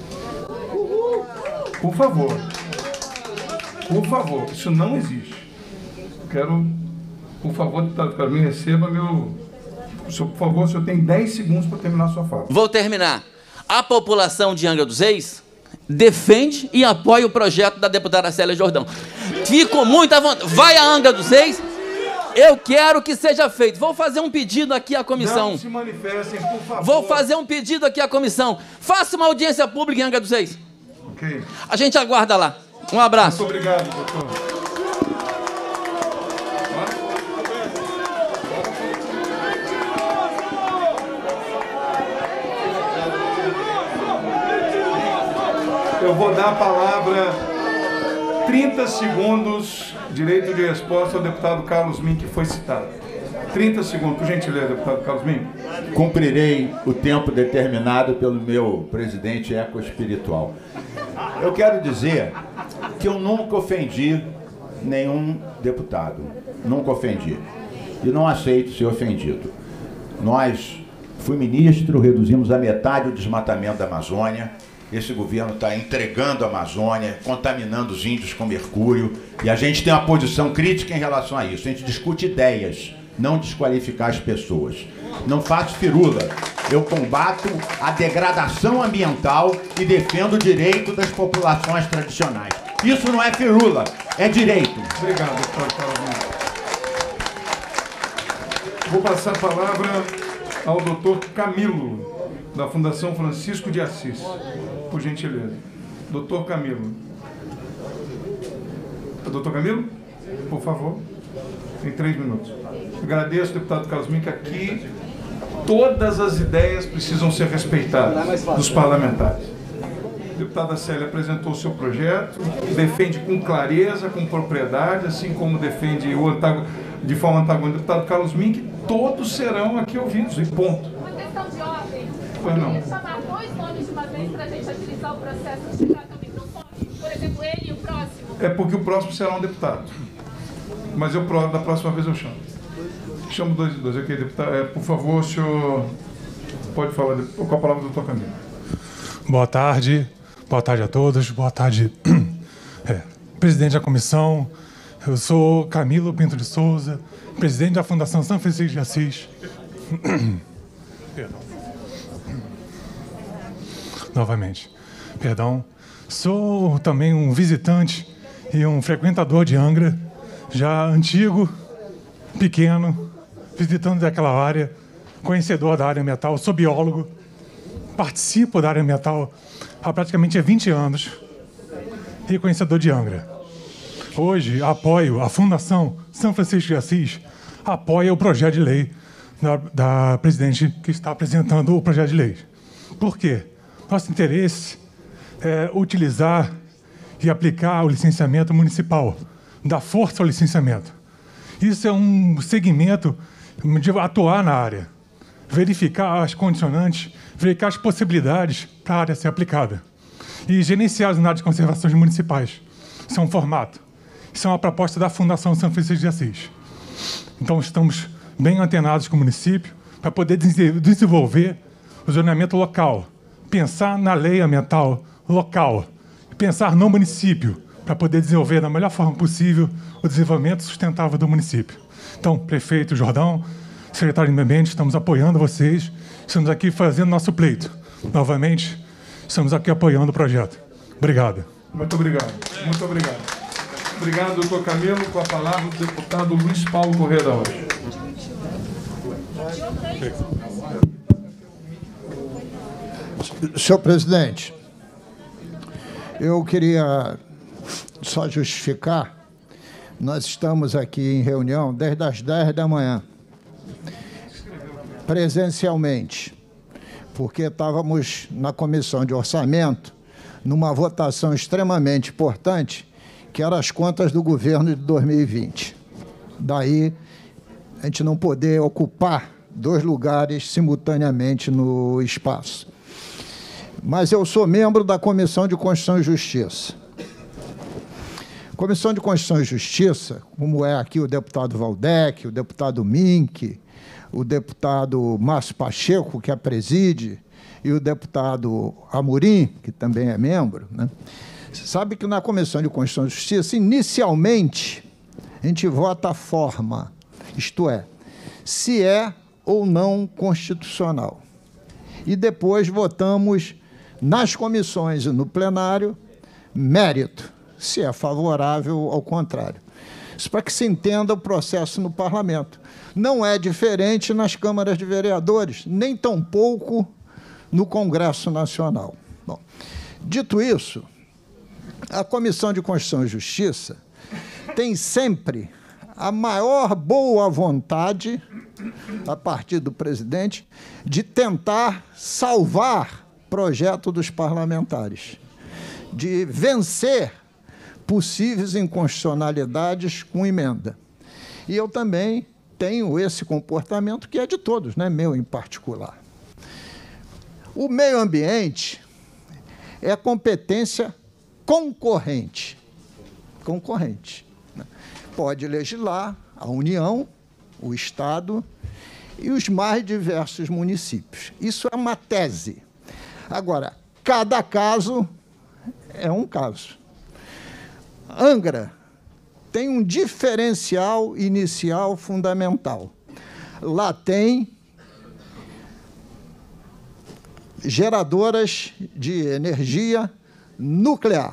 Por favor. Por favor, isso não existe. Quero, por favor, deputado Carlos Mink, receba meu... Por favor, o senhor tem dez segundos para terminar a sua fala. Vou terminar. A população de Angra dos Reis defende e apoia o projeto da deputada Célia Jordão. Fico muito à vontade. Vai a Angra dos Reis. Eu quero que seja feito. Vou fazer um pedido aqui à comissão. Não se manifestem, por favor. Vou fazer um pedido aqui à comissão. Faça uma audiência pública em Angra dos Reis. Ok. A gente aguarda lá. Um abraço. Muito obrigado, doutor. Eu vou dar a palavra, trinta segundos, direito de resposta ao deputado Carlos Mink, que foi citado. trinta segundos, por gentileza, deputado Carlos Mink. Cumprirei o tempo determinado pelo meu presidente ecoespiritual. Eu quero dizer que eu nunca ofendi nenhum deputado. Nunca ofendi. E não aceito ser ofendido. Nós, fui ministro, reduzimos a metade o desmatamento da Amazônia. Esse governo está entregando a Amazônia, contaminando os índios com mercúrio, e a gente tem uma posição crítica em relação a isso. A gente discute ideias, não desqualificar as pessoas. Não faço firula. Eu combato a degradação ambiental e defendo o direito das populações tradicionais. Isso não é firula, é direito. Obrigado, doutor Carlos. Vou passar a palavra ao doutor Camilo. da Fundação Francisco de Assis, por gentileza. Doutor Camilo. Doutor Camilo, por favor, em três minutos. Agradeço, deputado Carlos Mink, aqui todas as ideias precisam ser respeitadas dos parlamentares. A deputada Célia apresentou o seu projeto, defende com clareza, com propriedade, assim como defende o antagon... de forma antagônica o deputado Carlos Mink, todos serão aqui ouvidos, e ponto. Uma questão de ordem. Pois não. Eu queria chamar dois nomes de uma vez para a gente agilizar o processo de chegar ao microfone. Por exemplo, ele e o próximo. É porque o próximo será um deputado. Mas eu, da próxima vez eu chamo. Chamo dois e dois. Ok, deputado. É, por favor, o senhor pode falar com a palavra do doutor Camilo. Boa tarde. Boa tarde a todos. Boa tarde, é, presidente da comissão. Eu sou Camilo Pinto de Souza, presidente da Fundação São Francisco de Assis. Perdão. Novamente. Perdão. Sou também um visitante e um frequentador de Angra, já antigo, pequeno, visitando daquela área, conhecedor da área ambiental, sou biólogo, participo da área ambiental há praticamente vinte anos e conhecedor de Angra. Hoje apoio a Fundação São Francisco de Assis, apoia o projeto de lei da, da presidente que está apresentando o projeto de lei. Por quê? Nosso interesse é utilizar e aplicar o licenciamento municipal, dar força ao licenciamento. Isso é um segmento de atuar na área, verificar as condicionantes, verificar as possibilidades para a área ser aplicada e gerenciar as unidades de conservação municipais. Isso é um formato. Isso é uma proposta da Fundação São Francisco de Assis. Então, estamos bem antenados com o município para poder desenvolver o zoneamento local, pensar na lei ambiental local, pensar no município, para poder desenvolver da melhor forma possível o desenvolvimento sustentável do município. Então, prefeito Jordão, secretário de Meio Ambiente, estamos apoiando vocês, estamos aqui fazendo nosso pleito. Novamente, estamos aqui apoiando o projeto. Obrigado. Muito obrigado. Muito obrigado. Obrigado, doutor Camilo. Com a palavra, o deputado Luiz Paulo Corrêa da Rocha. Senhor presidente, eu queria só justificar, nós estamos aqui em reunião desde as dez da manhã, presencialmente, porque estávamos na comissão de orçamento, numa votação extremamente importante, que era as contas do governo de dois mil e vinte. Daí, a gente não poder ocupar dois lugares simultaneamente no espaço. Mas eu sou membro da Comissão de Constituição e Justiça. Comissão de Constituição e Justiça, como é aqui o deputado Valdec, o deputado Mink, o deputado Márcio Pacheco, que a preside, e o deputado Amorim, que também é membro, né? Sabe que na Comissão de Constituição e Justiça, inicialmente, a gente vota a forma, isto é, se é ou não constitucional. E depois votamos nas comissões e no plenário, mérito, se é favorável ou ao contrário. Isso para que se entenda o processo no parlamento. Não é diferente nas câmaras de vereadores, nem tampouco no Congresso Nacional. Bom, dito isso, a Comissão de Constituição e Justiça tem sempre a maior boa vontade, a partir do presidente, de tentar salvar projeto dos parlamentares, de vencer possíveis inconstitucionalidades com emenda. E eu também tenho esse comportamento que é de todos, não é meu em particular. O meio ambiente é competência concorrente. Concorrente. Pode legislar a União, o Estado e os mais diversos municípios. Isso é uma tese. Agora, cada caso é um caso. Angra tem um diferencial inicial fundamental. Lá tem geradoras de energia nuclear.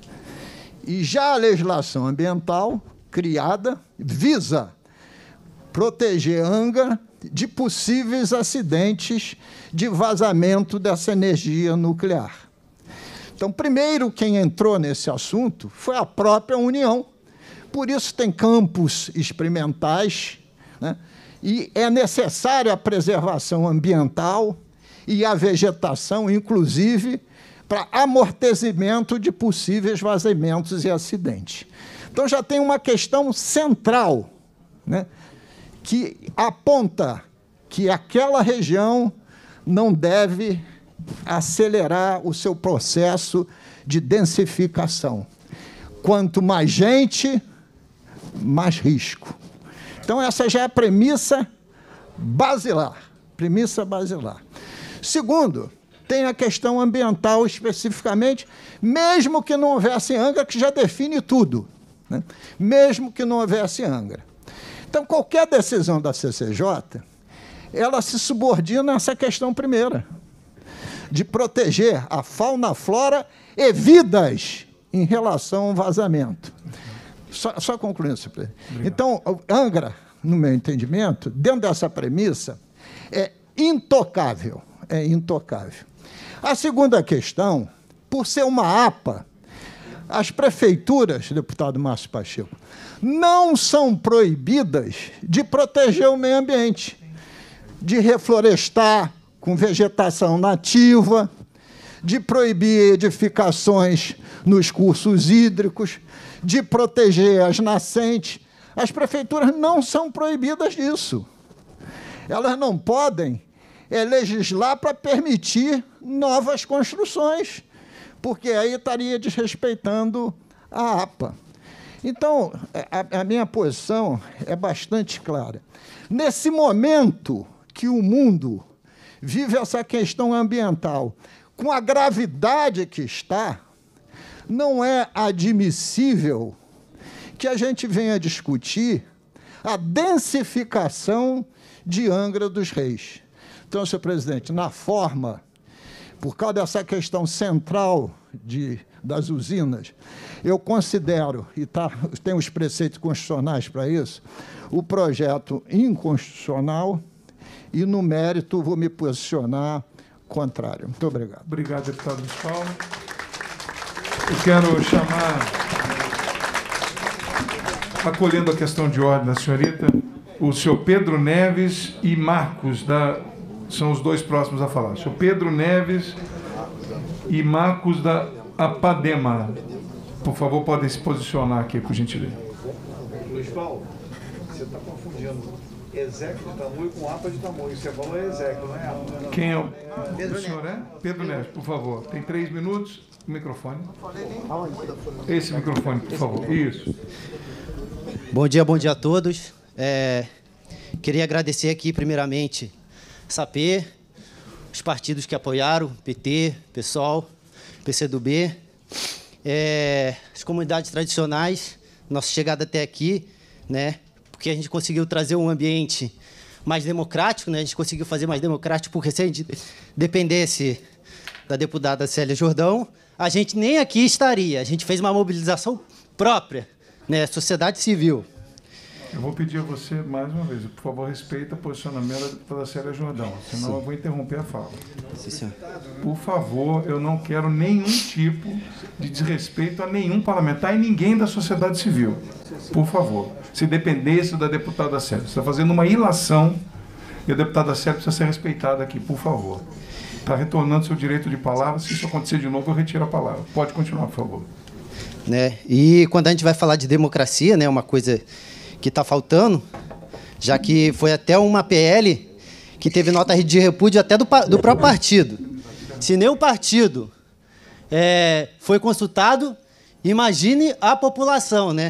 E já a legislação ambiental criada visa proteger Angra de possíveis acidentes de vazamento dessa energia nuclear. Então, primeiro, quem entrou nesse assunto foi a própria União. Por isso tem campos experimentais, né? E é necessária a preservação ambiental e a vegetação, inclusive, para amortecimento de possíveis vazamentos e acidentes. Então, já tem uma questão central, né, que aponta que aquela região não deve acelerar o seu processo de densificação. Quanto mais gente, mais risco. Então, essa já é a premissa basilar. Premissa basilar. Segundo, tem a questão ambiental especificamente, mesmo que não houvesse Angra, que já define tudo, né? Mesmo que não houvesse Angra. Então, qualquer decisão da C C J, ela se subordina a essa questão primeira, de proteger a fauna, a flora e vidas em relação ao vazamento. Só, só concluindo, senhor presidente. Então, Angra, no meu entendimento, dentro dessa premissa, é intocável. É intocável. A segunda questão, por ser uma A P A, as prefeituras, deputado Márcio Pacheco, não são proibidas de proteger o meio ambiente, de reflorestar com vegetação nativa, de proibir edificações nos cursos hídricos, de proteger as nascentes. As prefeituras não são proibidas disso. Elas não podem é, legislar para permitir novas construções, porque aí estaria desrespeitando a A P A. Então, a, a minha posição é bastante clara. Nesse momento que o mundo vive essa questão ambiental, com a gravidade que está, não é admissível que a gente venha discutir a densificação de Angra dos Reis. Então, senhor presidente, na forma, por causa dessa questão central de, das usinas, eu considero, e tá, tem os preceitos constitucionais para isso, o projeto inconstitucional e, no mérito, vou me posicionar contrário. Muito obrigado. Obrigado, deputado Luiz Paulo. Eu quero chamar, acolhendo a questão de ordem da senhorita, o senhor Pedro Neves e Marcos, da, são os dois próximos a falar. O senhor Pedro Neves e Marcos da Apadema. Por favor, podem se posicionar aqui, por gentileza. Luiz Paulo, você está confundindo Exec de Tamoio com A P A de Tamoio. Você falou é Exec, não é A P A. Quem é o, o senhor? É? Pedro Neves, por favor. Tem três minutos. O microfone. Esse microfone, por favor. Isso. Bom dia, bom dia a todos. É, queria agradecer aqui, primeiramente, S A P, os partidos que apoiaram, P T, PSOL, P C do B, é, as comunidades tradicionais, nossa chegada até aqui, né, porque a gente conseguiu trazer um ambiente mais democrático, né, a gente conseguiu fazer mais democrático, porque se a gente dependesse da deputada Célia Jordão, a gente nem aqui estaria. A gente fez uma mobilização própria, né, sociedade civil. Eu vou pedir a você, mais uma vez, por favor, respeita o posicionamento da deputada Célia Jordão, senão Sim. eu vou interromper a fala. Sim, senhor. Por favor, eu não quero nenhum tipo de desrespeito a nenhum parlamentar e ninguém da sociedade civil. Por favor. Se dependesse da deputada Célia. Você está fazendo uma ilação e a deputada Célia precisa ser respeitada aqui, por favor. Está retornando seu direito de palavra. Se isso acontecer de novo, eu retiro a palavra. Pode continuar, por favor. Né? E quando a gente vai falar de democracia, né, uma coisa que está faltando, já que foi até uma P L que teve nota de repúdio até do, do próprio partido. Se nem o partido é, foi consultado, imagine a população, né?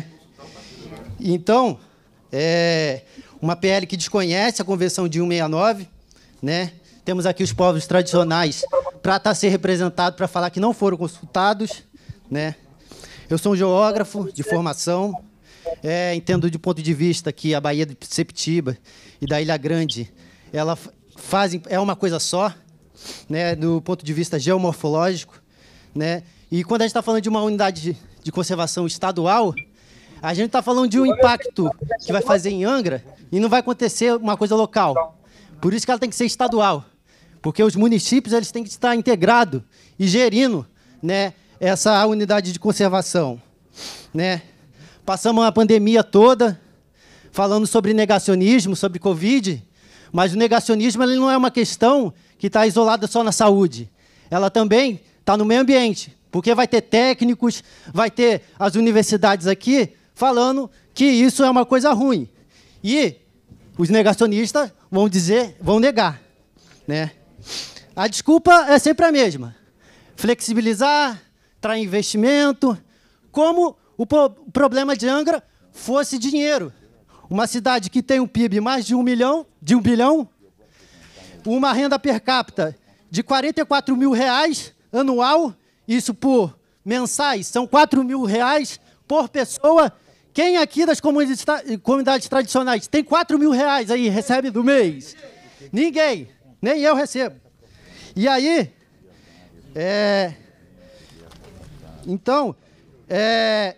Então, é uma P L que desconhece a Convenção de cento e sessenta e nove, né? Temos aqui os povos tradicionais para estar ser representado, para falar que não foram consultados, né? Eu sou um geógrafo de formação, é, entendo de ponto de vista que a Baía de Sepetiba e da Ilha Grande, ela fazem, é uma coisa só, né? Do ponto de vista geomorfológico, né? E quando a gente está falando de uma unidade de, de conservação estadual, A gente está falando de um impacto que vai fazer em Angra e não vai acontecer uma coisa local. Por isso que ela tem que ser estadual. Porque os municípios eles têm que estar integrados e gerindo, né, essa unidade de conservação. Né? Passamos a pandemia toda falando sobre negacionismo, sobre Covid, mas o negacionismo ele não é uma questão que está isolada só na saúde. Ela também está no meio ambiente, porque vai ter técnicos, vai ter as universidades aqui falando que isso é uma coisa ruim. E os negacionistas vão dizer, vão negar. Né? A desculpa é sempre a mesma. Flexibilizar, trazer investimento, como o problema de Angra fosse dinheiro. Uma cidade que tem um P I B mais de um milhão, de um bilhão, uma renda per capita de quarenta e quatro mil reais anual, isso por mensais, são quatro mil reais por pessoa. Quem aqui das comunidades, comunidades tradicionais tem quatro mil reais aí, recebe do mês? Ninguém, nem eu recebo. E aí, é, então, é,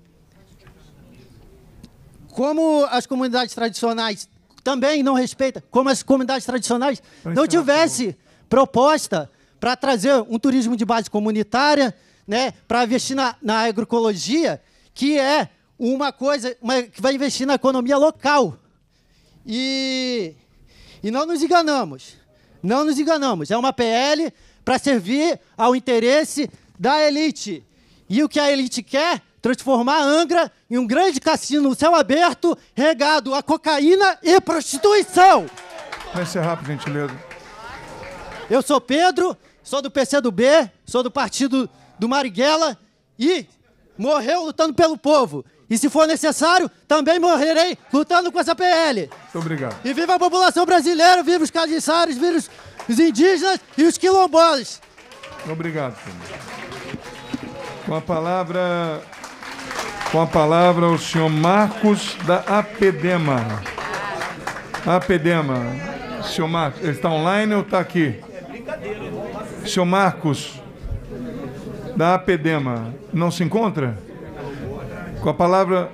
como as comunidades tradicionais também não respeitam, como as comunidades tradicionais não tivesse proposta para trazer um turismo de base comunitária, né, para investir na, na agroecologia, que é uma coisa uma, que vai investir na economia local. E, e não nos enganamos, não nos enganamos. É uma P L para servir ao interesse da elite. E o que a elite quer? Transformar Angra em um grande cassino no céu aberto, regado a cocaína e prostituição. Vai encerrar, por gentileza. Eu sou Pedro, sou do P C do B, sou do partido do Marighella e morreu lutando pelo povo. E se for necessário, também morrerei lutando com essa P L. Muito obrigado. E viva a população brasileira, viva os caiçaras, viva os, os indígenas e os quilombolas. Obrigado, senhor. Com a palavra, com a palavra o senhor Marcos da APEDEMA. APEDEMA. Senhor Marcos, ele está online ou está aqui? Senhor Marcos da APEDEMA, não se encontra? Com a palavra...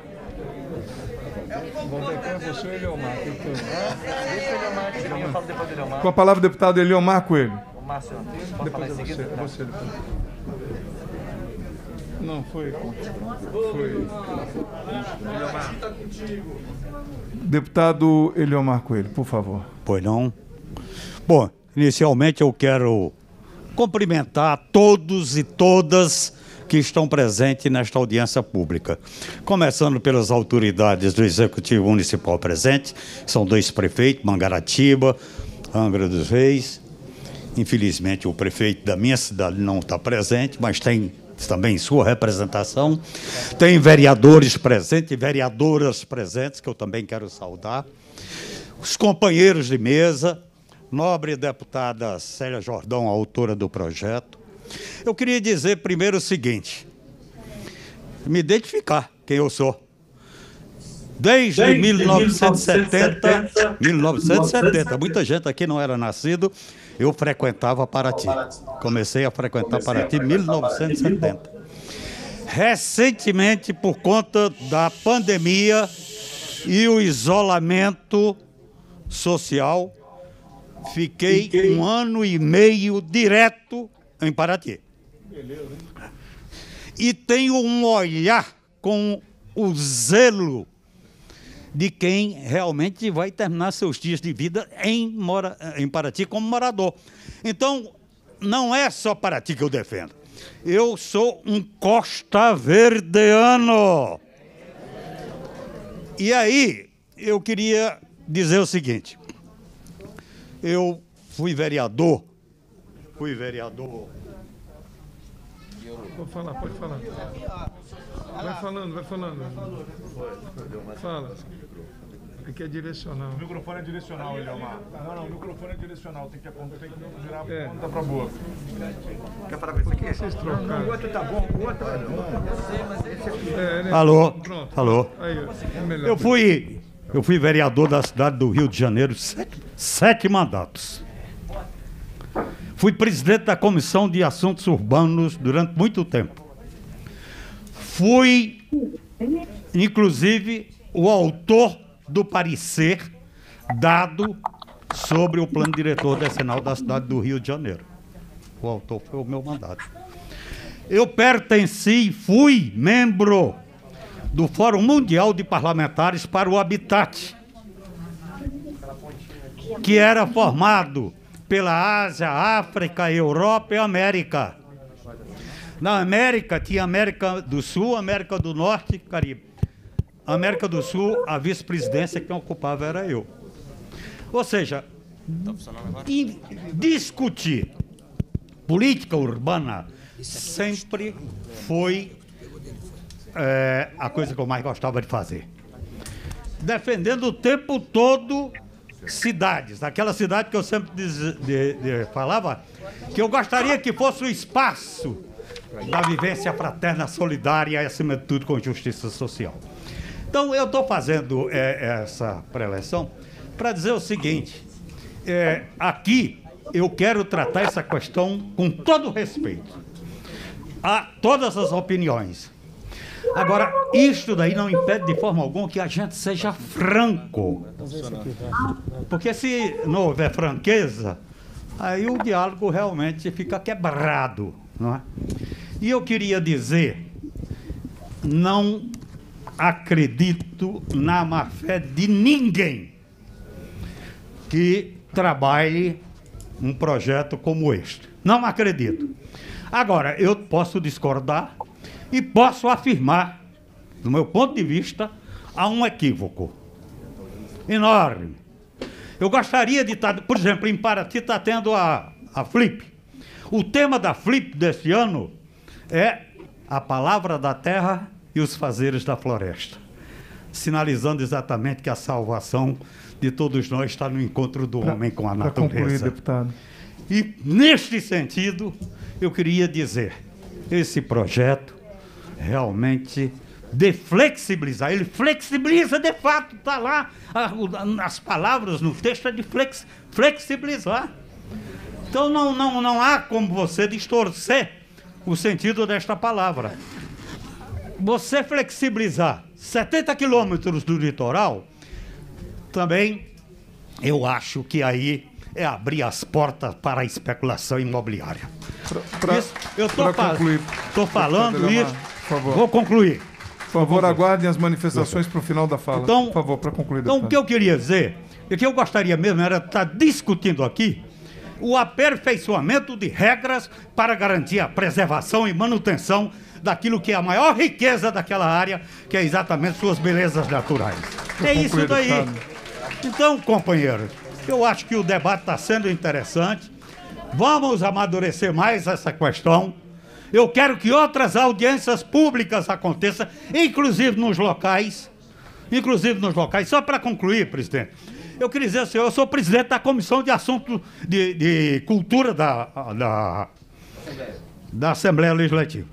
Com a palavra, o deputado Eliomar Coelho. Depois é você, é você depois. Não, foi... Foi... Deputado Eliomar Coelho, por favor. Pois não. Bom, inicialmente eu quero cumprimentar todos e todas que estão presentes nesta audiência pública. Começando pelas autoridades do Executivo Municipal presente, são dois prefeitos, Mangaratiba, Angra dos Reis. Infelizmente o prefeito da minha cidade não está presente, mas tem também sua representação. Tem vereadores presentes e vereadoras presentes, que eu também quero saudar. Os companheiros de mesa, nobre deputada Célia Jordão, autora do projeto. Eu queria dizer primeiro o seguinte, me identificar quem eu sou. Desde, Desde mil novecentos e setenta, mil novecentos e setenta, muita gente aqui não era nascido, eu frequentava Paraty. Comecei a frequentar Paraty em mil novecentos e setenta. Recentemente, por conta da pandemia e o isolamento social, fiquei, fiquei um ano e meio direto em Paraty. Beleza. E tenho um olhar com o zelo de quem realmente vai terminar seus dias de vida em, mora, em Paraty como morador. Então, não é só Paraty que eu defendo. Eu sou um costa-verdeano. E aí, eu queria dizer o seguinte. Eu fui vereador. Fui vereador. Pode falar, pode falar. Vai falando, vai falando. Fala. Aqui é direcional. O microfone é direcional, Eliomar. Não, não, o microfone é direcional. Tem que, tem que virar a é. ponta pra boca. Quer falar com esse aqui? Vocês trocaram. O outro tá bom, o outro é bom. Eu sei, mas esse aqui... É, né? Alô? Pronto. Alô? Aí, é melhor. Eu fui, eu fui vereador da cidade do Rio de Janeiro sete, sete mandatos. Fui presidente da Comissão de Assuntos Urbanos durante muito tempo. Fui inclusive o autor do parecer dado sobre o plano diretor decenal da cidade do Rio de Janeiro. O autor foi o meu mandato. Eu pertenci, fui membro do Fórum Mundial de Parlamentares para o Habitat, que era formado pela Ásia, África, Europa e América. Na América tinha América do Sul, América do Norte e Caribe. América do Sul, a vice-presidência que ocupava era eu. Ou seja, discutir política urbana sempre foi é, a coisa que eu mais gostava de fazer. Defendendo o tempo todo cidades, aquela cidade que eu sempre diz, de, de, falava, que eu gostaria que fosse o espaço da vivência fraterna, solidária e, acima de tudo, com justiça social. Então, eu estou fazendo é, essa preleção para dizer o seguinte, é, aqui eu quero tratar essa questão com todo respeito a todas as opiniões. Agora, isto daí não impede de forma alguma que a gente seja franco. Porque se não houver franqueza, aí o diálogo realmente fica quebrado, não é? E eu queria dizer, não acredito na má-fé de ninguém que trabalhe um projeto como este. Não acredito. Agora, eu posso discordar e posso afirmar, do meu ponto de vista, há um equívoco enorme. Eu gostaria de estar, por exemplo, em Paraty está tendo a, a Flip. O tema da Flip deste ano é a palavra da terra e os fazeres da floresta, sinalizando exatamente que a salvação de todos nós está no encontro do pra, homem com a natureza. Para concluir, deputado. E, neste sentido, eu queria dizer, esse projeto realmente de flexibilizar, ele flexibiliza de fato, está lá, a, as palavras no texto é de flex, flexibilizar. Então não, não, não há como você distorcer o sentido desta palavra. Você flexibilizar setenta quilômetros do litoral, também eu acho que aí é abrir as portas para a especulação imobiliária. Pra, pra, isso, eu estou fa falando isso, vou concluir. Por favor, aguardem as manifestações para o final da fala. Então, por favor, para concluir. Então, o que eu queria dizer, é que eu gostaria mesmo era estar discutindo aqui o aperfeiçoamento de regras para garantir a preservação e manutenção daquilo que é a maior riqueza daquela área, que é exatamente suas belezas naturais. É isso daí. Então, companheiros, eu acho que o debate está sendo interessante. Vamos amadurecer mais essa questão. Eu quero que outras audiências públicas aconteçam, inclusive nos locais. Inclusive nos locais. Só para concluir, presidente, eu queria dizer assim, eu sou presidente da Comissão de Assuntos de, de Cultura da, da, da Assembleia Legislativa.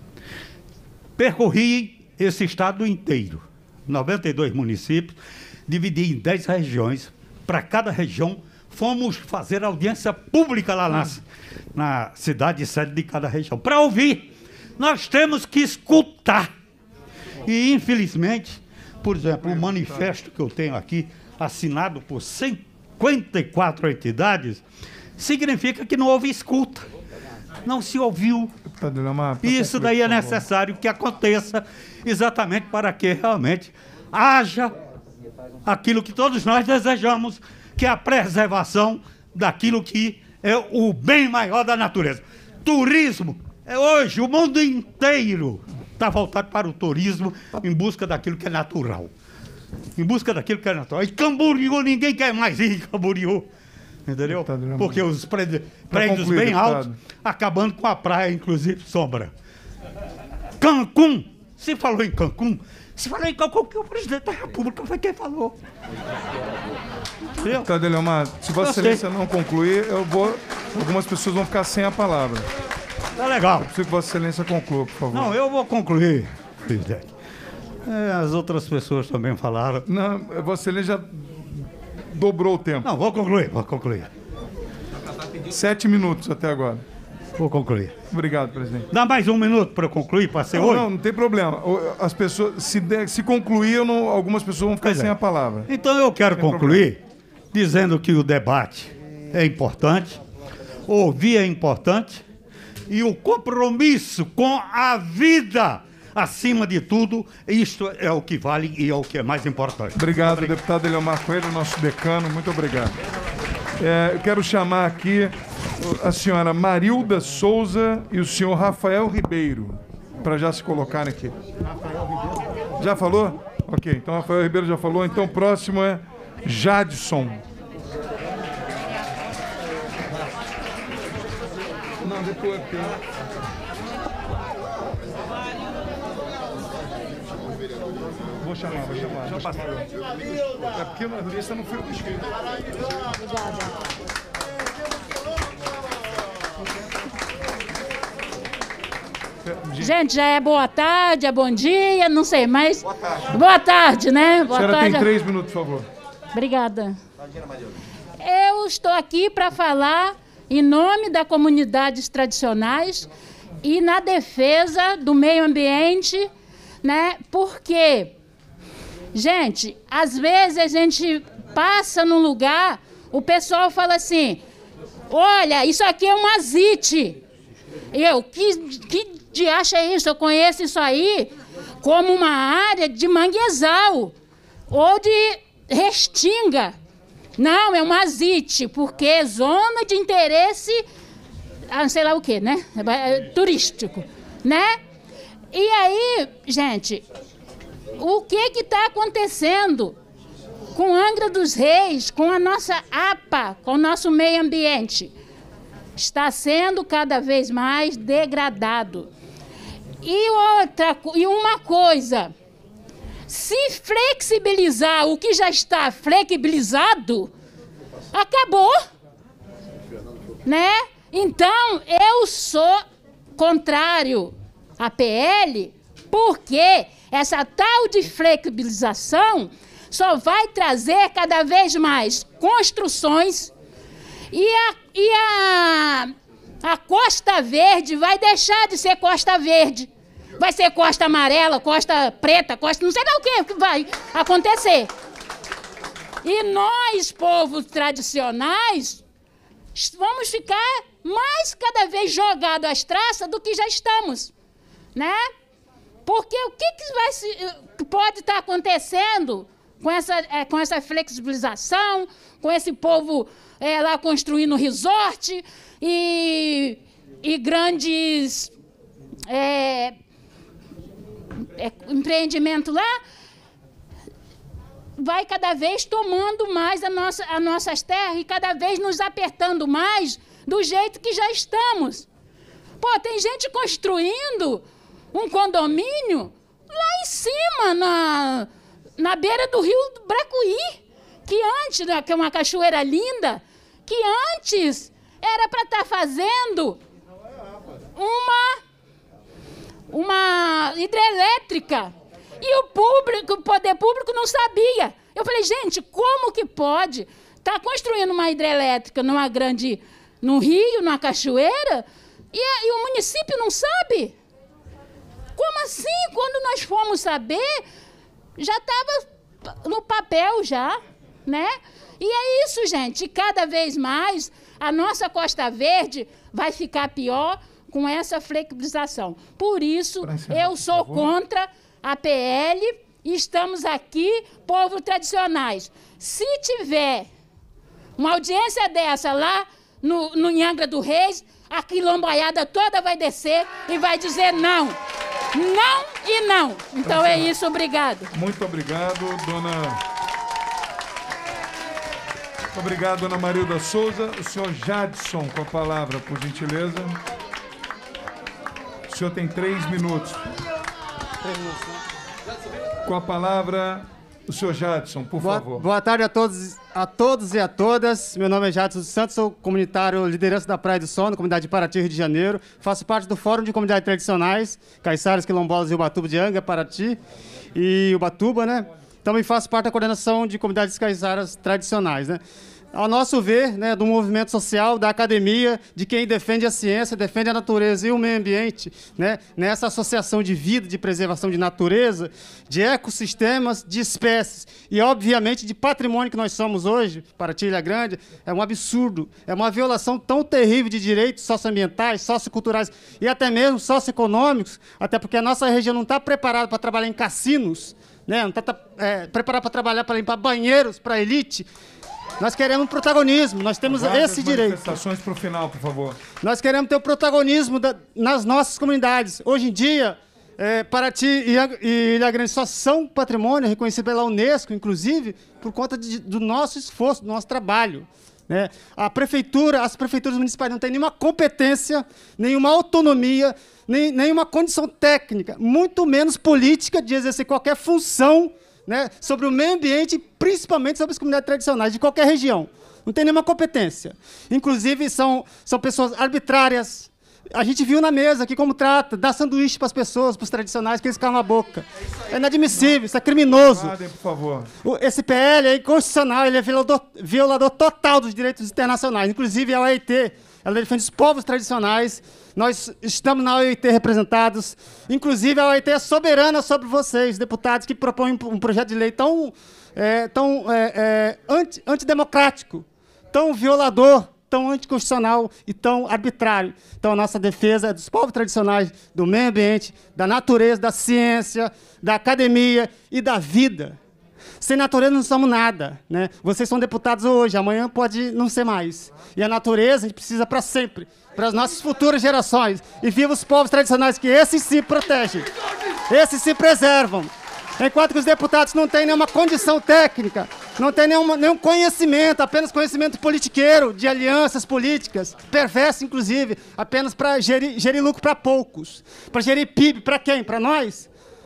Percorri esse estado inteiro, noventa e dois municípios, dividi em dez regiões. Para cada região, fomos fazer audiência pública lá na, na cidade sede de cada região. Para ouvir, nós temos que escutar. E, infelizmente, por exemplo, o manifesto que eu tenho aqui, assinado por cinquenta e quatro entidades, significa que não houve escuta. Não se ouviu. Isso daí é necessário que aconteça exatamente para que realmente haja aquilo que todos nós desejamos, que é a preservação daquilo que é o bem maior da natureza. Turismo, é hoje o mundo inteiro está voltado para o turismo em busca daquilo que é natural. Em busca daquilo que é natural. E Camboriú, ninguém quer mais ir em Camboriú. Entendeu? Porque os prédios, prédios concluir, bem deputado. altos, acabando com a praia, inclusive sombra. Cancún, se falou em Cancún, se falou em Cancún, que o presidente da República foi quem falou. Deputado Eliomar, se Vossa Excelência não concluir, eu vou. Algumas pessoas vão ficar sem a palavra. Tá legal. Eu preciso que Vossa Excelência conclua, por favor. Não, eu vou concluir, presidente. É, as outras pessoas também falaram. Não, Vossa Excelência já dobrou o tempo. Não, vou concluir, vou concluir. Sete minutos até agora. Vou concluir. Obrigado, presidente. Dá mais um minuto para eu concluir, para ser Não, oito? não, não tem problema. As pessoas, se, der, se concluir, eu não, algumas pessoas vão ficar Pois sem é. a palavra. Então eu quero Não tem concluir dizendo que o debate é importante, ouvir é importante e o compromisso com a vida, acima de tudo, isto é o que vale e é o que é mais importante. Obrigado, obrigado. Deputado Eliomar Coelho, nosso decano, muito obrigado. É, eu quero chamar aqui a senhora Marilda Souza e o senhor Rafael Ribeiro, para já se colocarem aqui. Já falou? Ok, então Rafael Ribeiro já falou. Então o próximo é Jadson. Não, depois. Vou chamar, vou chamar. Já passou. É porque a lista não foi escrita. Gente, já é boa tarde, é bom dia, não sei, mas... Boa tarde. Boa tarde, né? Boa a senhora tarde. tem três minutos, por favor. Obrigada. Eu estou aqui para falar em nome das comunidades tradicionais e na defesa do meio ambiente, né? Porque, gente, às vezes a gente passa num lugar, o pessoal fala assim, olha, isso aqui é um azite. Eu, que, que de acha isso? Eu conheço isso aí como uma área de manguezal ou de restinga. Não, é uma azite, porque é zona de interesse, ah, sei lá o quê, né? Turístico, né? E aí, gente, o que que está acontecendo com Angra dos Reis, com a nossa A P A, com o nosso meio ambiente? Está sendo cada vez mais degradado. E outra, e uma coisa, se flexibilizar o que já está flexibilizado, acabou, né? Então, eu sou contrário à P L, porque essa tal de flexibilização só vai trazer cada vez mais construções e a, e a, a Costa Verde vai deixar de ser Costa Verde. Vai ser Costa Amarela, Costa Preta, Costa... não sei lá o que que vai acontecer. E nós, povos tradicionais, vamos ficar mais cada vez jogados às traças do que já estamos, né? Porque o que, que vai se, pode estar acontecendo com essa, é, com essa flexibilização, com esse povo é, lá construindo resort e, e grandes é, é, empreendimentos lá, vai cada vez tomando mais a nossa, as nossas terras e cada vez nos apertando mais do jeito que já estamos. Pô, tem gente construindo um condomínio lá em cima, na, na beira do rio do Bracuí, que antes, que é uma cachoeira linda, que antes era para estar fazendo uma, uma hidrelétrica. E o público, o poder público não sabia. Eu falei, gente, como que pode estar tá construindo uma hidrelétrica numa grande, num rio, numa cachoeira, e, e o município não sabe? Como assim? Quando nós fomos saber, já estava no papel já, né? E é isso, gente. Cada vez mais a nossa Costa Verde vai ficar pior com essa flexibilização. Por isso, eu sou contra a P L e estamos aqui, povos tradicionais. Se tiver uma audiência dessa lá no, no Angra dos Reis, a quilombaiada toda vai descer e vai dizer não. Não e não. Então é isso, obrigado. Muito obrigado, dona... Muito obrigado, dona Marilda Souza. O senhor Jadson, com a palavra, por gentileza. O senhor tem três minutos. Com a palavra, o senhor Jadson, por boa, favor. Boa tarde a todos, a todos e a todas. Meu nome é Jadson Santos, sou comunitário liderança da Praia do Sol, na comunidade de Paraty, Rio de Janeiro. Faço parte do Fórum de Comunidades Tradicionais, Caiçaras, Quilombolas e Ubatuba de Angra, Paraty e Ubatuba, né? Também faço parte da coordenação de comunidades caiçaras tradicionais, né? ao nosso ver, né, do movimento social, da academia, de quem defende a ciência, defende a natureza e o meio ambiente, né, nessa associação de vida, de preservação de natureza, de ecossistemas, de espécies e, obviamente, de patrimônio que nós somos hoje, Paraty e Ilha Grande, é um absurdo, é uma violação tão terrível de direitos socioambientais, socioculturais e até mesmo socioeconômicos, até porque a nossa região não está preparada para trabalhar em cassinos, né, não está é, preparada para trabalhar para limpar banheiros para a elite. Nós queremos protagonismo, nós temos Guarda esse as direito. manifestações para o final, por favor. Nós queremos ter o protagonismo da, nas nossas comunidades. Hoje em dia, é, Paraty e, e Ilha Grande só são patrimônio reconhecido pela Unesco, inclusive, por conta de, do nosso esforço, do nosso trabalho. Né? A prefeitura, as prefeituras municipais não têm nenhuma competência, nenhuma autonomia, nem, nenhuma condição técnica, muito menos política de exercer qualquer função, né, sobre o meio ambiente, principalmente sobre as comunidades tradicionais de qualquer região. Não tem nenhuma competência. Inclusive, são, são pessoas arbitrárias. A gente viu na mesa aqui como trata, dá sanduíche para as pessoas, para os tradicionais, que eles calam a boca. É inadmissível, isso é criminoso. Guardem, por favor. O, esse P L é inconstitucional, ele é violador, violador total dos direitos internacionais. Inclusive, a O I T, ela defende os povos tradicionais. Nós estamos na O I T representados. Inclusive, a O I T é soberana sobre vocês, deputados que propõem um projeto de lei tão, é, tão é, é, anti, antidemocrático, tão violador, tão anticonstitucional e tão arbitrário. Então, a nossa defesa é dos povos tradicionais, do meio ambiente, da natureza, da ciência, da academia e da vida. Sem natureza não somos nada, né? Vocês são deputados hoje, amanhã pode não ser mais. E a natureza a gente precisa para sempre, para as nossas futuras gerações. E viva os povos tradicionais, que esses se protegem, esses se preservam. Enquanto que os deputados não têm nenhuma condição técnica, não têm nenhuma, nenhum conhecimento, apenas conhecimento politiqueiro, de alianças políticas, perverso, inclusive, apenas para gerir, gerir lucro para poucos. Para gerir P I B, para quem? Para nós?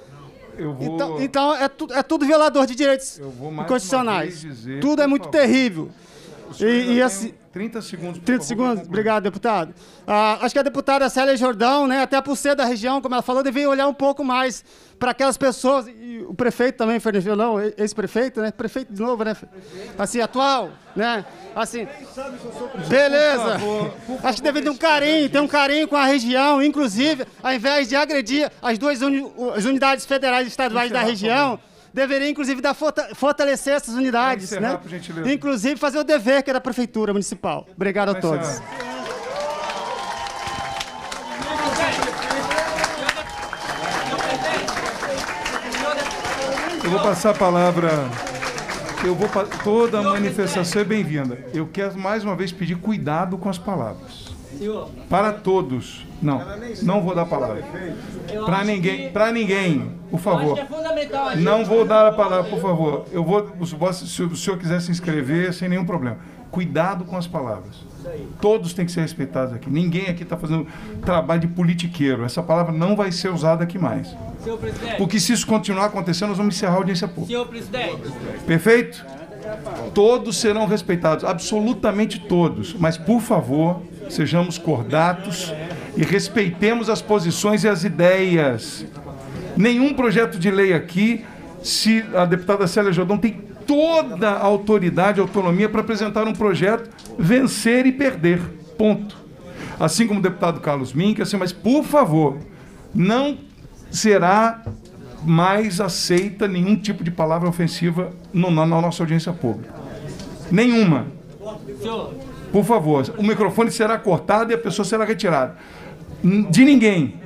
Eu vou... Então, então é, tu, é tudo violador de direitos constitucionais. Dizer, tudo é muito favor. terrível. E, e assim, trinta segundos, por trinta favor, segundos, obrigado, deputado. Ah, acho que a deputada Célia Jordão, né, até por ser da região, como ela falou, deveria olhar um pouco mais para aquelas pessoas, e o prefeito também, Fernando Violão, ex-prefeito, né, prefeito de novo, né, assim, atual, né, assim, beleza, acho que deveria ter um carinho, ter um carinho com a região, inclusive, ao invés de agredir as duas uni as unidades federais e estaduais da região, deveria, inclusive, dar fortalecer essas unidades, encerrar, né? por gentileza. Inclusive, fazer o dever que é da Prefeitura Municipal. Obrigado a todos. Eu vou passar a palavra. Eu vou pa- toda a manifestação é bem-vinda. Eu quero mais uma vez pedir cuidado com as palavras. Para todos. Não, não vou dar a palavra. Para ninguém, para ninguém, por favor. Não vou dar a palavra, por favor. Eu vou, se o senhor quiser se inscrever, sem nenhum problema. Cuidado com as palavras. Todos têm que ser respeitados aqui. Ninguém aqui está fazendo trabalho de politiqueiro. Essa palavra não vai ser usada aqui mais. Porque se isso continuar acontecendo, nós vamos encerrar a audiência pública. Senhor presidente. Perfeito? Todos serão respeitados, absolutamente todos. Mas, por favor, sejamos cordatos e respeitemos as posições e as ideias. Nenhum projeto de lei aqui, se a deputada Célia Jordão tem toda a autoridade e autonomia para apresentar um projeto, vencer e perder. Ponto. Assim como o deputado Carlos Mink, assim, mas, por favor, não será mais aceita nenhum tipo de palavra ofensiva no, na, na nossa audiência pública. Nenhuma. Por favor, o microfone será cortado e a pessoa será retirada. De ninguém.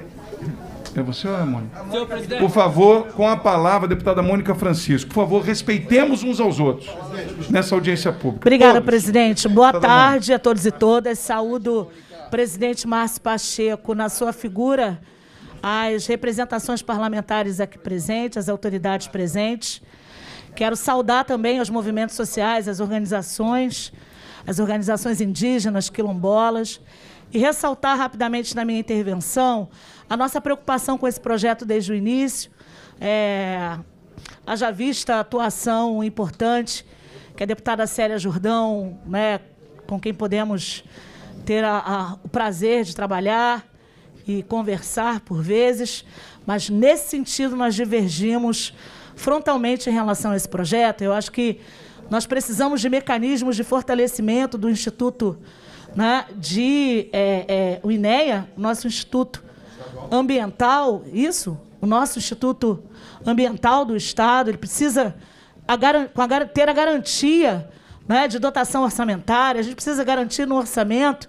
É você ou é a Mônica? Por favor, com a palavra, a deputada Mônica Francisco. Por favor, respeitemos uns aos outros nessa audiência pública. Obrigada, Todos. presidente. Boa Deputada tarde Mônica. a todos e todas. Saúdo o presidente Márcio Pacheco na sua figura, as representações parlamentares aqui presentes, as autoridades presentes. Quero saudar também os movimentos sociais, as organizações, as organizações indígenas, quilombolas, e ressaltar rapidamente na minha intervenção a nossa preocupação com esse projeto desde o início, é, haja vista a atuação importante que a deputada Célia Jordão, né, com quem podemos ter a, a, o prazer de trabalhar e conversar por vezes, mas nesse sentido nós divergimos frontalmente em relação a esse projeto. Eu acho que Nós precisamos de mecanismos de fortalecimento do Instituto, né, de é, é, o INEA, nosso Instituto Ambiental, isso, o nosso Instituto Ambiental do Estado, ele precisa a, com a, ter a garantia, né, de dotação orçamentária, a gente precisa garantir no orçamento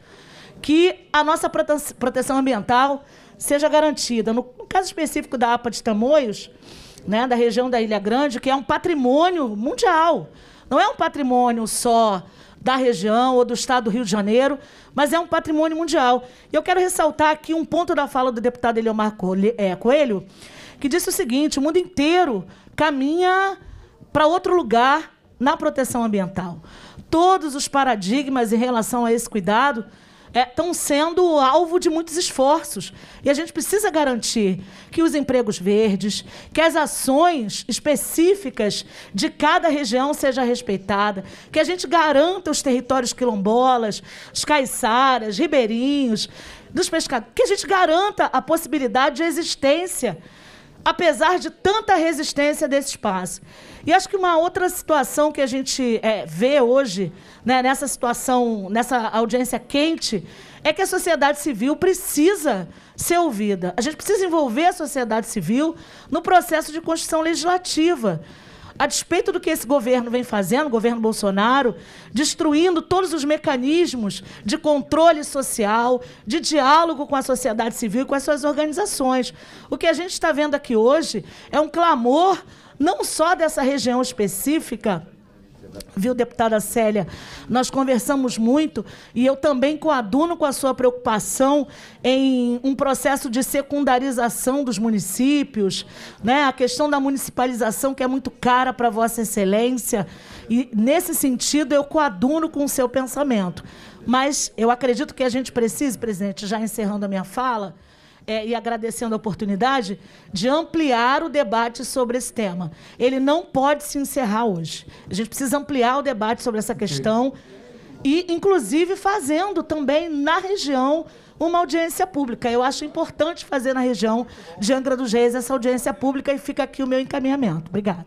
que a nossa proteção ambiental seja garantida. No, no caso específico da A P A de Tamoios, né, da região da Ilha Grande, que é um patrimônio mundial, não é um patrimônio só da região ou do estado do Rio de Janeiro, mas é um patrimônio mundial. E eu quero ressaltar aqui um ponto da fala do deputado Eliomar Coelho, que disse o seguinte: o mundo inteiro caminha para outro lugar na proteção ambiental. Todos os paradigmas em relação a esse cuidado estão é, sendo alvo de muitos esforços. E a gente precisa garantir que os empregos verdes, que as ações específicas de cada região sejam respeitadas, que a gente garanta os territórios quilombolas, os caiçaras, ribeirinhos, dos pescadores, que a gente garanta a possibilidade de existência, apesar de tanta resistência desse espaço. E acho que uma outra situação que a gente é, vê hoje, né, nessa situação, nessa audiência quente, é que a sociedade civil precisa ser ouvida. A gente precisa envolver a sociedade civil no processo de construção legislativa. A despeito do que esse governo vem fazendo, o governo Bolsonaro, destruindo todos os mecanismos de controle social, de diálogo com a sociedade civil e com as suas organizações. O que a gente está vendo aqui hoje é um clamor não só dessa região específica, viu, deputada Célia? Nós conversamos muito e eu também coaduno com a sua preocupação em um processo de secundarização dos municípios, né? A questão da municipalização, que é muito cara para Vossa Excelência, e, nesse sentido, eu coaduno com o seu pensamento. Mas eu acredito que a gente precisa, presidente, já encerrando a minha fala, É, e agradecendo a oportunidade de ampliar o debate sobre esse tema. Ele não pode se encerrar hoje. A gente precisa ampliar o debate sobre essa questão e, inclusive, fazendo também na região uma audiência pública. Eu acho importante fazer na região de Angra dos Reis essa audiência pública e fica aqui o meu encaminhamento. Obrigada.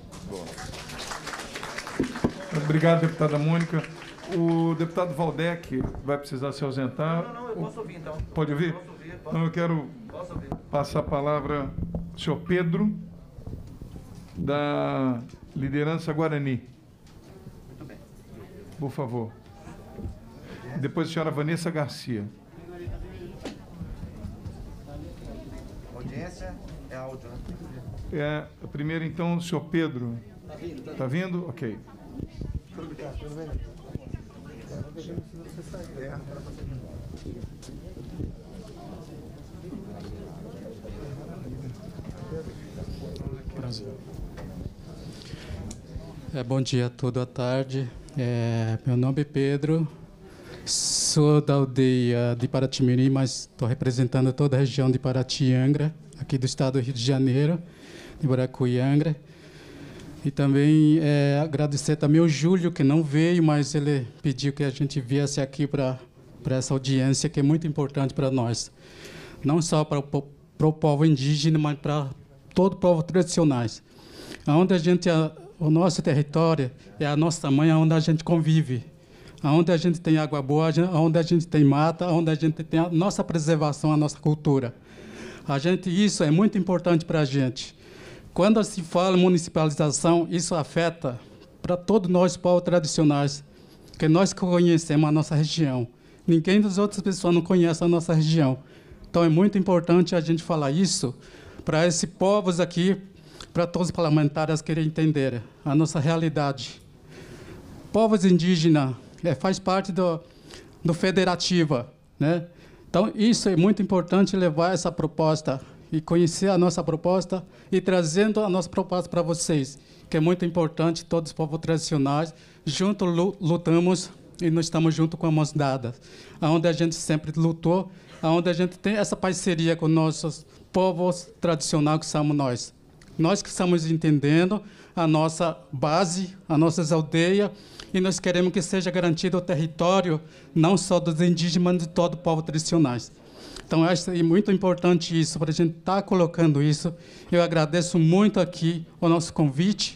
Obrigado, deputada Mônica. O deputado Valdec vai precisar se ausentar. Não, não, eu posso ouvir, então. Pode ouvir? Posso ouvir, posso então eu quero passar a palavra ao senhor Pedro, da liderança Guarani. Muito bem. Por favor. Depois a senhora Vanessa Garcia. Audiência é áudio, né? É, primeiro, então, o senhor Pedro. Está vindo, tá vindo. Está vindo? Ok. Tudo bem, tudo bem. É, bom dia a todos, à tarde. É, meu nome é Pedro, sou da aldeia de Paraty-Mirim, mas estou representando toda a região de Paraty e Angra, aqui do estado do Rio de Janeiro, de Buracu e Angra. E também é, agradecer também ao Júlio, que não veio, mas ele pediu que a gente viesse aqui para para essa audiência, que é muito importante para nós. Não só para o, para o povo indígena, mas para todo o povo tradicionais. Onde a gente, a, o nosso território é a nossa mãe, onde a gente convive. Onde a gente tem água boa, onde a gente tem mata, onde a gente tem a nossa preservação, a nossa cultura. A gente, isso é muito importante para a gente. Quando se fala em municipalização, isso afeta para todos nós, povos tradicionais, que nós conhecemos a nossa região. Ninguém das outras pessoas não conhece a nossa região. Então, é muito importante a gente falar isso para esses povos aqui, para todos os parlamentares querem entender a nossa realidade. Povos indígenas é, faz parte do, do federativa, né? Então, isso é muito importante levar essa proposta e conhecer a nossa proposta e trazendo a nossa proposta para vocês, que é muito importante, todos os povos tradicionais, juntos lutamos e nós estamos juntos com as mãos dadas, onde a gente sempre lutou, onde a gente tem essa parceria com nossos povos tradicionais que somos nós. Nós que estamos entendendo a nossa base, as nossas aldeias, e nós queremos que seja garantido o território, não só dos indígenas, mas de todo o povo tradicionais. Então, acho que é muito importante isso, para a gente estar colocando isso. Eu agradeço muito aqui o nosso convite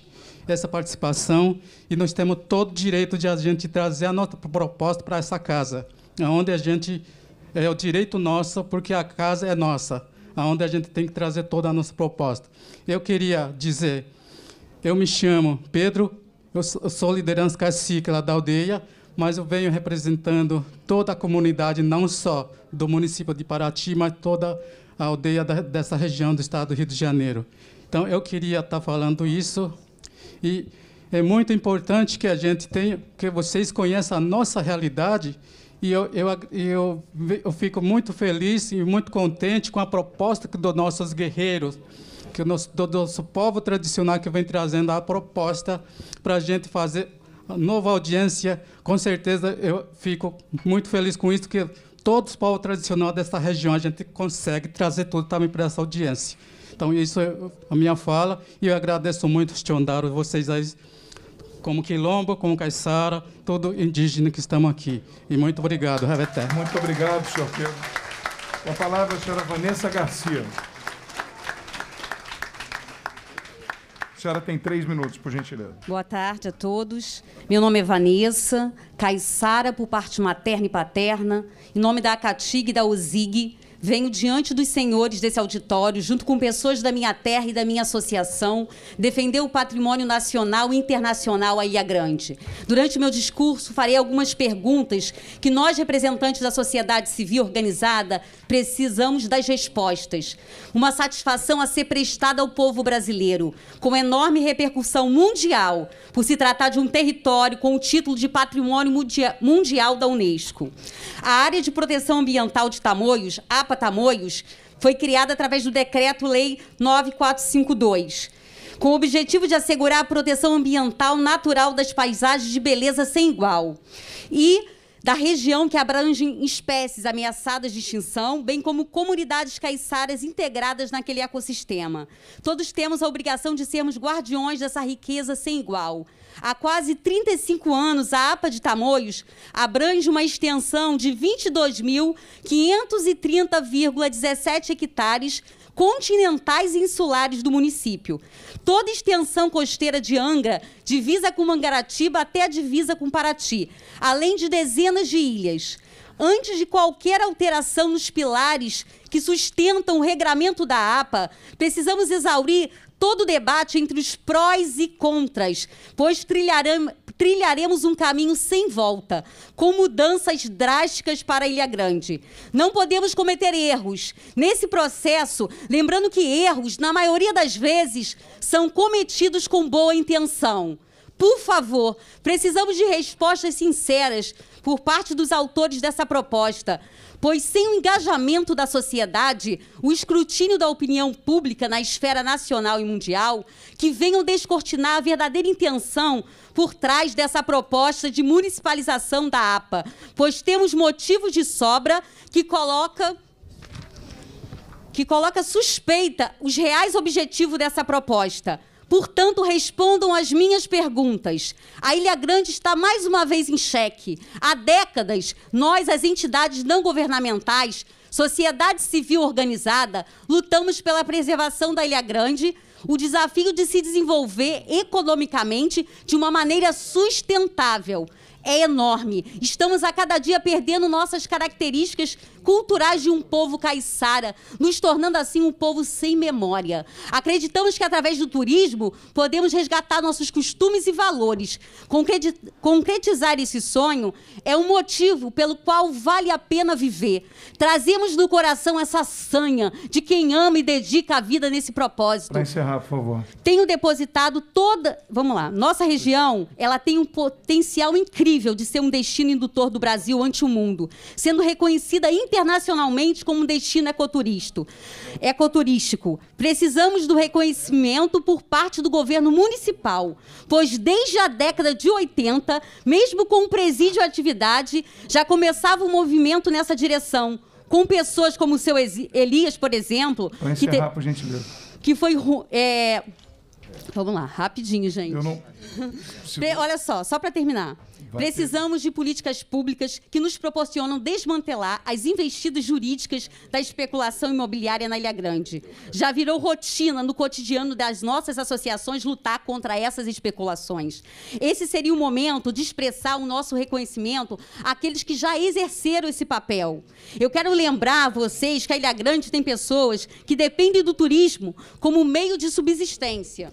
essa participação e nós temos todo o direito de a gente trazer a nossa proposta para essa casa, onde a gente é o direito nosso, porque a casa é nossa, onde a gente tem que trazer toda a nossa proposta. Eu queria dizer, eu me chamo Pedro, eu sou liderança cacique lá da aldeia, mas eu venho representando toda a comunidade, não só do município de Paraty, mas toda a aldeia da, dessa região do estado do Rio de Janeiro. Então, eu queria estar falando isso, e é muito importante que a gente tenha, que vocês conheçam a nossa realidade, e eu, eu, eu, eu fico muito feliz e muito contente com a proposta dos nossos guerreiros, que o nosso, do nosso povo tradicional que vem trazendo a proposta para a gente fazer nova audiência. Com certeza eu fico muito feliz com isso, que todos os povos tradicionais dessa região a gente consegue trazer tudo também para essa audiência. Então, isso é a minha fala, e eu agradeço muito, Tiondaro, vocês aí, como quilombo, como caiçara, todo indígena que estamos aqui. E muito obrigado, Reveté. Muito obrigado, senhor Pedro. Com a palavra, a senhora Vanessa Garcia. A senhora tem três minutos, por gentileza. Boa tarde a todos. Meu nome é Vanessa, caiçara por parte materna e paterna. Em nome da Acatig e da Ozig, venho diante dos senhores desse auditório, junto com pessoas da minha terra e da minha associação, defender o patrimônio nacional e internacional à Ilha Grande. Durante o meu discurso, farei algumas perguntas que nós, representantes da sociedade civil organizada, precisamos das respostas. Uma satisfação a ser prestada ao povo brasileiro, com enorme repercussão mundial, por se tratar de um território com o título de Patrimônio Mundial da Unesco. A área de proteção ambiental de Tamoios, A P A Tamoios, foi criada através do Decreto-Lei nove mil quatrocentos e cinquenta e dois, com o objetivo de assegurar a proteção ambiental natural das paisagens de beleza sem igual e da região, que abrangem espécies ameaçadas de extinção, bem como comunidades caiçaras integradas naquele ecossistema. Todos temos a obrigação de sermos guardiões dessa riqueza sem igual. Há quase trinta e cinco anos, a A P A de Tamoios abrange uma extensão de vinte e dois mil quinhentos e trinta vírgula dezessete hectares continentais e insulares do município. Toda a extensão costeira de Angra, divisa com Mangaratiba até a divisa com Paraty, além de dezenas de ilhas. Antes de qualquer alteração nos pilares que sustentam o regramento da A P A, precisamos exaurir todo o debate entre os prós e contras, pois trilharemos, trilharemos um caminho sem volta, com mudanças drásticas para a Ilha Grande. Não podemos cometer erros nesse processo, lembrando que erros, na maioria das vezes, são cometidos com boa intenção. Por favor, precisamos de respostas sinceras por parte dos autores dessa proposta, pois sem o engajamento da sociedade, o escrutínio da opinião pública na esfera nacional e mundial, que venham descortinar a verdadeira intenção por trás dessa proposta de municipalização da A P A, pois temos motivos de sobra que coloca, que coloca suspeita os reais objetivos dessa proposta. Portanto, respondam às minhas perguntas. A Ilha Grande está mais uma vez em xeque. Há décadas, nós, as entidades não governamentais, sociedade civil organizada, lutamos pela preservação da Ilha Grande, o desafio de se desenvolver economicamente de uma maneira sustentável. É enorme. Estamos a cada dia perdendo nossas características culturais de um povo caiçara, nos tornando assim um povo sem memória. Acreditamos que através do turismo podemos resgatar nossos costumes e valores. Concretizar esse sonho é um motivo pelo qual vale a pena viver. Trazemos no coração essa sanha de quem ama e dedica a vida nesse propósito. Para encerrar, por favor. Tenho depositado toda... Vamos lá. Nossa região, ela tem um potencial incrível de ser um destino indutor do Brasil ante o mundo, sendo reconhecida internacionalmente como um destino ecoturístico. ecoturístico. Precisamos do reconhecimento por parte do governo municipal, pois desde a década de oitenta, mesmo com o presídio à atividade, já começava um movimento nessa direção, com pessoas como o seu Elias, por exemplo... Para encerrar, por gentileza. Que foi... É... Vamos lá, rapidinho, gente. Eu não... Pre- Olha só, só para terminar. Vai Precisamos de políticas públicas que nos proporcionam desmantelar as investidas jurídicas da especulação imobiliária na Ilha Grande. Já virou rotina no cotidiano das nossas associações lutar contra essas especulações. Esse seria o momento de expressar o nosso reconhecimento àqueles que já exerceram esse papel. Eu quero lembrar a vocês que a Ilha Grande tem pessoas que dependem do turismo como meio de subsistência.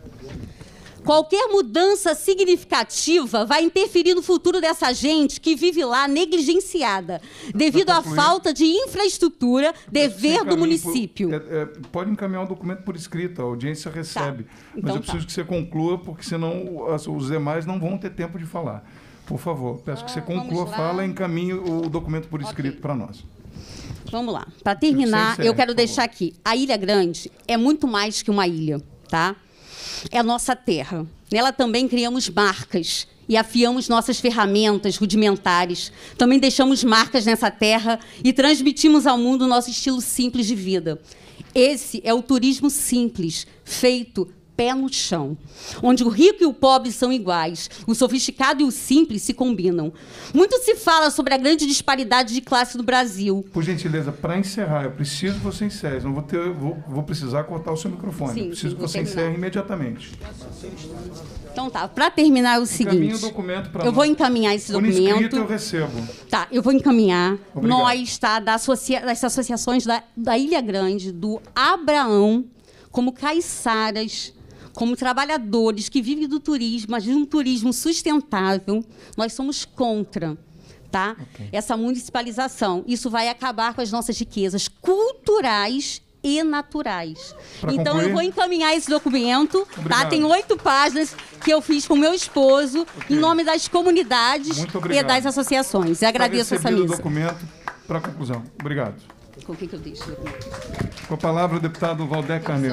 Qualquer mudança significativa vai interferir no futuro dessa gente que vive lá negligenciada, devido à falta de infraestrutura, dever do município. Por, é, é, pode encaminhar um documento por escrito, a audiência recebe. Tá. Mas Então eu preciso tá. que você conclua, porque senão as, os demais não vão ter tempo de falar. Por favor, peço que você conclua a fala e encaminhe o documento por escrito para nós. Vamos lá. Para terminar, encerre, eu quero por deixar aqui. A Ilha Grande é muito mais que uma ilha, tá? É a nossa terra. Nela também criamos marcas e afiamos nossas ferramentas rudimentares. Também deixamos marcas nessa terra e transmitimos ao mundo o nosso estilo simples de vida. Esse é o turismo simples, feito pé no chão, onde o rico e o pobre são iguais, o sofisticado e o simples se combinam. Muito se fala sobre a grande disparidade de classe no Brasil. Por gentileza, para encerrar, eu preciso que você encerre, senão vou, ter, vou, vou precisar cortar o seu microfone. Sim, eu preciso sim, que vou você terminar. encerre imediatamente. Então tá, para terminar é o Encaminhe seguinte. o documento pra eu vou nós. encaminhar esse Por documento. escrito eu recebo. Tá, eu vou encaminhar. Obrigado. Nós, tá, da associa das associações da, da Ilha Grande, do Abraão, como caiçaras, como trabalhadores que vivem do turismo, mas de um turismo sustentável, nós somos contra, tá? Okay. Essa municipalização. Isso vai acabar com as nossas riquezas culturais e naturais. Pra então, concluir? eu vou encaminhar esse documento, tá? Obrigado. Tem oito páginas que eu fiz com o meu esposo, Okay. em nome das comunidades Muito e obrigado. das associações. Eu agradeço Está essa recebido o missa. documento para conclusão. Obrigado. Com o que, que eu deixo? Com a palavra o deputado Valdec Carneiro.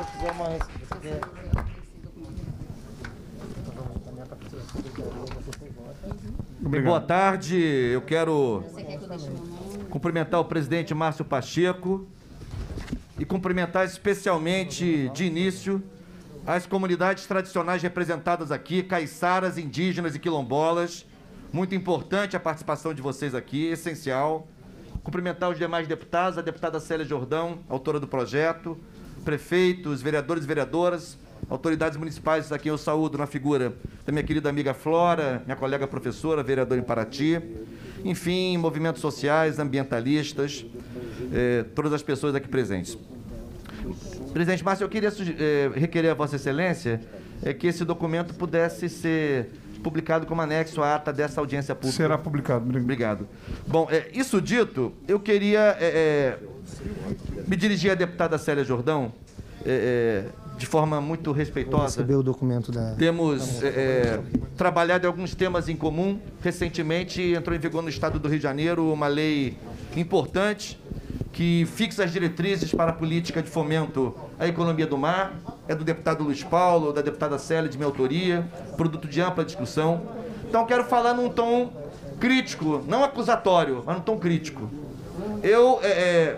Obrigado. Boa tarde, eu quero cumprimentar o presidente Márcio Pacheco e cumprimentar especialmente, de início, as comunidades tradicionais representadas aqui, caiçaras, indígenas e quilombolas. Muito importante a participação de vocês aqui, essencial. Cumprimentar os demais deputados, a deputada Célia Jordão, autora do projeto, prefeitos, vereadores e vereadoras, autoridades municipais, a quem eu saúdo na figura da minha querida amiga Flora, minha colega professora, vereadora em Paraty, enfim, movimentos sociais, ambientalistas, eh, todas as pessoas aqui presentes. Presidente Márcio, eu queria eh, requerer a Vossa Excelência eh, que esse documento pudesse ser publicado como anexo à ata dessa audiência pública. Será publicado. Obrigado. Obrigado. Bom, é, isso dito, eu queria é, é, me dirigir à deputada Célia Jordão, é, é, de forma muito respeitosa. Receber o documento da... Temos é, é, trabalhado em alguns temas em comum. Recentemente entrou em vigor no Estado do Rio de Janeiro uma lei importante que fixa as diretrizes para a política de fomento à economia do mar. É do deputado Luiz Paulo, da deputada Célia, de minha autoria, produto de ampla discussão. Então, quero falar num tom crítico, não acusatório, mas num tom crítico. Eu, é, é...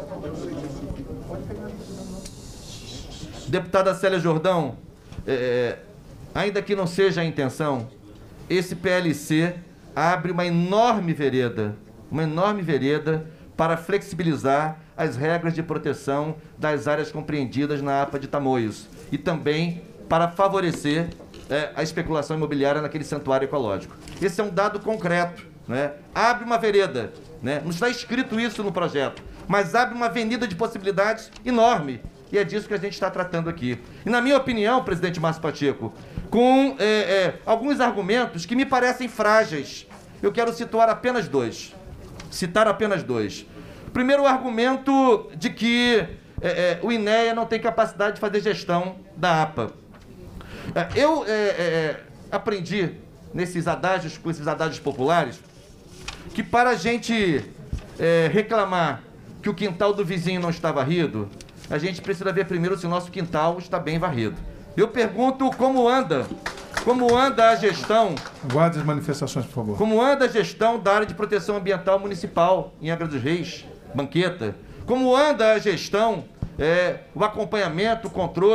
deputada Célia Jordão, é, ainda que não seja a intenção, esse P L C abre uma enorme vereda, uma enorme vereda para flexibilizar as regras de proteção das áreas compreendidas na APA de Tamoios e também para favorecer é, a especulação imobiliária naquele santuário ecológico. Esse é um dado concreto, né? Abre uma vereda, né? Não está escrito isso no projeto, mas abre uma avenida de possibilidades enorme. E é disso que a gente está tratando aqui. E, na minha opinião, presidente Márcio Pacheco, com é, é, alguns argumentos que me parecem frágeis, eu quero situar apenas dois. Citar apenas dois. Primeiro, o argumento de que é, é, o INEA não tem capacidade de fazer gestão da APA. É, eu é, é, aprendi nesses adágios, com esses adágios populares, que para a gente é, reclamar que o quintal do vizinho não está varrido, a gente precisa ver primeiro se o nosso quintal está bem varrido. Eu pergunto como anda, como anda a gestão... Guarde as manifestações, por favor. Como anda a gestão da área de proteção ambiental municipal em Angra dos Reis, Banqueta? Como anda a gestão, é, o acompanhamento, o controle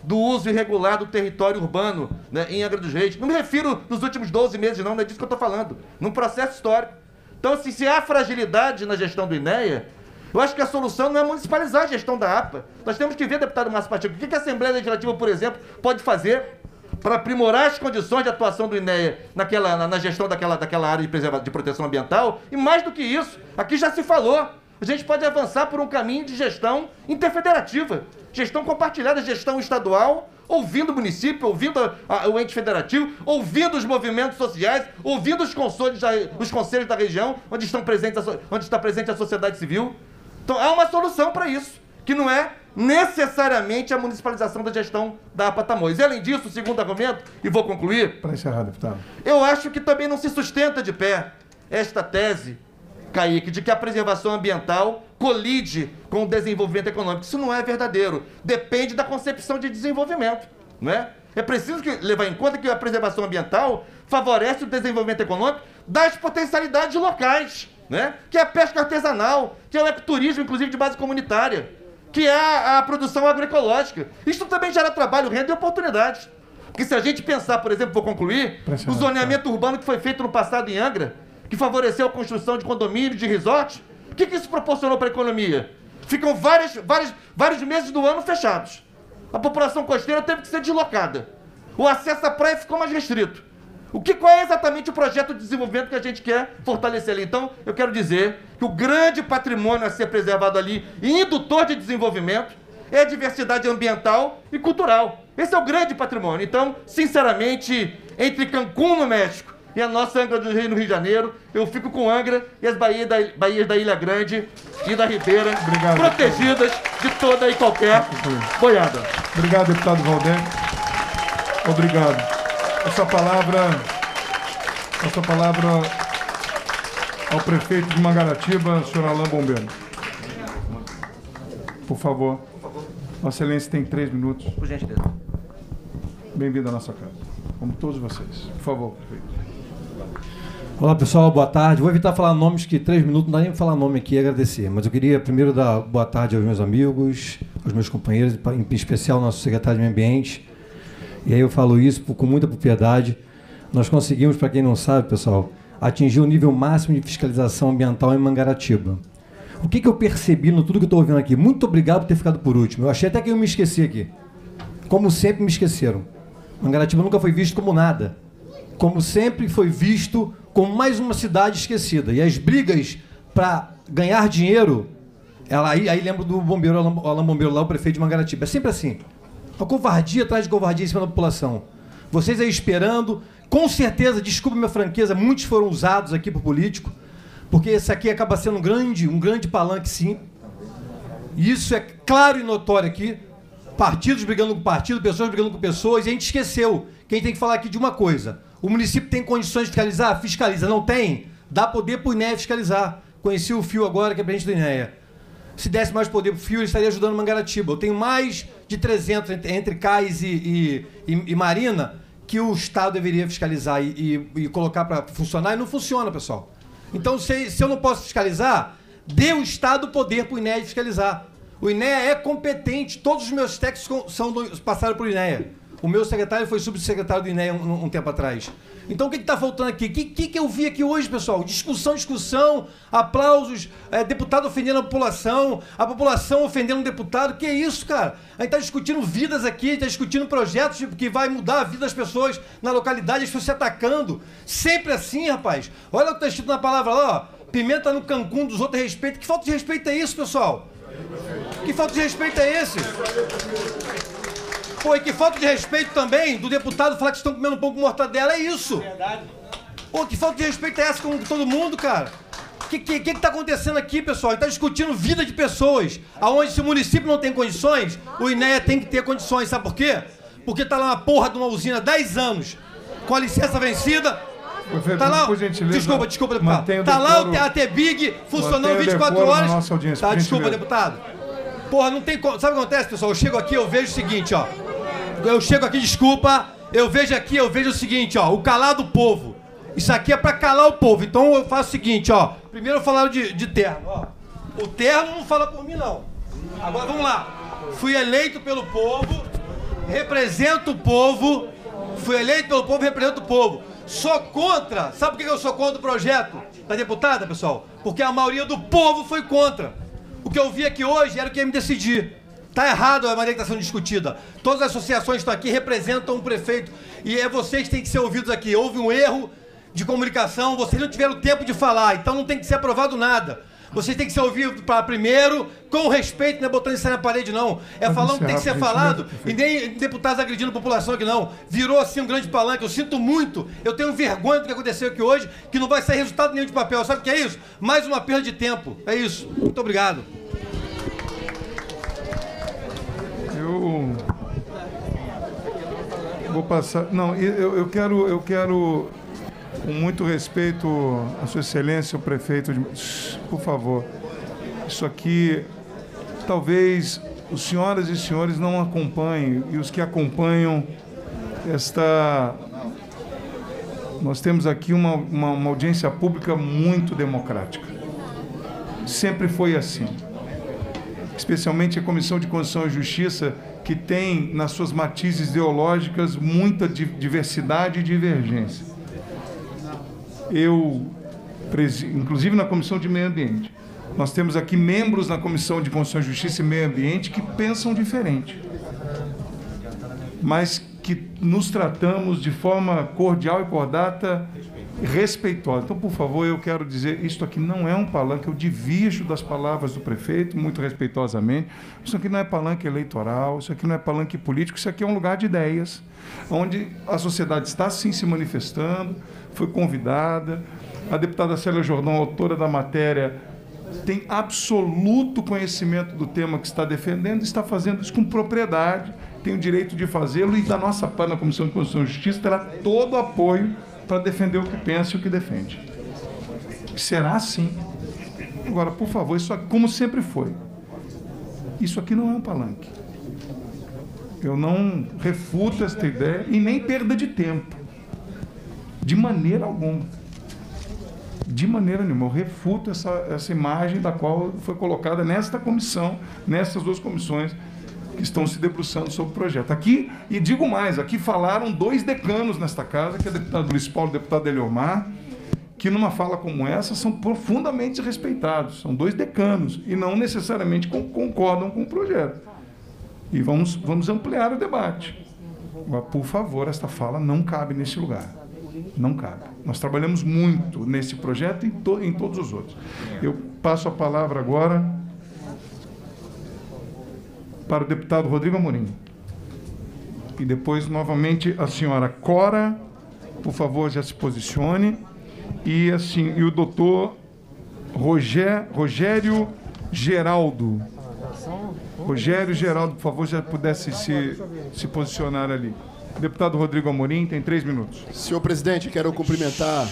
do uso irregular do território urbano, né, em Angra dos Reis. Não me refiro nos últimos doze meses, não, não é disso que eu estou falando. Num processo histórico. Então, assim, se há fragilidade na gestão do INEA, eu acho que a solução não é municipalizar a gestão da A P A. Nós temos que ver, deputado Márcio Pacheco, o que a Assembleia Legislativa, por exemplo, pode fazer para aprimorar as condições de atuação do INEA naquela, na, na gestão daquela, daquela área de, preserva, de proteção ambiental. E mais do que isso, aqui já se falou, a gente pode avançar por um caminho de gestão interfederativa, gestão compartilhada, gestão estadual, ouvindo o município, ouvindo a, a, o ente federativo, ouvindo os movimentos sociais, ouvindo os conselhos da, os conselhos da região, onde, estão presentes a, onde está presente a sociedade civil. Então, há uma solução para isso, que não é necessariamente a municipalização da gestão da A P A Tamoios. E, além disso, o segundo argumento, e vou concluir... Para encerrar, deputado. Eu acho que também não se sustenta de pé esta tese, Kaique, de que a preservação ambiental colide com o desenvolvimento econômico. Isso não é verdadeiro. Depende da concepção de desenvolvimento, não é? É preciso que, levar em conta que a preservação ambiental favorece o desenvolvimento econômico das potencialidades locais, né? Que é a pesca artesanal, que é o ecoturismo, inclusive de base comunitária, que é a, a produção agroecológica. Isso também gera trabalho, renda e oportunidades. Porque se a gente pensar, por exemplo, vou concluir, o zoneamento urbano que foi feito no passado em Angra, que favoreceu a construção de condomínios, de resorts, o que, que isso proporcionou para a economia? Ficam várias, várias, vários meses do ano fechados. A população costeira teve que ser deslocada. O acesso à praia ficou mais restrito. O que, qual é exatamente o projeto de desenvolvimento que a gente quer fortalecer ali? Então, eu quero dizer que o grande patrimônio a ser preservado ali, e indutor de desenvolvimento, é a diversidade ambiental e cultural. Esse é o grande patrimônio. Então, sinceramente, entre Cancún, no México, e a nossa Angra do Reis, no Rio de Janeiro, eu fico com Angra e as baías da, baías da Ilha Grande e da Ribeira, Obrigado, protegidas deputado. de toda e qualquer boiada. Obrigado, deputado Valdec. Obrigado. Essa palavra, essa palavra ao prefeito de Mangaratiba, senhor Alain Bombeiro. Por favor. Vossa Excelência tem três minutos. Por gentileza. Bem-vindo à nossa casa. Como todos vocês. Por favor, prefeito. Olá, pessoal. Boa tarde. Vou evitar falar nomes, que três minutos não dá nem para falar nome aqui e agradecer. Mas eu queria primeiro dar boa tarde aos meus amigos, aos meus companheiros, em especial ao nosso secretário de Meio Ambiente. E aí eu falo isso com muita propriedade. Nós conseguimos, para quem não sabe, pessoal, atingir o nível máximo de fiscalização ambiental em Mangaratiba. O que, que eu percebi no tudo que eu estou ouvindo aqui? Muito obrigado por ter ficado por último. Eu achei até que eu me esqueci aqui. Como sempre me esqueceram. Mangaratiba nunca foi visto como nada. Como sempre foi visto como mais uma cidade esquecida. E as brigas para ganhar dinheiro, ela, aí, aí lembro do bombeiro, o Alain Bombeiro lá, o prefeito de Mangaratiba. É sempre assim. A covardia atrás de covardia em cima da população. Vocês aí esperando, com certeza, desculpa minha franqueza, muitos foram usados aqui por político, porque esse aqui acaba sendo um grande, um grande palanque, sim. E isso é claro e notório aqui. Partidos brigando com partidos, pessoas brigando com pessoas, e a gente esqueceu que a gente tem que falar aqui de uma coisa. O município tem condições de fiscalizar? Fiscaliza. Não tem? Dá poder para o INEA fiscalizar. Conheci o Fio agora, que é presidente do INEA. Se desse mais poder para o Fio, ele estaria ajudando Mangaratiba. Eu tenho mais de trezentos entre, entre CAIS e, e, e, e Marina que o Estado deveria fiscalizar e, e, e colocar para funcionar, e não funciona, pessoal. Então, se, se eu não posso fiscalizar, dê o Estado o poder para o INEA fiscalizar. O INEA é competente, todos os meus técnicos são do, passaram por INEA. O meu secretário foi subsecretário do INEA um, um tempo atrás. Então, o que está faltando aqui? O que, que, que eu vi aqui hoje, pessoal? Discussão, discussão, aplausos, é, deputado ofendendo a população, a população ofendendo um deputado. Que é isso, cara? A gente está discutindo vidas aqui, está discutindo projetos que vai mudar a vida das pessoas na localidade, as pessoas se atacando. Sempre assim, rapaz. Olha o que está escrito na palavra lá, ó. Pimenta no Cancún dos outros respeito. Que falta de respeito é isso, pessoal? Que falta de respeito é esse? Pô, e que falta de respeito também do deputado falar que estão comendo pão com mortadela, é isso? Verdade. Pô, que falta de respeito é essa com todo mundo, cara? O que, que, que que tá acontecendo aqui, pessoal? A gente tá discutindo vida de pessoas, aonde se o município não tem condições, o INEA tem que ter condições, sabe por quê? Porque tá lá uma porra de uma usina há dez anos, com a licença vencida. Prefeito, tá lá, por gentileza, desculpa, desculpa, deputado. o tá lá decoro, a T B I G funcionando vinte e quatro horas. Nossa audiência, tá, desculpa, deputado. Porra, não tem como. Sabe o que acontece, pessoal? Eu chego aqui, eu vejo o seguinte, ó. Eu chego aqui, desculpa, eu vejo aqui, eu vejo o seguinte, ó, o calar do povo. Isso aqui é pra calar o povo. Então eu faço o seguinte, ó. Primeiro falaram de, de terno, ó. O terno não fala por mim, não. Agora vamos lá. Fui eleito pelo povo, represento o povo, fui eleito pelo povo e represento o povo. Sou contra, sabe por que eu sou contra o projeto da deputada, pessoal? Porque a maioria do povo foi contra. O que eu vi aqui hoje era o que ia me decidir. Está errado a maneira que está sendo discutida. Todas as associações que estão aqui representam o prefeito. E é vocês que têm que ser ouvidos aqui. Houve um erro de comunicação, vocês não tiveram tempo de falar, então não tem que ser aprovado nada. Vocês têm que ser ouvidos para primeiro, com respeito, não é botando isso aí na parede, não. É falando que tem que ser falado, e nem deputados agredindo a população aqui, não. Virou assim um grande palanque, eu sinto muito, eu tenho vergonha do que aconteceu aqui hoje, que não vai sair resultado nenhum de papel. Sabe o que é isso? Mais uma perda de tempo. É isso. Muito obrigado. Eu vou passar. Não, eu, eu quero, eu quero, com muito respeito a Sua Excelência, o prefeito de... Por favor, isso aqui, talvez os senhoras e senhores não acompanhem, e os que acompanham esta... Nós temos aqui uma, uma, uma audiência pública muito democrática. Sempre foi assim. Especialmente a Comissão de Constituição e Justiça, que tem, nas suas matizes ideológicas, muita diversidade e divergência. Eu, inclusive na Comissão de Meio Ambiente, nós temos aqui membros na Comissão de Constituição e Justiça e Meio Ambiente que pensam diferente, mas que nos tratamos de forma cordial e cordata e respeitosa. Então, por favor, eu quero dizer, isto aqui não é um palanque, eu divirjo das palavras do prefeito, muito respeitosamente. Isso aqui não é palanque eleitoral, isso aqui não é palanque político, isso aqui é um lugar de ideias, onde a sociedade está, sim, se manifestando, foi convidada. A deputada Célia Jordão, autora da matéria, tem absoluto conhecimento do tema que está defendendo, está fazendo isso com propriedade, tem o direito de fazê-lo, e da nossa parte, na Comissão de Constituição e Justiça, terá todo o apoio para defender o que pensa e o que defende. Será assim. Agora, por favor, isso aqui, como sempre foi, isso aqui não é um palanque. Eu não refuto esta ideia e nem perda de tempo. De maneira alguma. De maneira nenhuma. Eu refuto essa, essa imagem da qual foi colocada nesta comissão, nessas duas comissões que estão se debruçando sobre o projeto. Aqui, e digo mais, aqui falaram dois decanos nesta casa, que é o deputado Luiz Paulo e o deputado Eliomar, que numa fala como essa são profundamente respeitados. São dois decanos e não necessariamente concordam com o projeto. E vamos, vamos ampliar o debate. Mas, por favor, esta fala não cabe nesse lugar. Não cabe. Nós trabalhamos muito nesse projeto e em, to, em todos os outros. Eu passo a palavra agora para o deputado Rodrigo Amorim. E depois, novamente, a senhora Cora, por favor, já se posicione. E, assim, e o doutor Roger, Rogério Geraldo. Rogério Geraldo, por favor, já pudesse se, se posicionar ali. Deputado Rodrigo Amorim, tem três minutos. Senhor presidente, quero cumprimentar...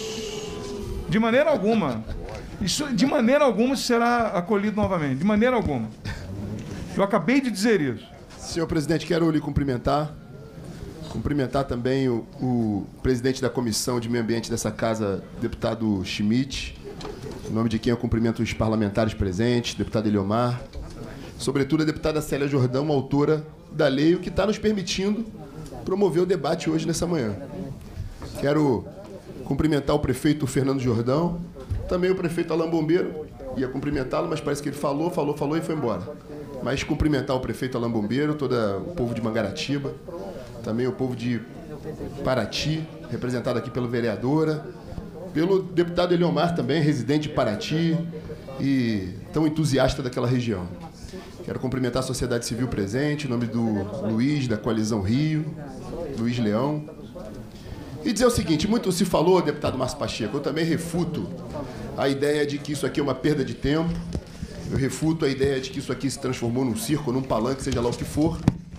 De maneira alguma. Isso, de maneira alguma, será acolhido novamente. De maneira alguma. Eu acabei de dizer isso. Senhor presidente, quero lhe cumprimentar. Cumprimentar também o, o presidente da Comissão de Meio Ambiente dessa casa, deputado Schmidt, em nome de quem eu cumprimento os parlamentares presentes, deputado Eliomar, sobretudo a deputada Célia Jordão, autora da lei, o que está nos permitindo promover o debate hoje, nessa manhã. Quero cumprimentar o prefeito Fernando Jordão, também o prefeito Alain Bombeiro, ia cumprimentá-lo, mas parece que ele falou, falou, falou e foi embora. Mas cumprimentar o prefeito Alain Bombeiro, todo o povo de Mangaratiba, também o povo de Paraty, representado aqui pela vereadora, pelo deputado Eliomar também, residente de Paraty e tão entusiasta daquela região. Quero cumprimentar a sociedade civil presente, em nome do Luiz, da Coalizão Rio, Luiz Leão. E dizer o seguinte, muito se falou, deputado Márcio Pacheco, eu também refuto a ideia de que isso aqui é uma perda de tempo, eu refuto a ideia de que isso aqui se transformou num circo, num palanque, seja lá o que for.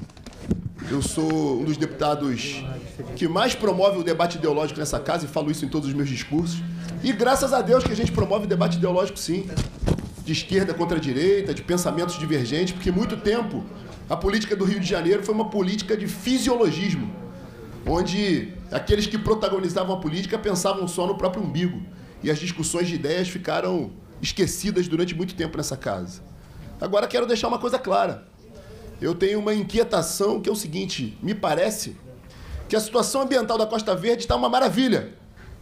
Eu sou um dos deputados que mais promove o debate ideológico nessa casa, e falo isso em todos os meus discursos. E graças a Deus que a gente promove o debate ideológico, sim. De esquerda contra a direita, de pensamentos divergentes, porque muito tempo a política do Rio de Janeiro foi uma política de fisiologismo, onde aqueles que protagonizavam a política pensavam só no próprio umbigo. E as discussões de ideias ficaram esquecidas durante muito tempo nessa casa. Agora quero deixar uma coisa clara. eu tenho uma inquietação que é o seguinte: me parece que a situação ambiental da Costa Verde está uma maravilha.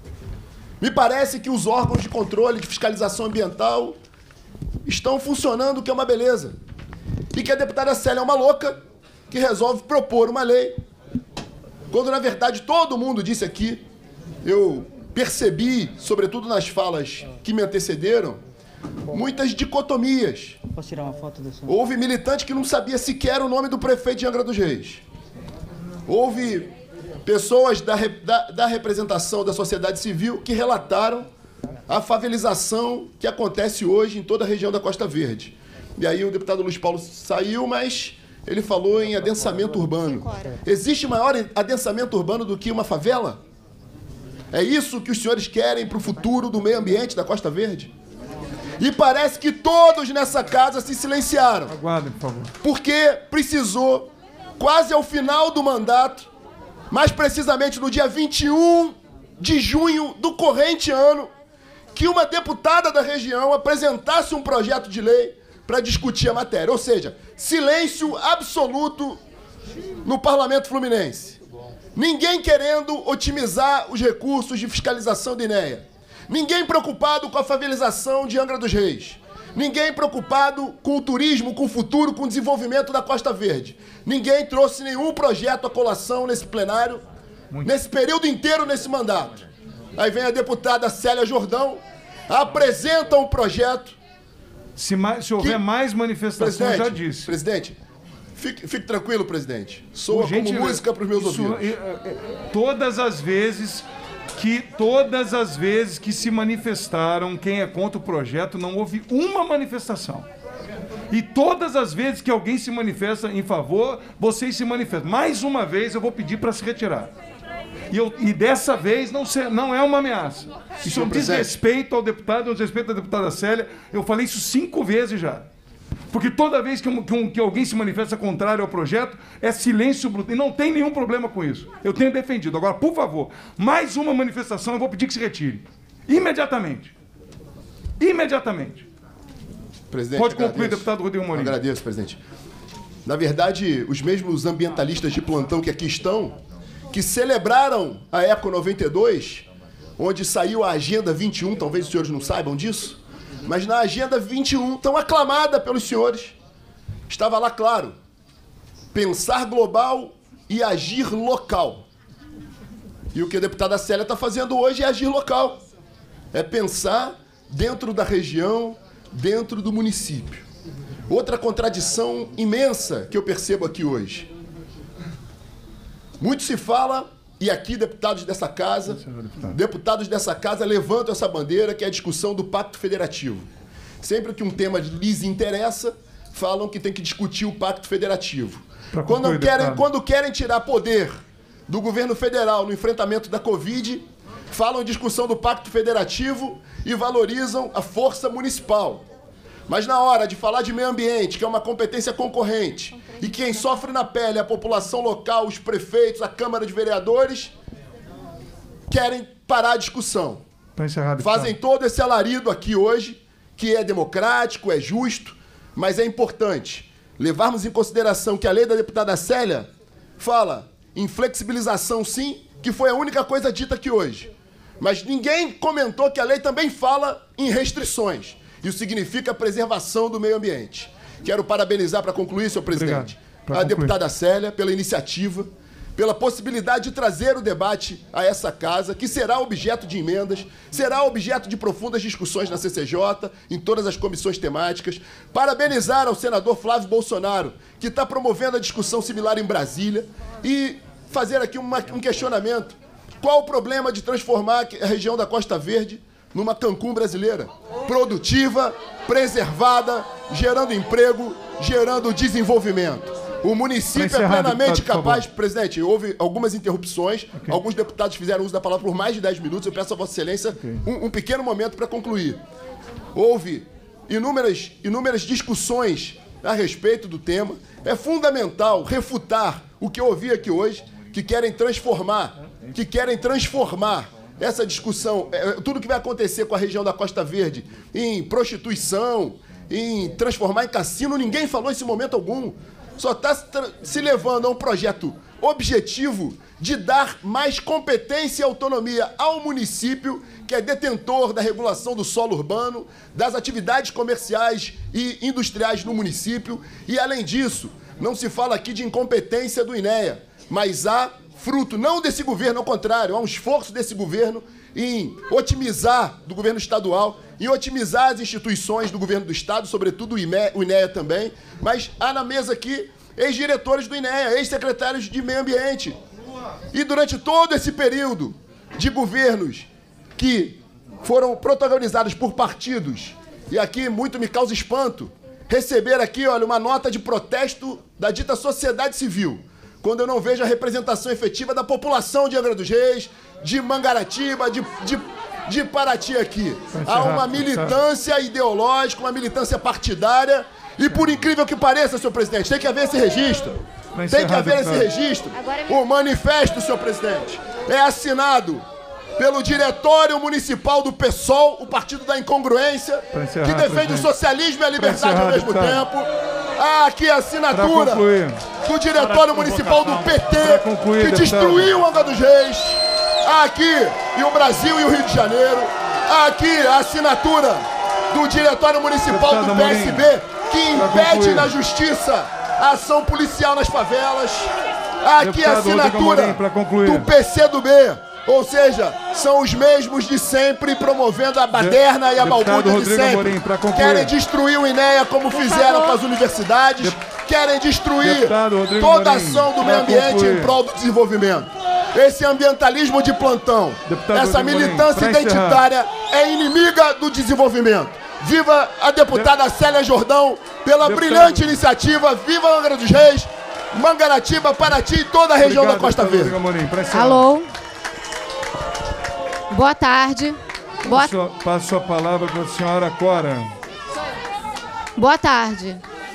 Me parece que os órgãos de controle, de fiscalização ambiental estão funcionando, que é uma beleza. E que a deputada Célia é uma louca que resolve propor uma lei, quando, na verdade, todo mundo disse aqui, eu percebi, sobretudo nas falas que me antecederam, muitas dicotomias. Posso tirar uma foto do senhor? Houve militante que não sabia sequer o nome do prefeito de Angra dos Reis. Houve pessoas da, da, da representação da sociedade civil que relataram a favelização que acontece hoje em toda a região da Costa Verde. E aí o deputado Luiz Paulo saiu, mas ele falou em adensamento urbano. Existe maior adensamento urbano do que uma favela? É isso que os senhores querem para o futuro do meio ambiente da Costa Verde? E parece que todos nessa casa se silenciaram. Aguardem, por favor. Porque precisou, quase ao final do mandato, mais precisamente no dia vinte e um de junho do corrente ano, que uma deputada da região apresentasse um projeto de lei para discutir a matéria. Ou seja, silêncio absoluto no Parlamento Fluminense. Ninguém querendo otimizar os recursos de fiscalização do I N E A. Ninguém preocupado com a favelização de Angra dos Reis. Ninguém preocupado com o turismo, com o futuro, com o desenvolvimento da Costa Verde. Ninguém trouxe nenhum projeto à colação nesse plenário, Muito. nesse período inteiro, nesse mandato. Aí vem a deputada Célia Jordão, apresenta um projeto. Se, mais, se houver que... mais manifestação, já disse. Presidente, fique, fique tranquilo, presidente. Soa como música para os meus isso, ouvidos. Todas as vezes... que todas as vezes que se manifestaram quem é contra o projeto, não houve uma manifestação. E todas as vezes que alguém se manifesta em favor, vocês se manifestam. Mais uma vez eu vou pedir para se retirar. E, eu, e dessa vez não, se, não é uma ameaça. Isso é um desrespeito ao deputado, um desrespeito à deputada Célia. Eu falei isso cinco vezes já. Porque toda vez que, um, que, um, que alguém se manifesta contrário ao projeto, é silêncio bruto. E não tem nenhum problema com isso. Eu tenho defendido. Agora, por favor, mais uma manifestação, eu vou pedir que se retire. Imediatamente. Imediatamente. Presidente, Pode concluir, agradeço. deputado Rodrigo Morim. Agradeço, presidente. Na verdade, os mesmos ambientalistas de plantão que aqui estão, que celebraram a Eco noventa e dois, onde saiu a Agenda vinte e um, talvez os senhores não saibam disso, mas na Agenda vinte e um, tão aclamada pelos senhores, estava lá claro: pensar global e agir local. E o que a deputada Célia está fazendo hoje é agir local. É pensar dentro da região, dentro do município. Outra contradição imensa que eu percebo aqui hoje. Muito se fala, e aqui deputados dessa casa, deputados dessa casa levantam essa bandeira, que é a discussão do Pacto Federativo. Sempre que um tema lhes interessa, falam que tem que discutir o Pacto Federativo. Quando concluir, querem, quando querem tirar poder do governo federal no enfrentamento da Covid, falam em discussão do Pacto Federativo e valorizam a força municipal. Mas na hora de falar de meio ambiente, que é uma competência concorrente, e quem sofre na pele é a população local, os prefeitos, a Câmara de Vereadores, querem parar a discussão. Fazem todo esse alarido aqui hoje, que é democrático, é justo, mas é importante levarmos em consideração que a lei da deputada Célia fala em flexibilização, sim, que foi a única coisa dita aqui hoje. Mas ninguém comentou que a lei também fala em restrições. Isso significa preservação do meio ambiente. Quero parabenizar, para concluir, senhor presidente, a deputada Célia pela iniciativa, pela possibilidade de trazer o debate a essa casa, que será objeto de emendas, será objeto de profundas discussões na C C J, em todas as comissões temáticas. Parabenizar ao senador Flávio Bolsonaro, que está promovendo a discussão similar em Brasília, e fazer aqui uma, um questionamento. Qual o problema de transformar a região da Costa Verde numa Cancún brasileira? Produtiva, preservada, gerando emprego, gerando desenvolvimento. O município encerrar, é plenamente deputado, capaz... Presidente, houve algumas interrupções, okay. Alguns deputados fizeram uso da palavra por mais de dez minutos, eu peço a Vossa Excelência okay. um, um pequeno momento para concluir. Houve inúmeras, inúmeras discussões a respeito do tema. É fundamental refutar o que eu ouvi aqui hoje, que querem transformar, que querem transformar essa discussão, tudo que vai acontecer com a região da Costa Verde, em prostituição, em transformar em cassino. Ninguém falou esse momento algum. só está se levando a um projeto objetivo de dar mais competência e autonomia ao município, que é detentor da regulação do solo urbano, das atividades comerciais e industriais no município. E, além disso, não se fala aqui de incompetência do INEA, mas há fruto não desse governo, ao contrário, há um esforço desse governo em otimizar, do governo estadual, em otimizar as instituições do governo do estado, sobretudo o INEA também, mas há na mesa aqui ex-diretores do INEA, ex-secretários de meio ambiente. E durante todo esse período de governos que foram protagonizados por partidos, e aqui muito me causa espanto, receber aqui, olha, uma nota de protesto da dita sociedade civil, quando eu não vejo a representação efetiva da população de Angra dos Reis, de Mangaratiba, de, de, de Paraty aqui. Há uma militância ideológica, uma militância partidária, e por incrível que pareça, senhor presidente, tem que haver esse registro. Tem que haver esse registro. O manifesto, senhor presidente, é assinado pelo Diretório Municipal do PSOL, o partido da incongruência, encerrar, que defende presidente. o socialismo e a liberdade encerrar, ao mesmo deputado. tempo. Há aqui a assinatura do Diretório Municipal do P T, concluir, que destruiu Angra dos Reis. Há aqui, e o Brasil e o Rio de Janeiro. Há aqui a assinatura do Diretório Municipal deputado do P S B, Amorim, que impede na justiça a ação policial nas favelas. Há aqui a assinatura Amorim, do P C do B. Ou seja, são os mesmos de sempre, promovendo a baderna e a balbúrdia de sempre. Amorim, querem destruir o INEA como fizeram com as universidades, querem destruir toda a ação do meio ambiente em prol do desenvolvimento. Esse ambientalismo de plantão, Deputado essa Rodrigo militância Amorim, identitária é inimiga do desenvolvimento. Viva a deputada Célia Jordão pela Deputado. brilhante iniciativa. Viva Angra dos Reis, Mangaratiba, Paraty e toda a região Obrigado, da Costa Verde. Amorim, Alô. Boa tarde. Boa... Passo a palavra para a senhora Cora. Boa tarde.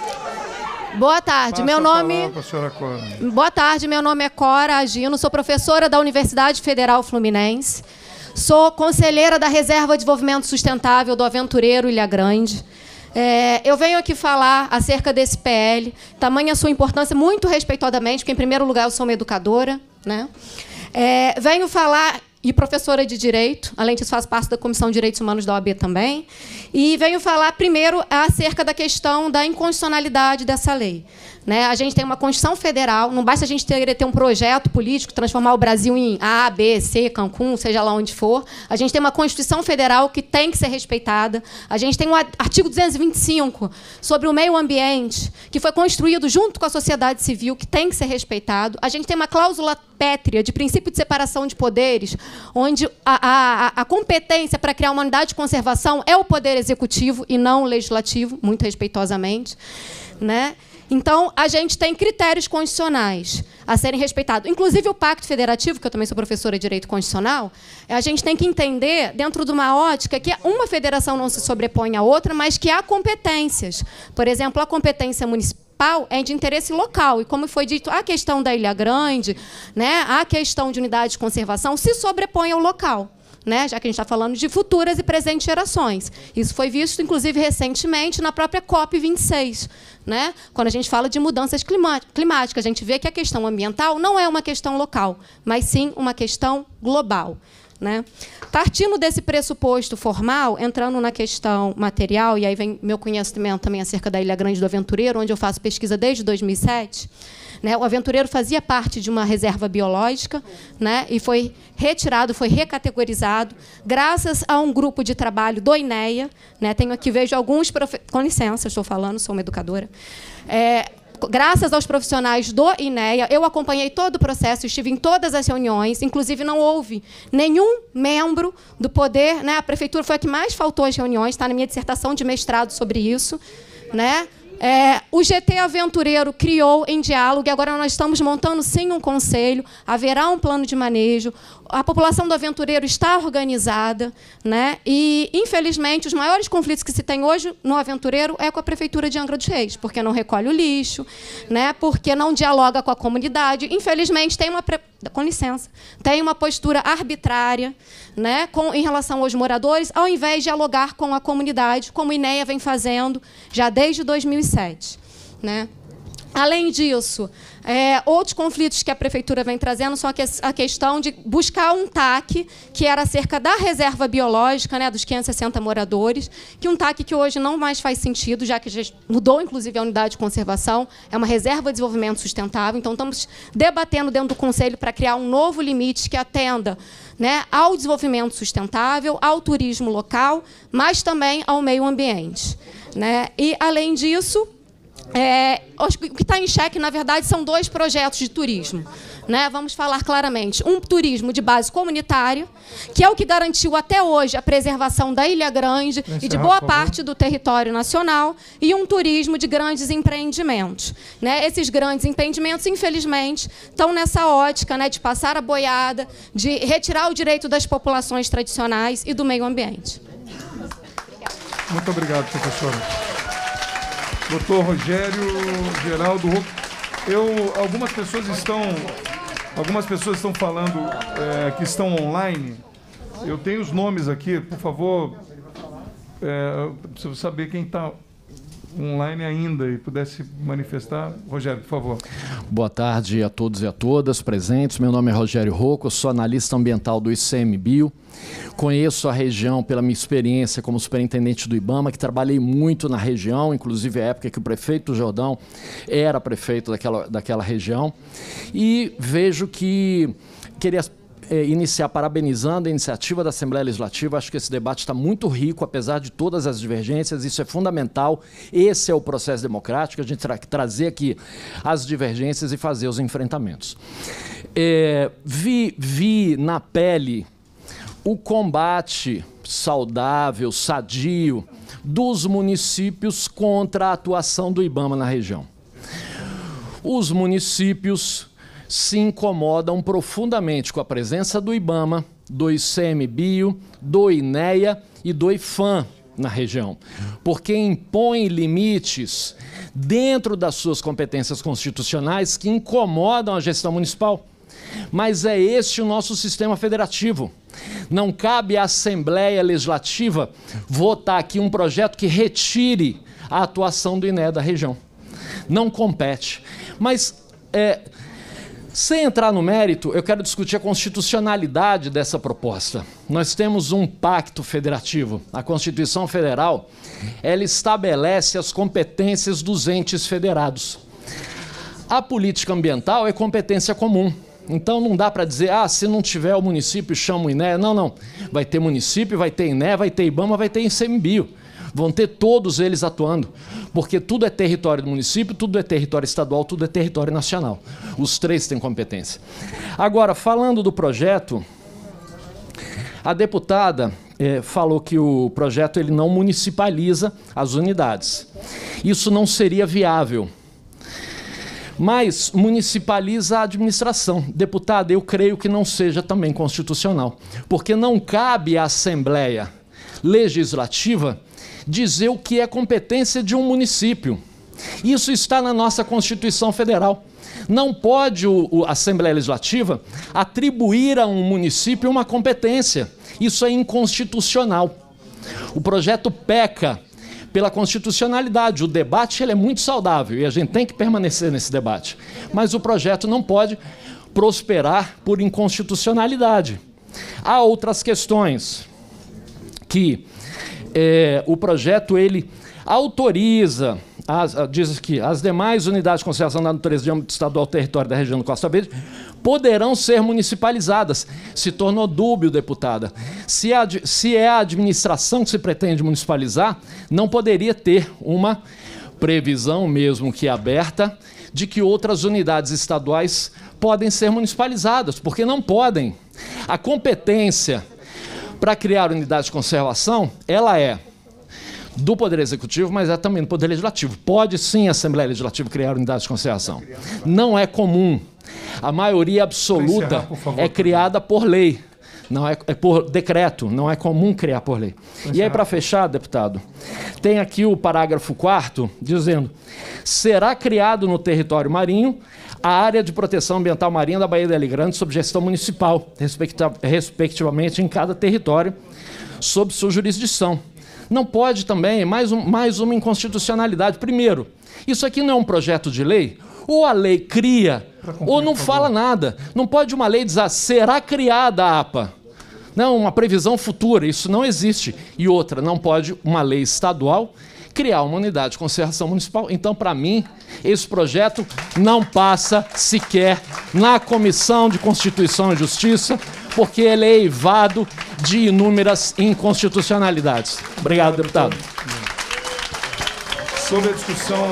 Boa tarde, Passo meu nome... Cora. Boa tarde, meu nome é Cora Agino, sou professora da Universidade Federal Fluminense, sou conselheira da Reserva de Desenvolvimento Sustentável do Aventureiro Ilha Grande. É, eu venho aqui falar acerca desse P L, tamanha a sua importância, muito respeitosamente, porque, em primeiro lugar, eu sou uma educadora, né? É, venho falar... e professora de Direito, além disso faço parte da Comissão de Direitos Humanos da O A B também, e venho falar primeiro acerca da questão da inconstitucionalidade dessa lei. Né? A gente tem uma Constituição Federal, não basta a gente ter, ter um projeto político, transformar o Brasil em A, B, C, Cancún, seja lá onde for. A gente tem uma Constituição Federal que tem que ser respeitada. A gente tem um artigo duzentos e vinte e cinco sobre o meio ambiente, que foi construído junto com a sociedade civil, que tem que ser respeitado. A gente tem uma cláusula pétrea de princípio de separação de poderes, onde a, a, a competência para criar uma unidade de conservação é o poder executivo e não o legislativo, muito respeitosamente. Né? Então, a gente tem critérios constitucionais a serem respeitados. Inclusive, o Pacto Federativo, que eu também sou professora de Direito Constitucional, a gente tem que entender, dentro de uma ótica, que uma federação não se sobrepõe à outra, mas que há competências. Por exemplo, a competência municipal é de interesse local. E, como foi dito, a questão da Ilha Grande, né, a questão de unidade de conservação, se sobrepõe ao local. Né, já que a gente está falando de futuras e presentes gerações. Isso foi visto, inclusive, recentemente, na própria COP vinte e seis. Né? Quando a gente fala de mudanças climáticas, a gente vê que a questão ambiental não é uma questão local, mas sim uma questão global. Né? Partindo desse pressuposto formal, entrando na questão material, e aí vem meu conhecimento também acerca da Ilha Grande do Aventureiro, onde eu faço pesquisa desde dois mil e sete, né? O Aventureiro fazia parte de uma reserva biológica, né? E foi retirado, foi recategorizado, graças a um grupo de trabalho do INEA. Né? Tenho aqui, vejo alguns... Profe... Com licença, eu estou falando, sou uma educadora. É, graças aos profissionais do INEA, eu acompanhei todo o processo, estive em todas as reuniões, inclusive não houve nenhum membro do poder, né? A prefeitura foi a que mais faltou às reuniões, está na minha dissertação de mestrado sobre isso. Né? É, o G T Aventureiro criou em diálogo, e agora nós estamos montando, sim, um conselho, haverá um plano de manejo, a população do Aventureiro está organizada, né? E, infelizmente, os maiores conflitos que se tem hoje no Aventureiro é com a Prefeitura de Angra dos Reis, porque não recolhe o lixo, né? Porque não dialoga com a comunidade. Infelizmente, tem uma... Pre... Com licença. Tem uma postura arbitrária, né, com, em relação aos moradores, ao invés de dialogar com a comunidade, como o INEA vem fazendo já desde dois mil e sete. Né? Além disso, é, outros conflitos que a Prefeitura vem trazendo são a, que, a questão de buscar um T A C, que era acerca da reserva biológica, né, dos quinhentos e sessenta moradores, que um T A C que hoje não mais faz sentido, já que já mudou, inclusive, a unidade de conservação, é uma reserva de desenvolvimento sustentável. Então, estamos debatendo dentro do Conselho para criar um novo limite que atenda, né, ao desenvolvimento sustentável, ao turismo local, mas também ao meio ambiente. Né? E, além disso, É, o que está em xeque, na verdade, são dois projetos de turismo. Né? Vamos falar claramente. Um turismo de base comunitária, que é o que garantiu até hoje a preservação da Ilha Grande e de boa parte do território nacional, e um turismo de grandes empreendimentos. Né? Esses grandes empreendimentos, infelizmente, estão nessa ótica, né, de passar a boiada, de retirar o direito das populações tradicionais e do meio ambiente. Muito obrigado, professora. Doutor Rogério Geraldo Rocco, eu, algumas pessoas estão, algumas pessoas estão falando é, que estão online. Eu tenho os nomes aqui, por favor, é, eu preciso saber quem está online ainda e pudesse manifestar. Rogério, por favor. Boa tarde a todos e a todas presentes. Meu nome é Rogério Rocco, eu sou analista ambiental do I C M Bio. Conheço a região pela minha experiência como superintendente do IBAMA, que trabalhei muito na região, inclusive a época que o prefeito Jordão era prefeito daquela, daquela região. E vejo que queria É, iniciar parabenizando a iniciativa da Assembleia Legislativa. Acho que esse debate está muito rico, apesar de todas as divergências. Isso é fundamental. Esse é o processo democrático, a gente tra trazer aqui as divergências e fazer os enfrentamentos. É, vi, vi na pele o combate saudável, sadio, dos municípios contra a atuação do IBAMA na região. Os municípios se incomodam profundamente com a presença do IBAMA, do I C M Bio, do INEA e do IFAM na região, porque impõem limites dentro das suas competências constitucionais que incomodam a gestão municipal. Mas é este o nosso sistema federativo. Não cabe à Assembleia Legislativa votar aqui um projeto que retire a atuação do INEA da região. Não compete. Mas, é, sem entrar no mérito, eu quero discutir a constitucionalidade dessa proposta. Nós temos um pacto federativo. A Constituição Federal, ela estabelece as competências dos entes federados. A política ambiental é competência comum. Então não dá para dizer, ah, se não tiver o município, chama o INEA. Não, não. Vai ter município, vai ter INEA, vai ter IBAMA, vai ter I C M Bio. Vão ter todos eles atuando, porque tudo é território do município, tudo é território estadual, tudo é território nacional. Os três têm competência. Agora, falando do projeto, a deputada eh, falou que o projeto ele não municipaliza as unidades. Isso não seria viável. Mas municipaliza a administração. Deputada, eu creio que não seja também constitucional, porque não cabe à Assembleia Legislativa dizer o que é competência de um município. Isso está na nossa Constituição Federal. Não pode o, o, a Assembleia Legislativa atribuir a um município uma competência. Isso é inconstitucional. O projeto peca pela constitucionalidade. O debate ele é muito saudável e a gente tem que permanecer nesse debate. Mas o projeto não pode prosperar por inconstitucionalidade. Há outras questões que É, o projeto ele autoriza, as, diz que as demais unidades de conservação da natureza de âmbito estadual território da região do Costa Verde poderão ser municipalizadas. Se tornou dúbio, deputada. Se, a, se é a administração que se pretende municipalizar, não poderia ter uma previsão, mesmo que aberta, de que outras unidades estaduais podem ser municipalizadas, porque não podem. A competência para criar unidade de conservação, ela é do Poder Executivo, mas é também do Poder Legislativo. Pode sim a Assembleia Legislativa criar unidade de conservação. Não é comum. A maioria absoluta é criada por lei, não é, é por decreto, não é comum criar por lei. E aí, para fechar, deputado, tem aqui o parágrafo quarto dizendo: será criado no território marinho a área de proteção ambiental marinha da Baía da Ilha Grande sob gestão municipal, respectivamente em cada território, sob sua jurisdição. Não pode também, mais, um, mais uma inconstitucionalidade. Primeiro, isso aqui não é um projeto de lei Ou a lei cria, ou não fala nada. Não pode uma lei dizer, será criada a APA. Não, uma previsão futura, isso não existe. E outra, não pode uma lei estadual criar uma unidade de conservação municipal. Então, para mim, esse projeto não passa sequer na Comissão de Constituição e Justiça, porque ele é eivado de inúmeras inconstitucionalidades. Obrigado, deputado. Sobre a discussão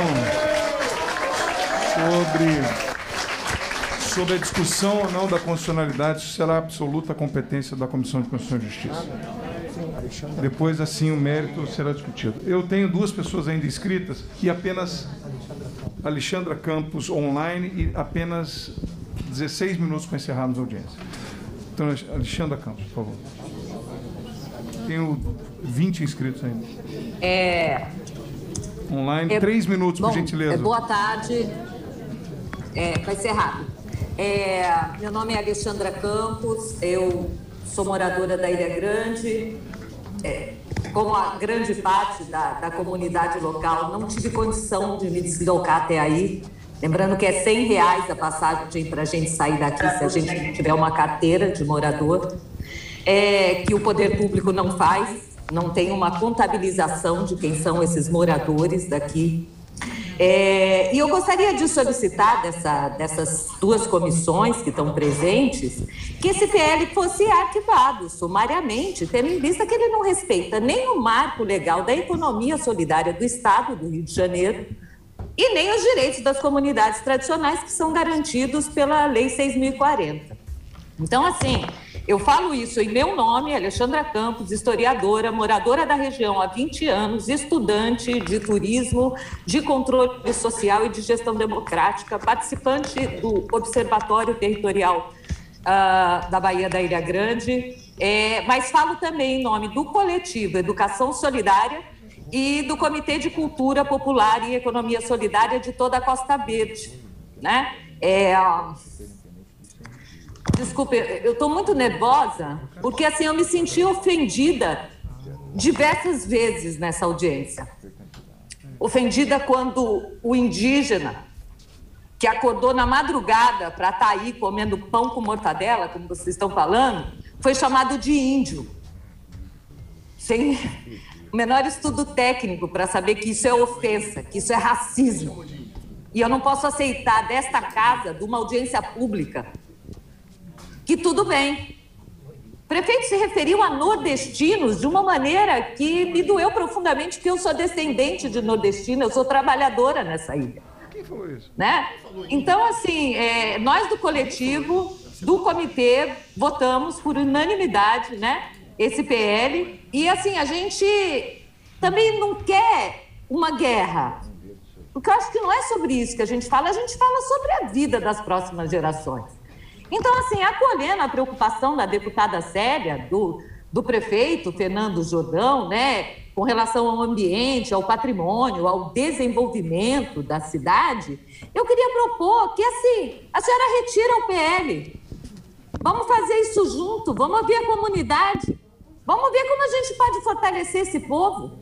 sobre sobre a discussão ou não da constitucionalidade, isso será a absoluta competência da Comissão de Constituição e Justiça. Depois, assim, o mérito será discutido. Eu tenho duas pessoas ainda inscritas e apenas Alexandra Campos online e apenas dezesseis minutos para encerrarmos a audiência. Então, Alexandra Campos, por favor. Tenho vinte inscritos ainda. É... Online, é... três minutos, Bom, por gentileza. É, boa tarde. É, vai ser rápido. É, meu nome é Alexandra Campos, eu sou moradora da Ilha Grande. É, como a grande parte da, da comunidade local, não tive condição de me deslocar até aí. Lembrando que é cem reais a passagem para a gente sair daqui, se a gente tiver uma carteira de morador, é, que o poder público não faz, não tem uma contabilização de quem são esses moradores daqui. É, e eu gostaria de solicitar dessa, dessas duas comissões que estão presentes, que esse P L fosse arquivado sumariamente, tendo em vista que ele não respeita nem o marco legal da economia solidária do Estado do Rio de Janeiro e nem os direitos das comunidades tradicionais que são garantidos pela Lei seis mil e quarenta. Então, assim, eu falo isso em meu nome, Alexandra Campos, historiadora, moradora da região há vinte anos, estudante de turismo, de controle social e de gestão democrática, participante do Observatório Territorial uh, da Baía da Ilha Grande, é, mas falo também em nome do coletivo Educação Solidária e do Comitê de Cultura Popular e Economia Solidária de toda a Costa Verde, né? É... Desculpe, eu estou muito nervosa, porque assim, eu me senti ofendida diversas vezes nessa audiência. Ofendida quando o indígena, que acordou na madrugada para estar aí comendo pão com mortadela, como vocês estão falando, foi chamado de índio. Sem o menor estudo técnico para saber que isso é ofensa, que isso é racismo. E eu não posso aceitar desta casa, de uma audiência pública, que tudo bem. O prefeito se referiu a nordestinos de uma maneira que me doeu profundamente, porque eu sou descendente de nordestina, eu sou trabalhadora nessa ilha. Quem falou isso? Né? Então, assim, é, nós do coletivo, do comitê, votamos por unanimidade, né, esse P L. E, assim, a gente também não quer uma guerra, porque eu acho que não é sobre isso que a gente fala, a gente fala sobre a vida das próximas gerações. Então, assim, acolhendo a preocupação da deputada Célia, do, do prefeito Fernando Jordão, né, com relação ao ambiente, ao patrimônio, ao desenvolvimento da cidade, eu queria propor que, assim, a senhora retira o P L. Vamos fazer isso junto, vamos ouvir a comunidade, vamos ver como a gente pode fortalecer esse povo.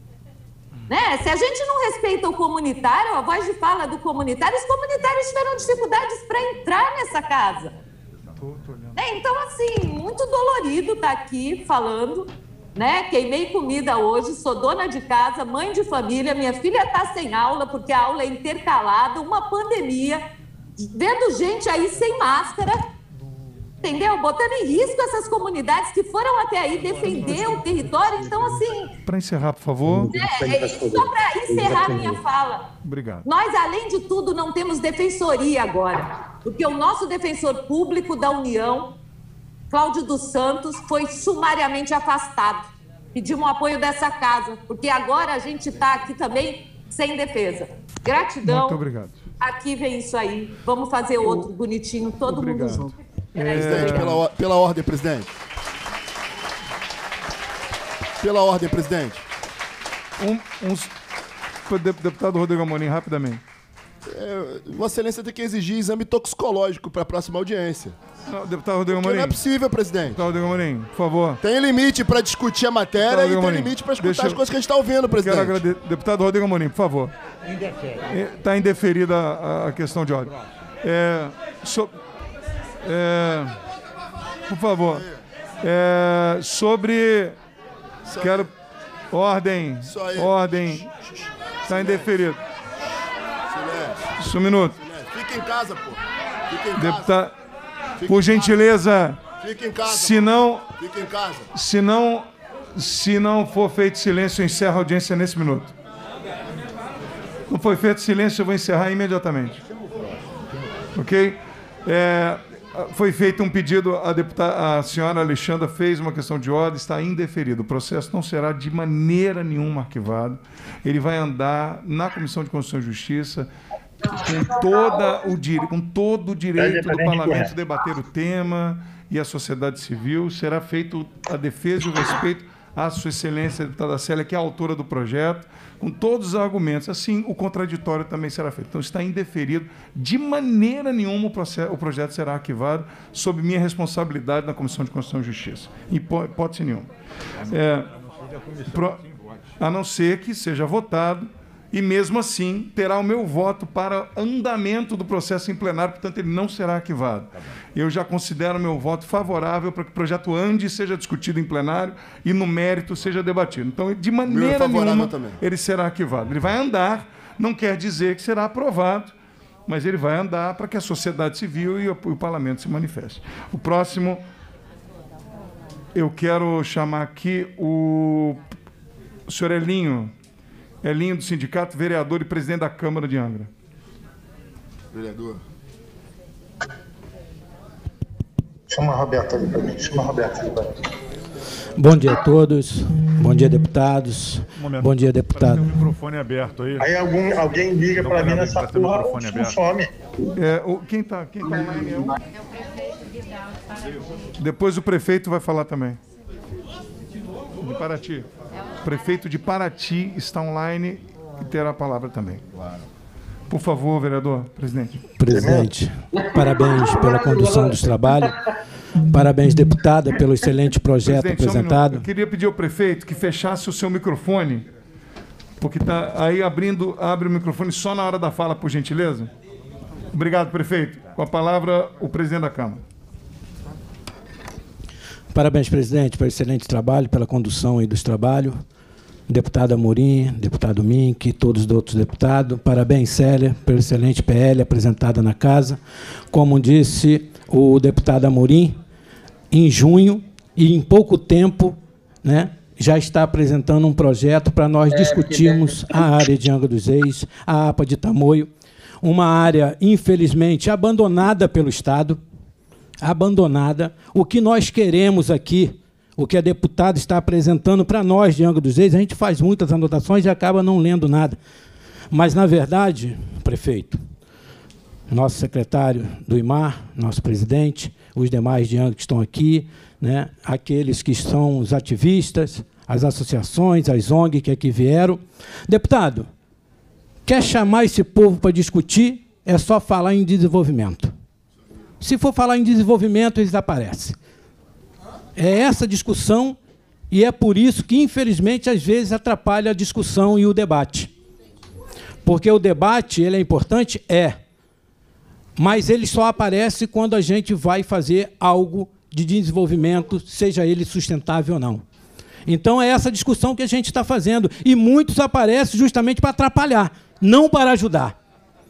Né? Se a gente não respeita o comunitário, a voz de fala do comunitário, os comunitários tiveram dificuldades para entrar nessa casa. Né? Então, assim, muito dolorido estar aqui falando, né? Queimei comida hoje, sou dona de casa, mãe de família, minha filha está sem aula, porque a aula é intercalada, uma pandemia, vendo gente aí sem máscara, entendeu? Botando em risco essas comunidades que foram até aí defender o território. Então, assim... Para encerrar, por favor. É, é, só para encerrar minha fala. Obrigado. Nós, além de tudo, não temos defensoria agora, porque o nosso defensor público da União, Cláudio dos Santos, foi sumariamente afastado. Pedimos o apoio dessa casa, porque agora a gente está aqui também sem defesa. Gratidão. Muito obrigado. Aqui vem isso aí. Vamos fazer outro bonitinho, todo obrigado. mundo junto. Presidente, pela, pela ordem, presidente. Pela ordem, presidente. Um, uns, deputado Rodrigo Amorim, rapidamente. É, Vossa Excelência tem que exigir exame toxicológico para a próxima audiência. Não, deputado Rodrigo Porque Amorim. não é possível, presidente. Deputado Rodrigo Amorim, por favor. Tem limite para discutir a matéria Deputado e tem Rodrigo Amorim, limite para escutar deixa as eu- coisas que a gente está ouvindo, presidente. Quero agradecer. Deputado Rodrigo Amorim, por favor. Está indeferida a, a questão de ordem. É, so- é, por favor. É, sobre... Quero... Ordem. aí. Ordem. Está indeferido. Silêncio. Só um minuto. Fica em casa, pô. Fica em casa. Deputado, Fica por em gentileza, casa. Fica em casa. se não, Fica em casa. se não, se não for feito silêncio, eu encerro a audiência nesse minuto. Não foi feito silêncio, eu vou encerrar imediatamente. Ok? É, foi feito um pedido, a, deputada, a senhora Alexandra fez uma questão de ordem, está indeferido. O processo não será de maneira nenhuma arquivado. Ele vai andar na Comissão de Constituição e Justiça com, toda o dire... com todo o direito do parlamento debater o tema e a sociedade civil. Será feito a defesa e o respeito à sua excelência, a deputada Célia, que é a autora do projeto, com todos os argumentos. Assim, o contraditório também será feito. Então, está indeferido. De maneira nenhuma o, processo, o projeto será arquivado sob minha responsabilidade na Comissão de Constituição e Justiça. Em hipó- hipótese nenhuma. É, pro- a não ser que seja votado, e mesmo assim terá o meu voto para andamento do processo em plenário, portanto, ele não será arquivado. Eu já considero meu voto favorável para que o projeto ande e seja discutido em plenário e, no mérito, seja debatido. Então, de maneira favorável nenhuma, também. ele será arquivado. Ele vai andar, não quer dizer que será aprovado, mas ele vai andar para que a sociedade civil e o, o parlamento se manifestem. O próximo, eu quero chamar aqui o, o senhor Elinho, Elinho do sindicato, vereador e presidente da Câmara de Angra. Vereador. Chama a Roberta ali para mim. Chama a Roberta ali para mim. Bom dia a todos. Bom dia, deputados. Um momento. Bom dia, deputado. Tem um microfone aberto aí. Aí algum, alguém liga para mim nessa Vai ter um porra, microfone com aberto. fome. É, o, quem está quem tá online é o... Depois o prefeito vai falar também. De Paraty. O prefeito de Paraty está online e terá a palavra também. Por favor, vereador, presidente. Presidente, parabéns pela condução dos trabalhos. Parabéns, deputada, pelo excelente projeto Presidente, só um minuto. apresentado. Eu queria pedir ao prefeito que fechasse o seu microfone, porque está aí abrindo, abre o microfone só na hora da fala, por gentileza. Obrigado, prefeito. Com a palavra, o presidente da Câmara. Parabéns, presidente, pelo excelente trabalho, pela condução aí dos trabalhos. Deputado Amorim, deputado Mink, todos os outros deputados. Parabéns, Célia, pelo excelente P L apresentada na casa. Como disse o deputado Amorim, em junho e em pouco tempo, né, já está apresentando um projeto para nós discutirmos a área de Angra dos Reis, a APA de Tamoio, uma área, infelizmente, abandonada pelo Estado, abandonada. O que nós queremos aqui, o que a deputada está apresentando para nós de Angra dos Reis, a gente faz muitas anotações e acaba não lendo nada. Mas, na verdade, prefeito, nosso secretário do I M A R, nosso presidente, os demais de Angra que estão aqui, né, aqueles que são os ativistas, as associações, as O N G que aqui vieram. Deputado, quer chamar esse povo para discutir, é só falar em desenvolvimento. Se for falar em desenvolvimento, eles aparecem. É essa discussão, e é por isso que, infelizmente, às vezes atrapalha a discussão e o debate. Porque o debate ele é importante? É. Mas ele só aparece quando a gente vai fazer algo de desenvolvimento, seja ele sustentável ou não. Então, é essa discussão que a gente está fazendo. E muitos aparecem justamente para atrapalhar, não para ajudar.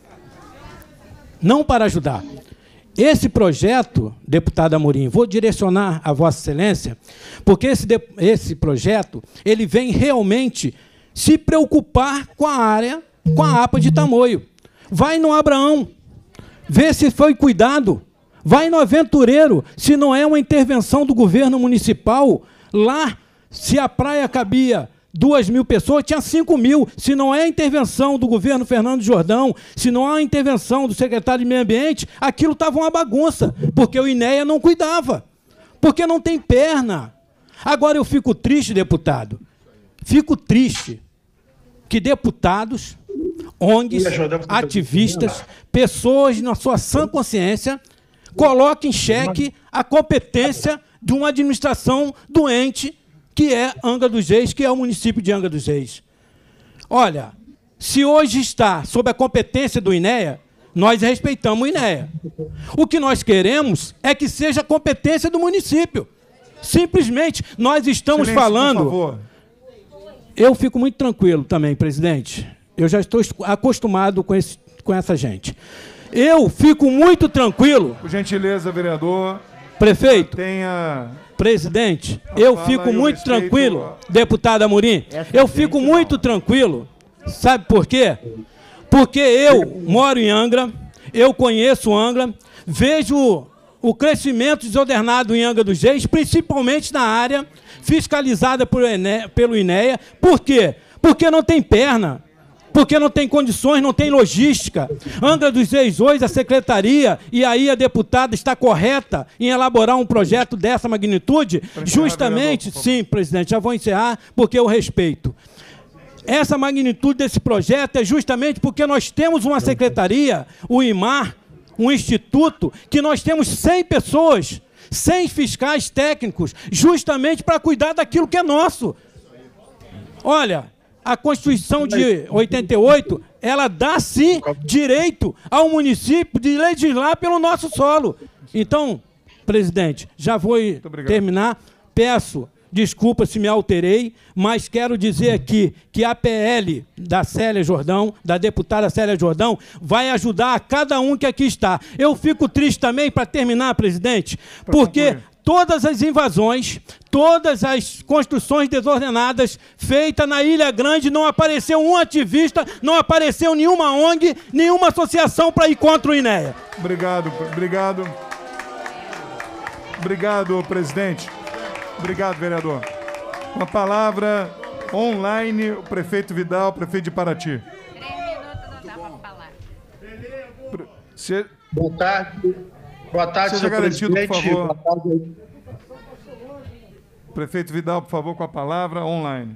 Não para ajudar. Esse projeto, deputado Amorim, vou direcionar a Vossa Excelência, porque esse, de, esse projeto ele vem realmente se preocupar com a área, com a APA de Tamoio. Vai no Abraão, vê se foi cuidado. Vai no Aventureiro, se não é uma intervenção do governo municipal. Lá, se a praia cabia duas mil pessoas, tinha cinco mil. Se não é a intervenção do governo Fernando Jordão, se não é a intervenção do secretário de Meio Ambiente, aquilo estava uma bagunça, porque o INEA não cuidava, porque não tem perna. Agora eu fico triste, deputado, fico triste que deputados, O N Gs, ativistas, pessoas na sua sã consciência, coloca em xeque a competência de uma administração doente, que é Angra dos Reis, que é o município de Angra dos Reis. Olha, se hoje está sob a competência do INEA, nós respeitamos o INEA. O que nós queremos é que seja a competência do município. Simplesmente, nós estamos Silêncio, falando... por favor. Eu fico muito tranquilo também, presidente. Eu já estou acostumado com, esse, com essa gente. Eu fico muito tranquilo... Por gentileza, vereador. Prefeito. Tenha... Presidente, eu fico muito tranquilo, deputada Amorim, eu fico muito tranquilo, sabe por quê? Porque eu moro em Angra, eu conheço Angra, vejo o crescimento desordenado em Angra dos Reis, principalmente na área fiscalizada pelo INEA. Por quê? Porque não tem perna. Porque não tem condições, não tem logística. Angra dos Reis hoje, a secretaria, e aí a deputada está correta em elaborar um projeto dessa magnitude, justamente, sim, presidente, já vou encerrar, porque eu respeito. Essa magnitude desse projeto é justamente porque nós temos uma secretaria, o IMAR, um instituto, que nós temos cem pessoas, cem fiscais técnicos, justamente para cuidar daquilo que é nosso. Olha... A Constituição de oitenta e oito, ela dá, sim, direito ao município de legislar pelo nosso solo. Então, presidente, já vou terminar. Peço desculpa se me alterei, mas quero dizer aqui que a P L da Célia Jordão, da deputada Célia Jordão, vai ajudar a cada um que aqui está. Eu fico triste também, para terminar, presidente, porque... Todas as invasões, todas as construções desordenadas feitas na Ilha Grande, não apareceu um ativista, não apareceu nenhuma O N G, nenhuma associação para ir contra o INEA. Obrigado, obrigado. Obrigado, presidente. Obrigado, vereador. Com a palavra online, o prefeito Vidal, prefeito de Paraty. Três minutos não dá para falar. Se... Boa tarde. Boa tarde, Seja senhor garantido, presidente. por favor. Boa tarde. Prefeito Vidal, por favor, com a palavra online.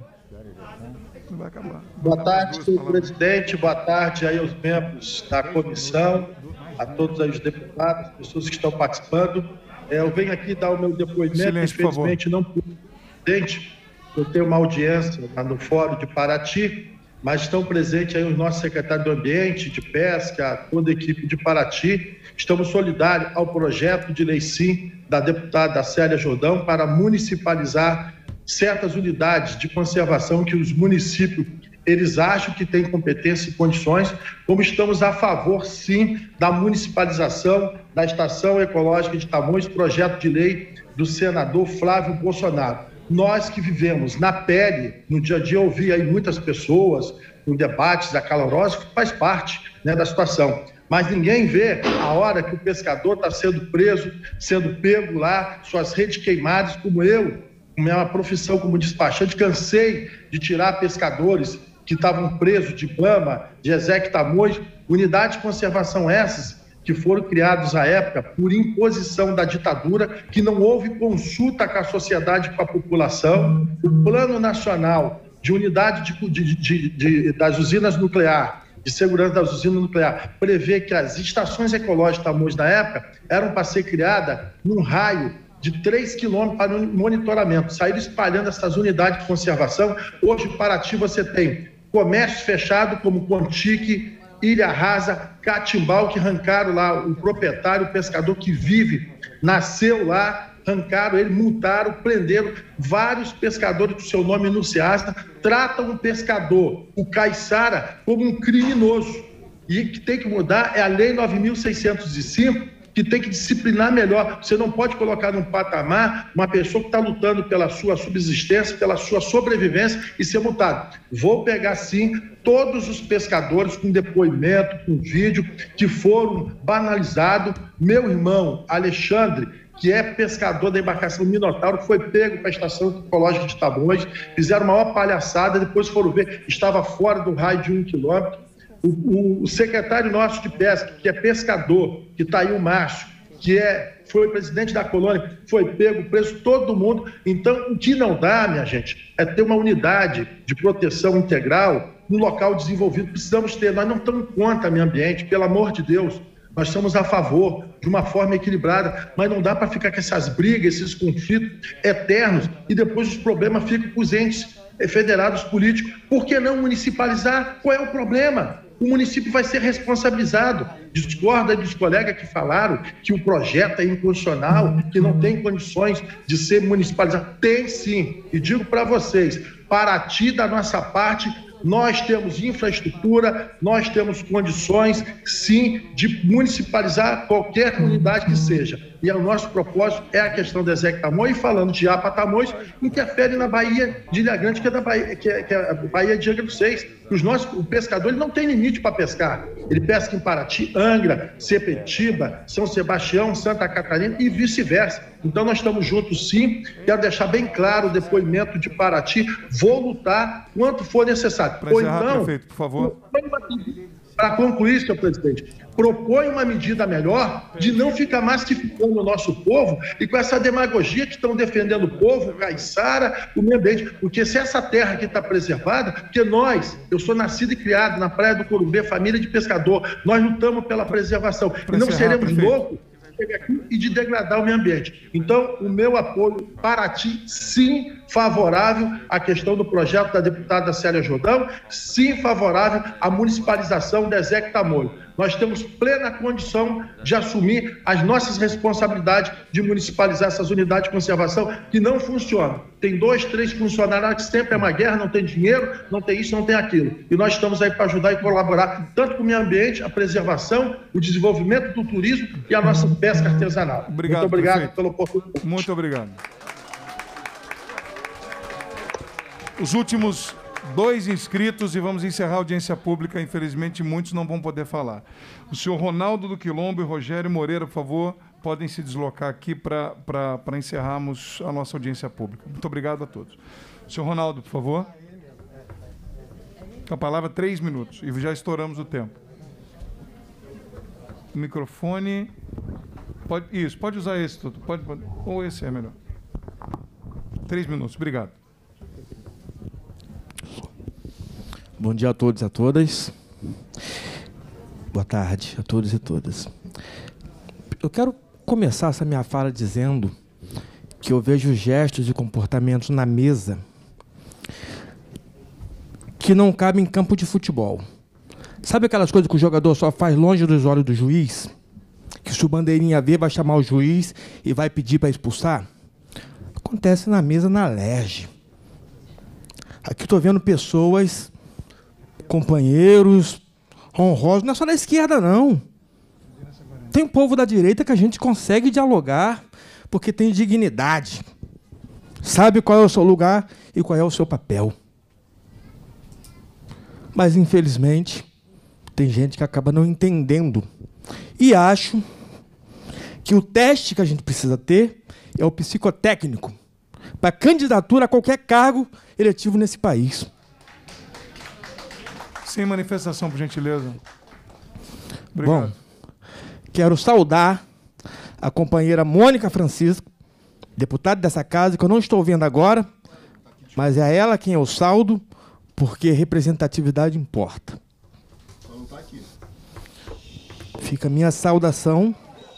Não vai acabar. Boa tarde, senhor presidente. Boa tarde aí aos membros da comissão, a todos aí os deputados, as pessoas que estão participando. É, eu venho aqui dar o meu depoimento. Silêncio, por favor. Infelizmente, não pude, presidente. Eu tenho uma audiência lá no Fórum de Paraty, mas estão presentes aí os nossos secretários do Ambiente, de Pesca, toda a equipe de Paraty. Estamos solidários ao projeto de lei sim da deputada Célia Jordão para municipalizar certas unidades de conservação que os municípios eles acham que têm competência e condições, como estamos a favor sim da municipalização da Estação Ecológica de Tamoios, projeto de lei do senador Flávio Bolsonaro. Nós que vivemos na pele, no dia a dia, ouvi aí muitas pessoas com debates acalorosos, que faz parte, né, da situação. Mas ninguém vê a hora que o pescador está sendo preso, sendo pego lá, suas redes queimadas, como eu, com minha profissão como despachante, cansei de tirar pescadores que estavam presos de Bama, de Ezequiel Tamoios, unidades de conservação essas que foram criados à época por imposição da ditadura, que não houve consulta com a sociedade, com a população. O Plano Nacional de Unidade de, de, de, de, das Usinas Nucleares, de segurança das usinas nucleares, prevê que as estações ecológicas de Tamoios, na época, eram para ser criadas num raio de três quilômetros para monitoramento. Saíram espalhando essas unidades de conservação. Hoje, em Paraty, você tem comércio fechado, como Contique, Ilha Rasa, Catimbau, que arrancaram lá o proprietário, o pescador que vive, nasceu lá, arrancaram ele, multaram, prenderam vários pescadores com seu nome enunciado, tratam o pescador, o caiçara, como um criminoso. E que tem que mudar é a Lei nove mil seiscentos e cinco, que tem que disciplinar melhor. Você não pode colocar num patamar uma pessoa que está lutando pela sua subsistência, pela sua sobrevivência e ser multado. Vou pegar, sim, todos os pescadores com depoimento, com vídeo, que foram banalizados. Meu irmão, Alexandre, que é pescador da embarcação Minotauro, foi pego para a Estação Ecológica de Tamoios, fizeram uma maior palhaçada, depois foram ver, estava fora do raio de um quilômetro. O, o, o secretário nosso de pesca, que é pescador, que está aí o Márcio, que é, foi presidente da colônia, foi pego, preso, todo mundo. Então, o que não dá, minha gente, é ter uma unidade de proteção integral no local desenvolvido. Precisamos ter, nós não estamos contra o meio ambiente, pelo amor de Deus. Nós estamos a favor de uma forma equilibrada, mas não dá para ficar com essas brigas, esses conflitos eternos e depois os problemas ficam com os entes federados políticos. Por que não municipalizar? Qual é o problema? O município vai ser responsabilizado. Discorda dos colegas que falaram que o projeto é inconstitucional, que não tem condições de ser municipalizado. Tem sim. E digo para vocês, Paraty, da nossa parte, nós temos infraestrutura, nós temos condições, sim, de municipalizar qualquer unidade que seja. E o nosso propósito é a questão do Ezequiel Tamoios, e falando de Apa Tamoios, interfere na Baía de Ilha Grande, que é, da Bahia, que é, que é a Baía de Angra dos Seis. Os nossos, o pescador ele não tem limite para pescar. Ele pesca em Paraty, Angra, Sepetiba, São Sebastião, Santa Catarina e vice-versa. Então nós estamos juntos sim. Quero deixar bem claro o depoimento de Paraty. Vou lutar quanto for necessário. Para encerrar, então, prefeito, por favor. Para concluir, senhor presidente, propõe uma medida melhor de não ficar massificando o nosso povo e com essa demagogia que estão defendendo o povo, o caiçara, o meio ambiente. Porque se essa terra aqui está preservada, porque nós, eu sou nascido e criado na Praia do Corumbê, família de pescador, nós lutamos pela preservação. E não seremos loucos aqui e de degradar o meio ambiente. Então, o meu apoio para ti, sim, favorável à questão do projeto da deputada Célia Jordão, sim, favorável à municipalização do Ezequiel Tamoios. Nós temos plena condição de assumir as nossas responsabilidades de municipalizar essas unidades de conservação que não funcionam. Tem dois, três funcionários que sempre é uma guerra, não tem dinheiro, não tem isso, não tem aquilo. E nós estamos aí para ajudar e colaborar tanto com o meio ambiente, a preservação, o desenvolvimento do turismo e a nossa pesca artesanal. Obrigado, Muito obrigado prefeito. pela oportunidade. Muito obrigado. Os últimos dois inscritos e vamos encerrar a audiência pública. Infelizmente, muitos não vão poder falar. O senhor Ronaldo do Quilombo e Rogério Moreira, por favor, podem se deslocar aqui para encerrarmos a nossa audiência pública. Muito obrigado a todos. O senhor Ronaldo, por favor. Com a palavra, três minutos. E já estouramos o tempo. O microfone... Pode, isso, pode usar esse. Pode, pode, ou esse é melhor. Três minutos. Obrigado. Bom dia a todos e a todas. Boa tarde a todos e todas. Eu quero começar essa minha fala dizendo que eu vejo gestos e comportamentos na mesa que não cabem em campo de futebol. Sabe aquelas coisas que o jogador só faz longe dos olhos do juiz? Que se o bandeirinha ver, vai chamar o juiz e vai pedir para expulsar? Acontece na mesa na Alerj. Aqui estou vendo pessoas... companheiros honrosos, não é só na esquerda, não. Tem um povo da direita que a gente consegue dialogar porque tem dignidade. Sabe qual é o seu lugar e qual é o seu papel. Mas, infelizmente, tem gente que acaba não entendendo. E acho que o teste que a gente precisa ter é o psicotécnico para candidatura a qualquer cargo eletivo nesse país. Sem manifestação, por gentileza. Obrigado. Bom, quero saudar a companheira Mônica Francisco, deputada dessa casa, que eu não estou vendo agora, mas é a ela quem eu saldo, porque representatividade importa. Fica a minha saudação.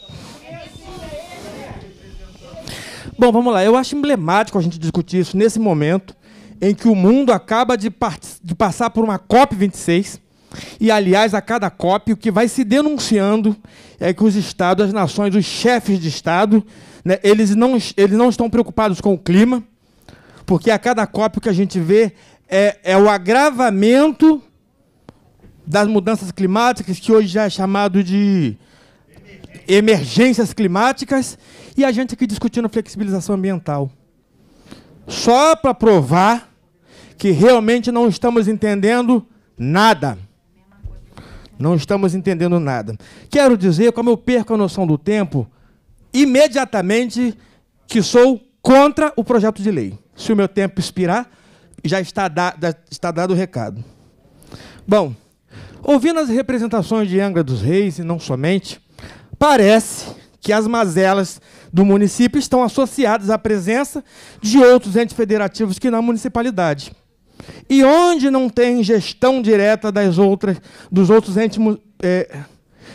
Bom, vamos lá. Eu acho emblemático a gente discutir isso nesse momento, em que o mundo acaba de, de passar por uma COP vinte e seis, e, aliás, a cada COP, o que vai se denunciando é que os Estados, as nações, os chefes de Estado, né, eles, não, eles não estão preocupados com o clima, porque a cada COP o que a gente vê é, é o agravamento das mudanças climáticas, que hoje já é chamado de emergências climáticas, e a gente aqui discutindo flexibilização ambiental. Só para provar que realmente não estamos entendendo nada. Não estamos entendendo nada. Quero dizer, como eu perco a noção do tempo, imediatamente que sou contra o projeto de lei. Se o meu tempo expirar, já está, da, já está dado o recado. Bom, ouvindo as representações de Angra dos Reis, e não somente, parece que as mazelas do município estão associadas à presença de outros entes federativos que na municipalidade. E onde não tem gestão direta das outras, dos outros entes é,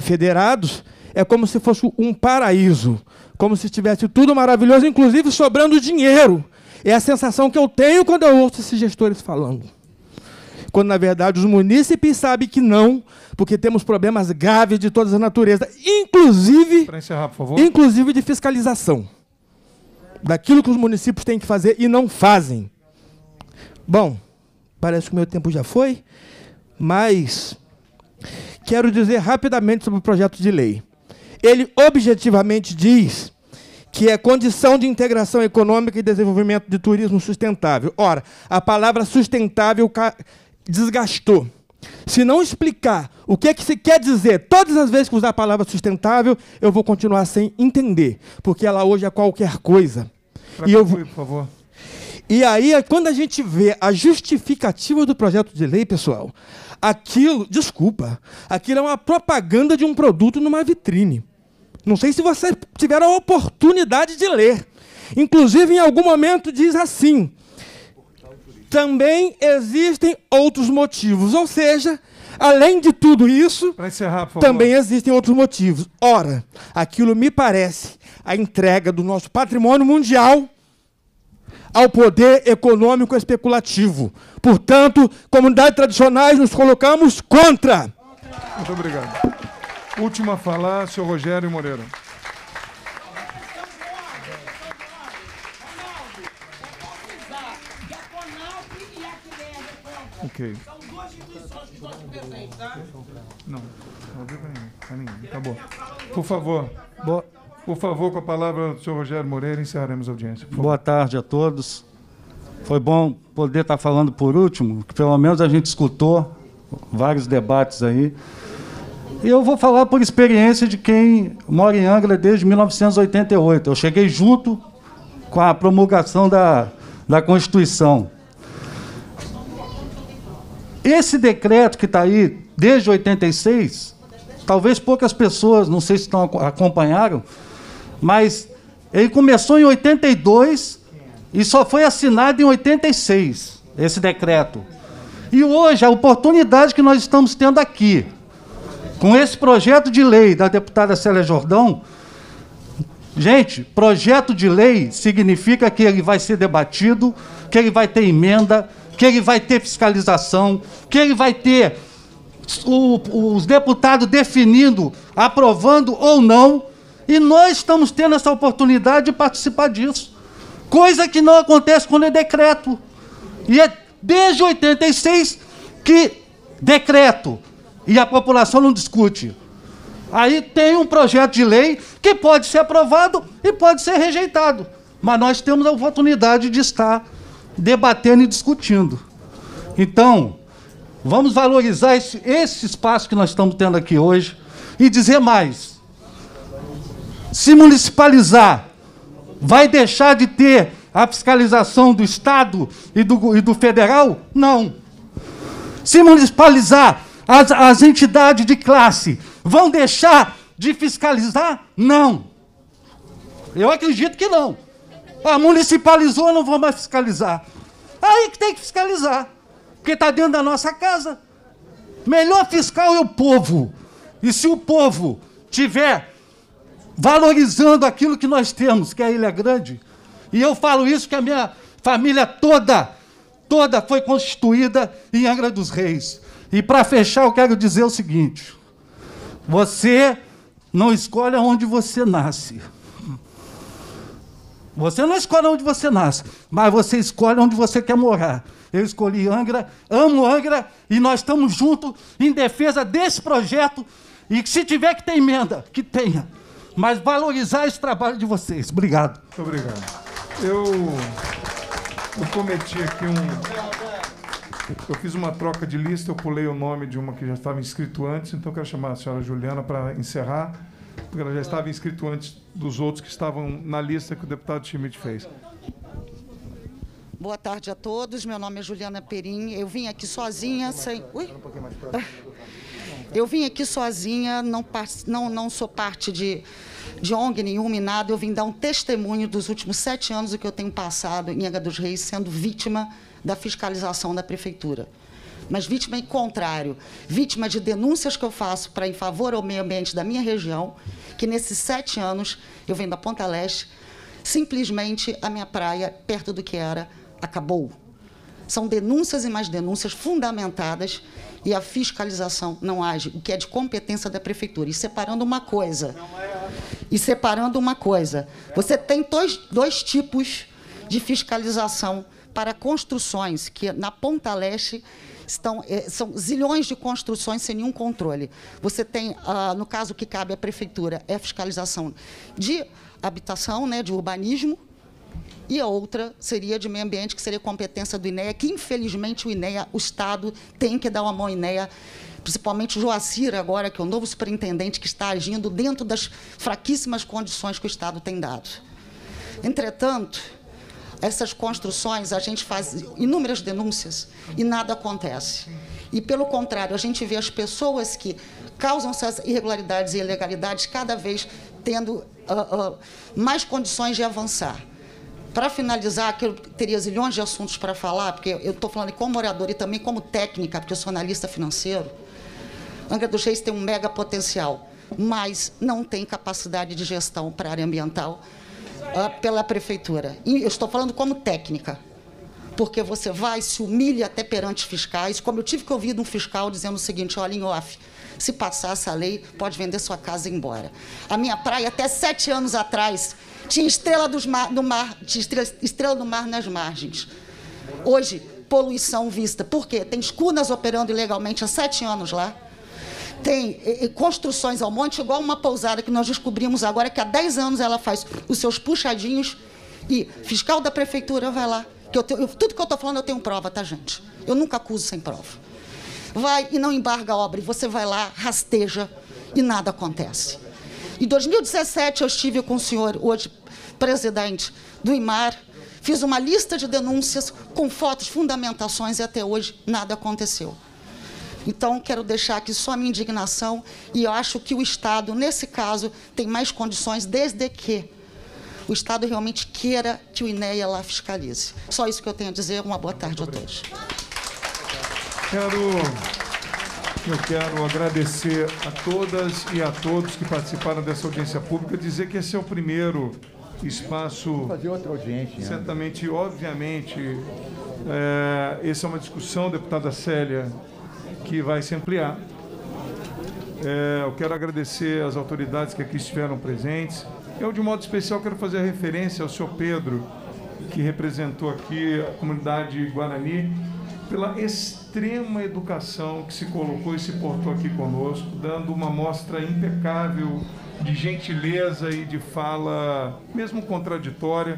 federados, é como se fosse um paraíso, como se tivesse tudo maravilhoso, inclusive sobrando dinheiro. É a sensação que eu tenho quando eu ouço esses gestores falando. Quando, na verdade, os munícipes sabem que não, porque temos problemas graves de todas as naturezas, inclusive, para encerrar, por favor, inclusive de fiscalização, daquilo que os municípios têm que fazer e não fazem. Bom, parece que o meu tempo já foi, mas quero dizer rapidamente sobre o projeto de lei. Ele objetivamente diz que é condição de integração econômica e desenvolvimento de turismo sustentável. Ora, a palavra sustentável desgastou. Se não explicar o que é que se quer dizer todas as vezes que usar a palavra sustentável, eu vou continuar sem entender, porque ela hoje é qualquer coisa. Pra e eu concluir, por favor. E aí, quando a gente vê a justificativa do projeto de lei, pessoal, aquilo, desculpa, aquilo é uma propaganda de um produto numa vitrine. Não sei se vocês tiveram a oportunidade de ler. Inclusive, em algum momento, diz assim: também existem outros motivos. Ou seja, além de tudo isso, para encerrar, por favor, também existem outros motivos. Ora, aquilo me parece a entrega do nosso patrimônio mundial ao poder econômico especulativo. Portanto, comunidades tradicionais, nos colocamos contra. Muito obrigado. Último a falar, senhor Rogério Moreira. Ok. Não, não deu para ninguém. Tá bom. Por favor, boa, por favor, com a palavra do senhor Rogério Moreira, encerraremos a audiência. Boa tarde a todos. Foi bom poder estar falando por último, que pelo menos a gente escutou vários debates aí. E eu vou falar por experiência de quem mora em Angra desde mil novecentos e oitenta e oito. Eu cheguei junto com a promulgação da, da Constituição. Esse decreto que está aí desde oitenta e seis, talvez poucas pessoas, não sei se estão, acompanharam, mas ele começou em oitenta e dois e só foi assinado em oitenta e seis, esse decreto. E hoje, a oportunidade que nós estamos tendo aqui, com esse projeto de lei da deputada Célia Jordão, gente, projeto de lei significa que ele vai ser debatido, que ele vai ter emenda, que ele vai ter fiscalização, que ele vai ter o, os deputados definindo, aprovando ou não, e nós estamos tendo essa oportunidade de participar disso. Coisa que não acontece quando é decreto. E é desde oitenta e seis que decreto, e a população não discute. Aí tem um projeto de lei que pode ser aprovado e pode ser rejeitado. Mas nós temos a oportunidade de estar debatendo e discutindo. Então, vamos valorizar esse, esse espaço que nós estamos tendo aqui hoje e dizer mais. Se municipalizar, vai deixar de ter a fiscalização do Estado e do, e do federal? Não. Se municipalizar, as, as entidades de classe vão deixar de fiscalizar? Não. Eu acredito que não. Ah, municipalizou, não vou mais fiscalizar. Aí que tem que fiscalizar, porque está dentro da nossa casa. Melhor fiscal é o povo. E se o povo tiver valorizando aquilo que nós temos, que é a Ilha Grande, e eu falo isso que a minha família toda, toda foi constituída em Angra dos Reis. E para fechar, eu quero dizer o seguinte: você não escolhe onde você nasce. Você não escolhe onde você nasce, mas você escolhe onde você quer morar. Eu escolhi Angra, amo Angra, e nós estamos juntos em defesa desse projeto, e que se tiver que ter emenda, que tenha. Mas valorizar esse trabalho de vocês. Obrigado. Muito obrigado. Eu, eu cometi aqui um... Eu fiz uma troca de lista, eu pulei o nome de uma que já estava inscrito antes, então eu quero chamar a senhora Juliana para encerrar, porque ela já estava inscrito antes dos outros que estavam na lista que o deputado Schmidt fez. Boa tarde a todos, meu nome é Juliana Perim, eu vim aqui sozinha, sem... Ui? Eu vim aqui sozinha, não, não, não sou parte de, de O N G nenhuma e nada, eu vim dar um testemunho dos últimos sete anos que eu tenho passado em Angra dos Reis, sendo vítima da fiscalização da prefeitura. mas vítima em contrário, vítima de denúncias que eu faço para em favor ao meio ambiente da minha região, que nesses sete anos, eu venho da Ponta Leste, simplesmente a minha praia, perto do que era, acabou. São denúncias e mais denúncias fundamentadas e a fiscalização não age, o que é de competência da prefeitura. E separando uma coisa, e separando uma coisa, você tem dois, dois tipos de fiscalização para construções, que na Ponta Leste estão, eh, são zilhões de construções sem nenhum controle. Você tem, ah, no caso que cabe à prefeitura, é a fiscalização de habitação, né, de urbanismo, e a outra seria de meio ambiente, que seria competência do INEA, que infelizmente o INEA, o Estado tem que dar uma mão ao INEA, principalmente o Joacir agora, que é o novo superintendente, que está agindo dentro das fraquíssimas condições que o Estado tem dado. Entretanto, essas construções, a gente faz inúmeras denúncias e nada acontece. E, pelo contrário, a gente vê as pessoas que causam essas irregularidades e ilegalidades cada vez tendo uh, uh, mais condições de avançar. Para finalizar, que eu teria zilhões de assuntos para falar, porque eu estou falando como morador e também como técnica, porque eu sou analista financeiro, Angra dos Reis tem um mega potencial, mas não tem capacidade de gestão para a área ambiental uh, pela prefeitura. E eu estou falando como técnica, porque você vai, se humilha até perante fiscais, como eu tive que ouvir de um fiscal dizendo o seguinte: olha, em off, se passar essa lei, pode vender sua casa e ir embora. A minha praia, até sete anos atrás, tinha estrela, dos mar, do mar, tinha estrela, estrela do mar nas margens. Hoje, poluição vista. Por quê? Tem escunas operando ilegalmente há sete anos lá. Tem e, e, construções ao monte, igual uma pousada que nós descobrimos agora, que há dez anos ela faz os seus puxadinhos e fiscal da prefeitura vai lá. Que eu tenho, eu, tudo que eu estou falando eu tenho prova, tá, gente? Eu nunca acuso sem prova. Vai e não embarga a obra, e você vai lá, rasteja, e nada acontece. Em dois mil e dezessete, eu estive com o senhor, hoje presidente do IMAR, fiz uma lista de denúncias com fotos, fundamentações, e até hoje nada aconteceu. Então, quero deixar aqui só a minha indignação, e eu acho que o Estado, nesse caso, tem mais condições, desde que o Estado realmente queira que o INEA lá fiscalize. Só isso que eu tenho a dizer. Uma boa tarde a todos. Quero, eu quero agradecer a todas e a todos que participaram dessa audiência pública, dizer que esse é o primeiro espaço, fazer outra audiência, né? Certamente, obviamente, é, essa é uma discussão, deputada Célia, que vai se ampliar. É, eu quero agradecer às autoridades que aqui estiveram presentes. Eu, de modo especial, quero fazer a referência ao senhor Pedro, que representou aqui a comunidade Guarani, pela extrema educação que se colocou e se portou aqui conosco, dando uma mostra impecável de gentileza e de fala, mesmo contraditória,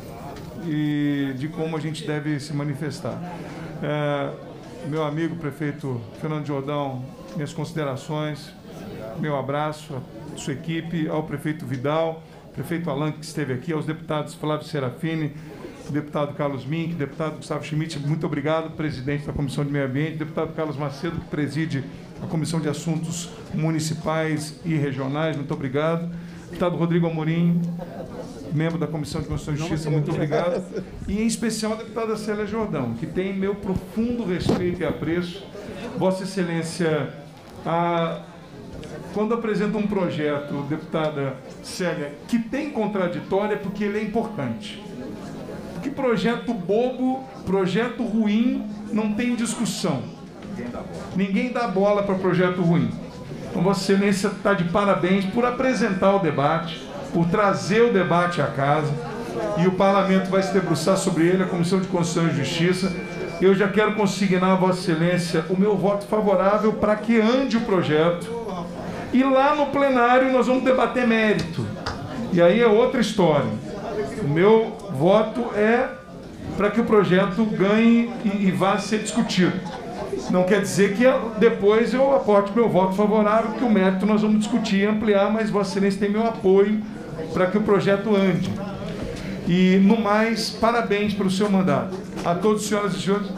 e de como a gente deve se manifestar. É, meu amigo prefeito Fernando Jordão, minhas considerações, meu abraço à sua equipe, ao prefeito Vidal, prefeito Alan, que esteve aqui, aos deputados Flávio Serafini, deputado Carlos Mink, deputado Gustavo Schmidt, muito obrigado, presidente da Comissão de Meio Ambiente, deputado Carlos Macedo, que preside a Comissão de Assuntos Municipais e Regionais, muito obrigado, deputado Rodrigo Amorim, membro da Comissão de Constituição e Justiça, muito obrigado, e em especial a deputada Célia Jordão, que tem meu profundo respeito e apreço. Vossa Excelência, a... quando apresenta um projeto, deputada Célia, que tem contraditório, é porque ele é importante. Porque projeto bobo, projeto ruim, não tem discussão. Ninguém dá bola para projeto ruim. Então, Vossa Excelência está de parabéns por apresentar o debate, por trazer o debate à casa, e o Parlamento vai se debruçar sobre ele, a Comissão de Constituição e Justiça. Eu já quero consignar a Vossa Excelência o meu voto favorável para que ande o projeto. E lá no plenário nós vamos debater mérito. E aí é outra história. O meu voto é para que o projeto ganhe e, e vá ser discutido. Não quer dizer que depois eu aporte meu voto favorável, que o mérito nós vamos discutir e ampliar, mas Vossa Excelência tem meu apoio para que o projeto ande. E, no mais, parabéns pelo seu mandato. A todos, senhoras e senhores.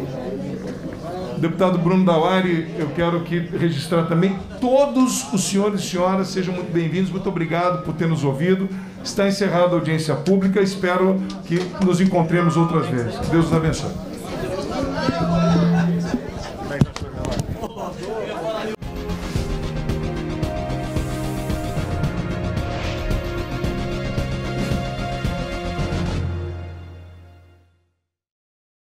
Deputado Bruno Dauari, eu quero aqui registrar também. Todos os senhores e senhoras sejam muito bem-vindos. Muito obrigado por ter nos ouvido. Está encerrada a audiência pública. Espero que nos encontremos outras vezes. Deus nos abençoe.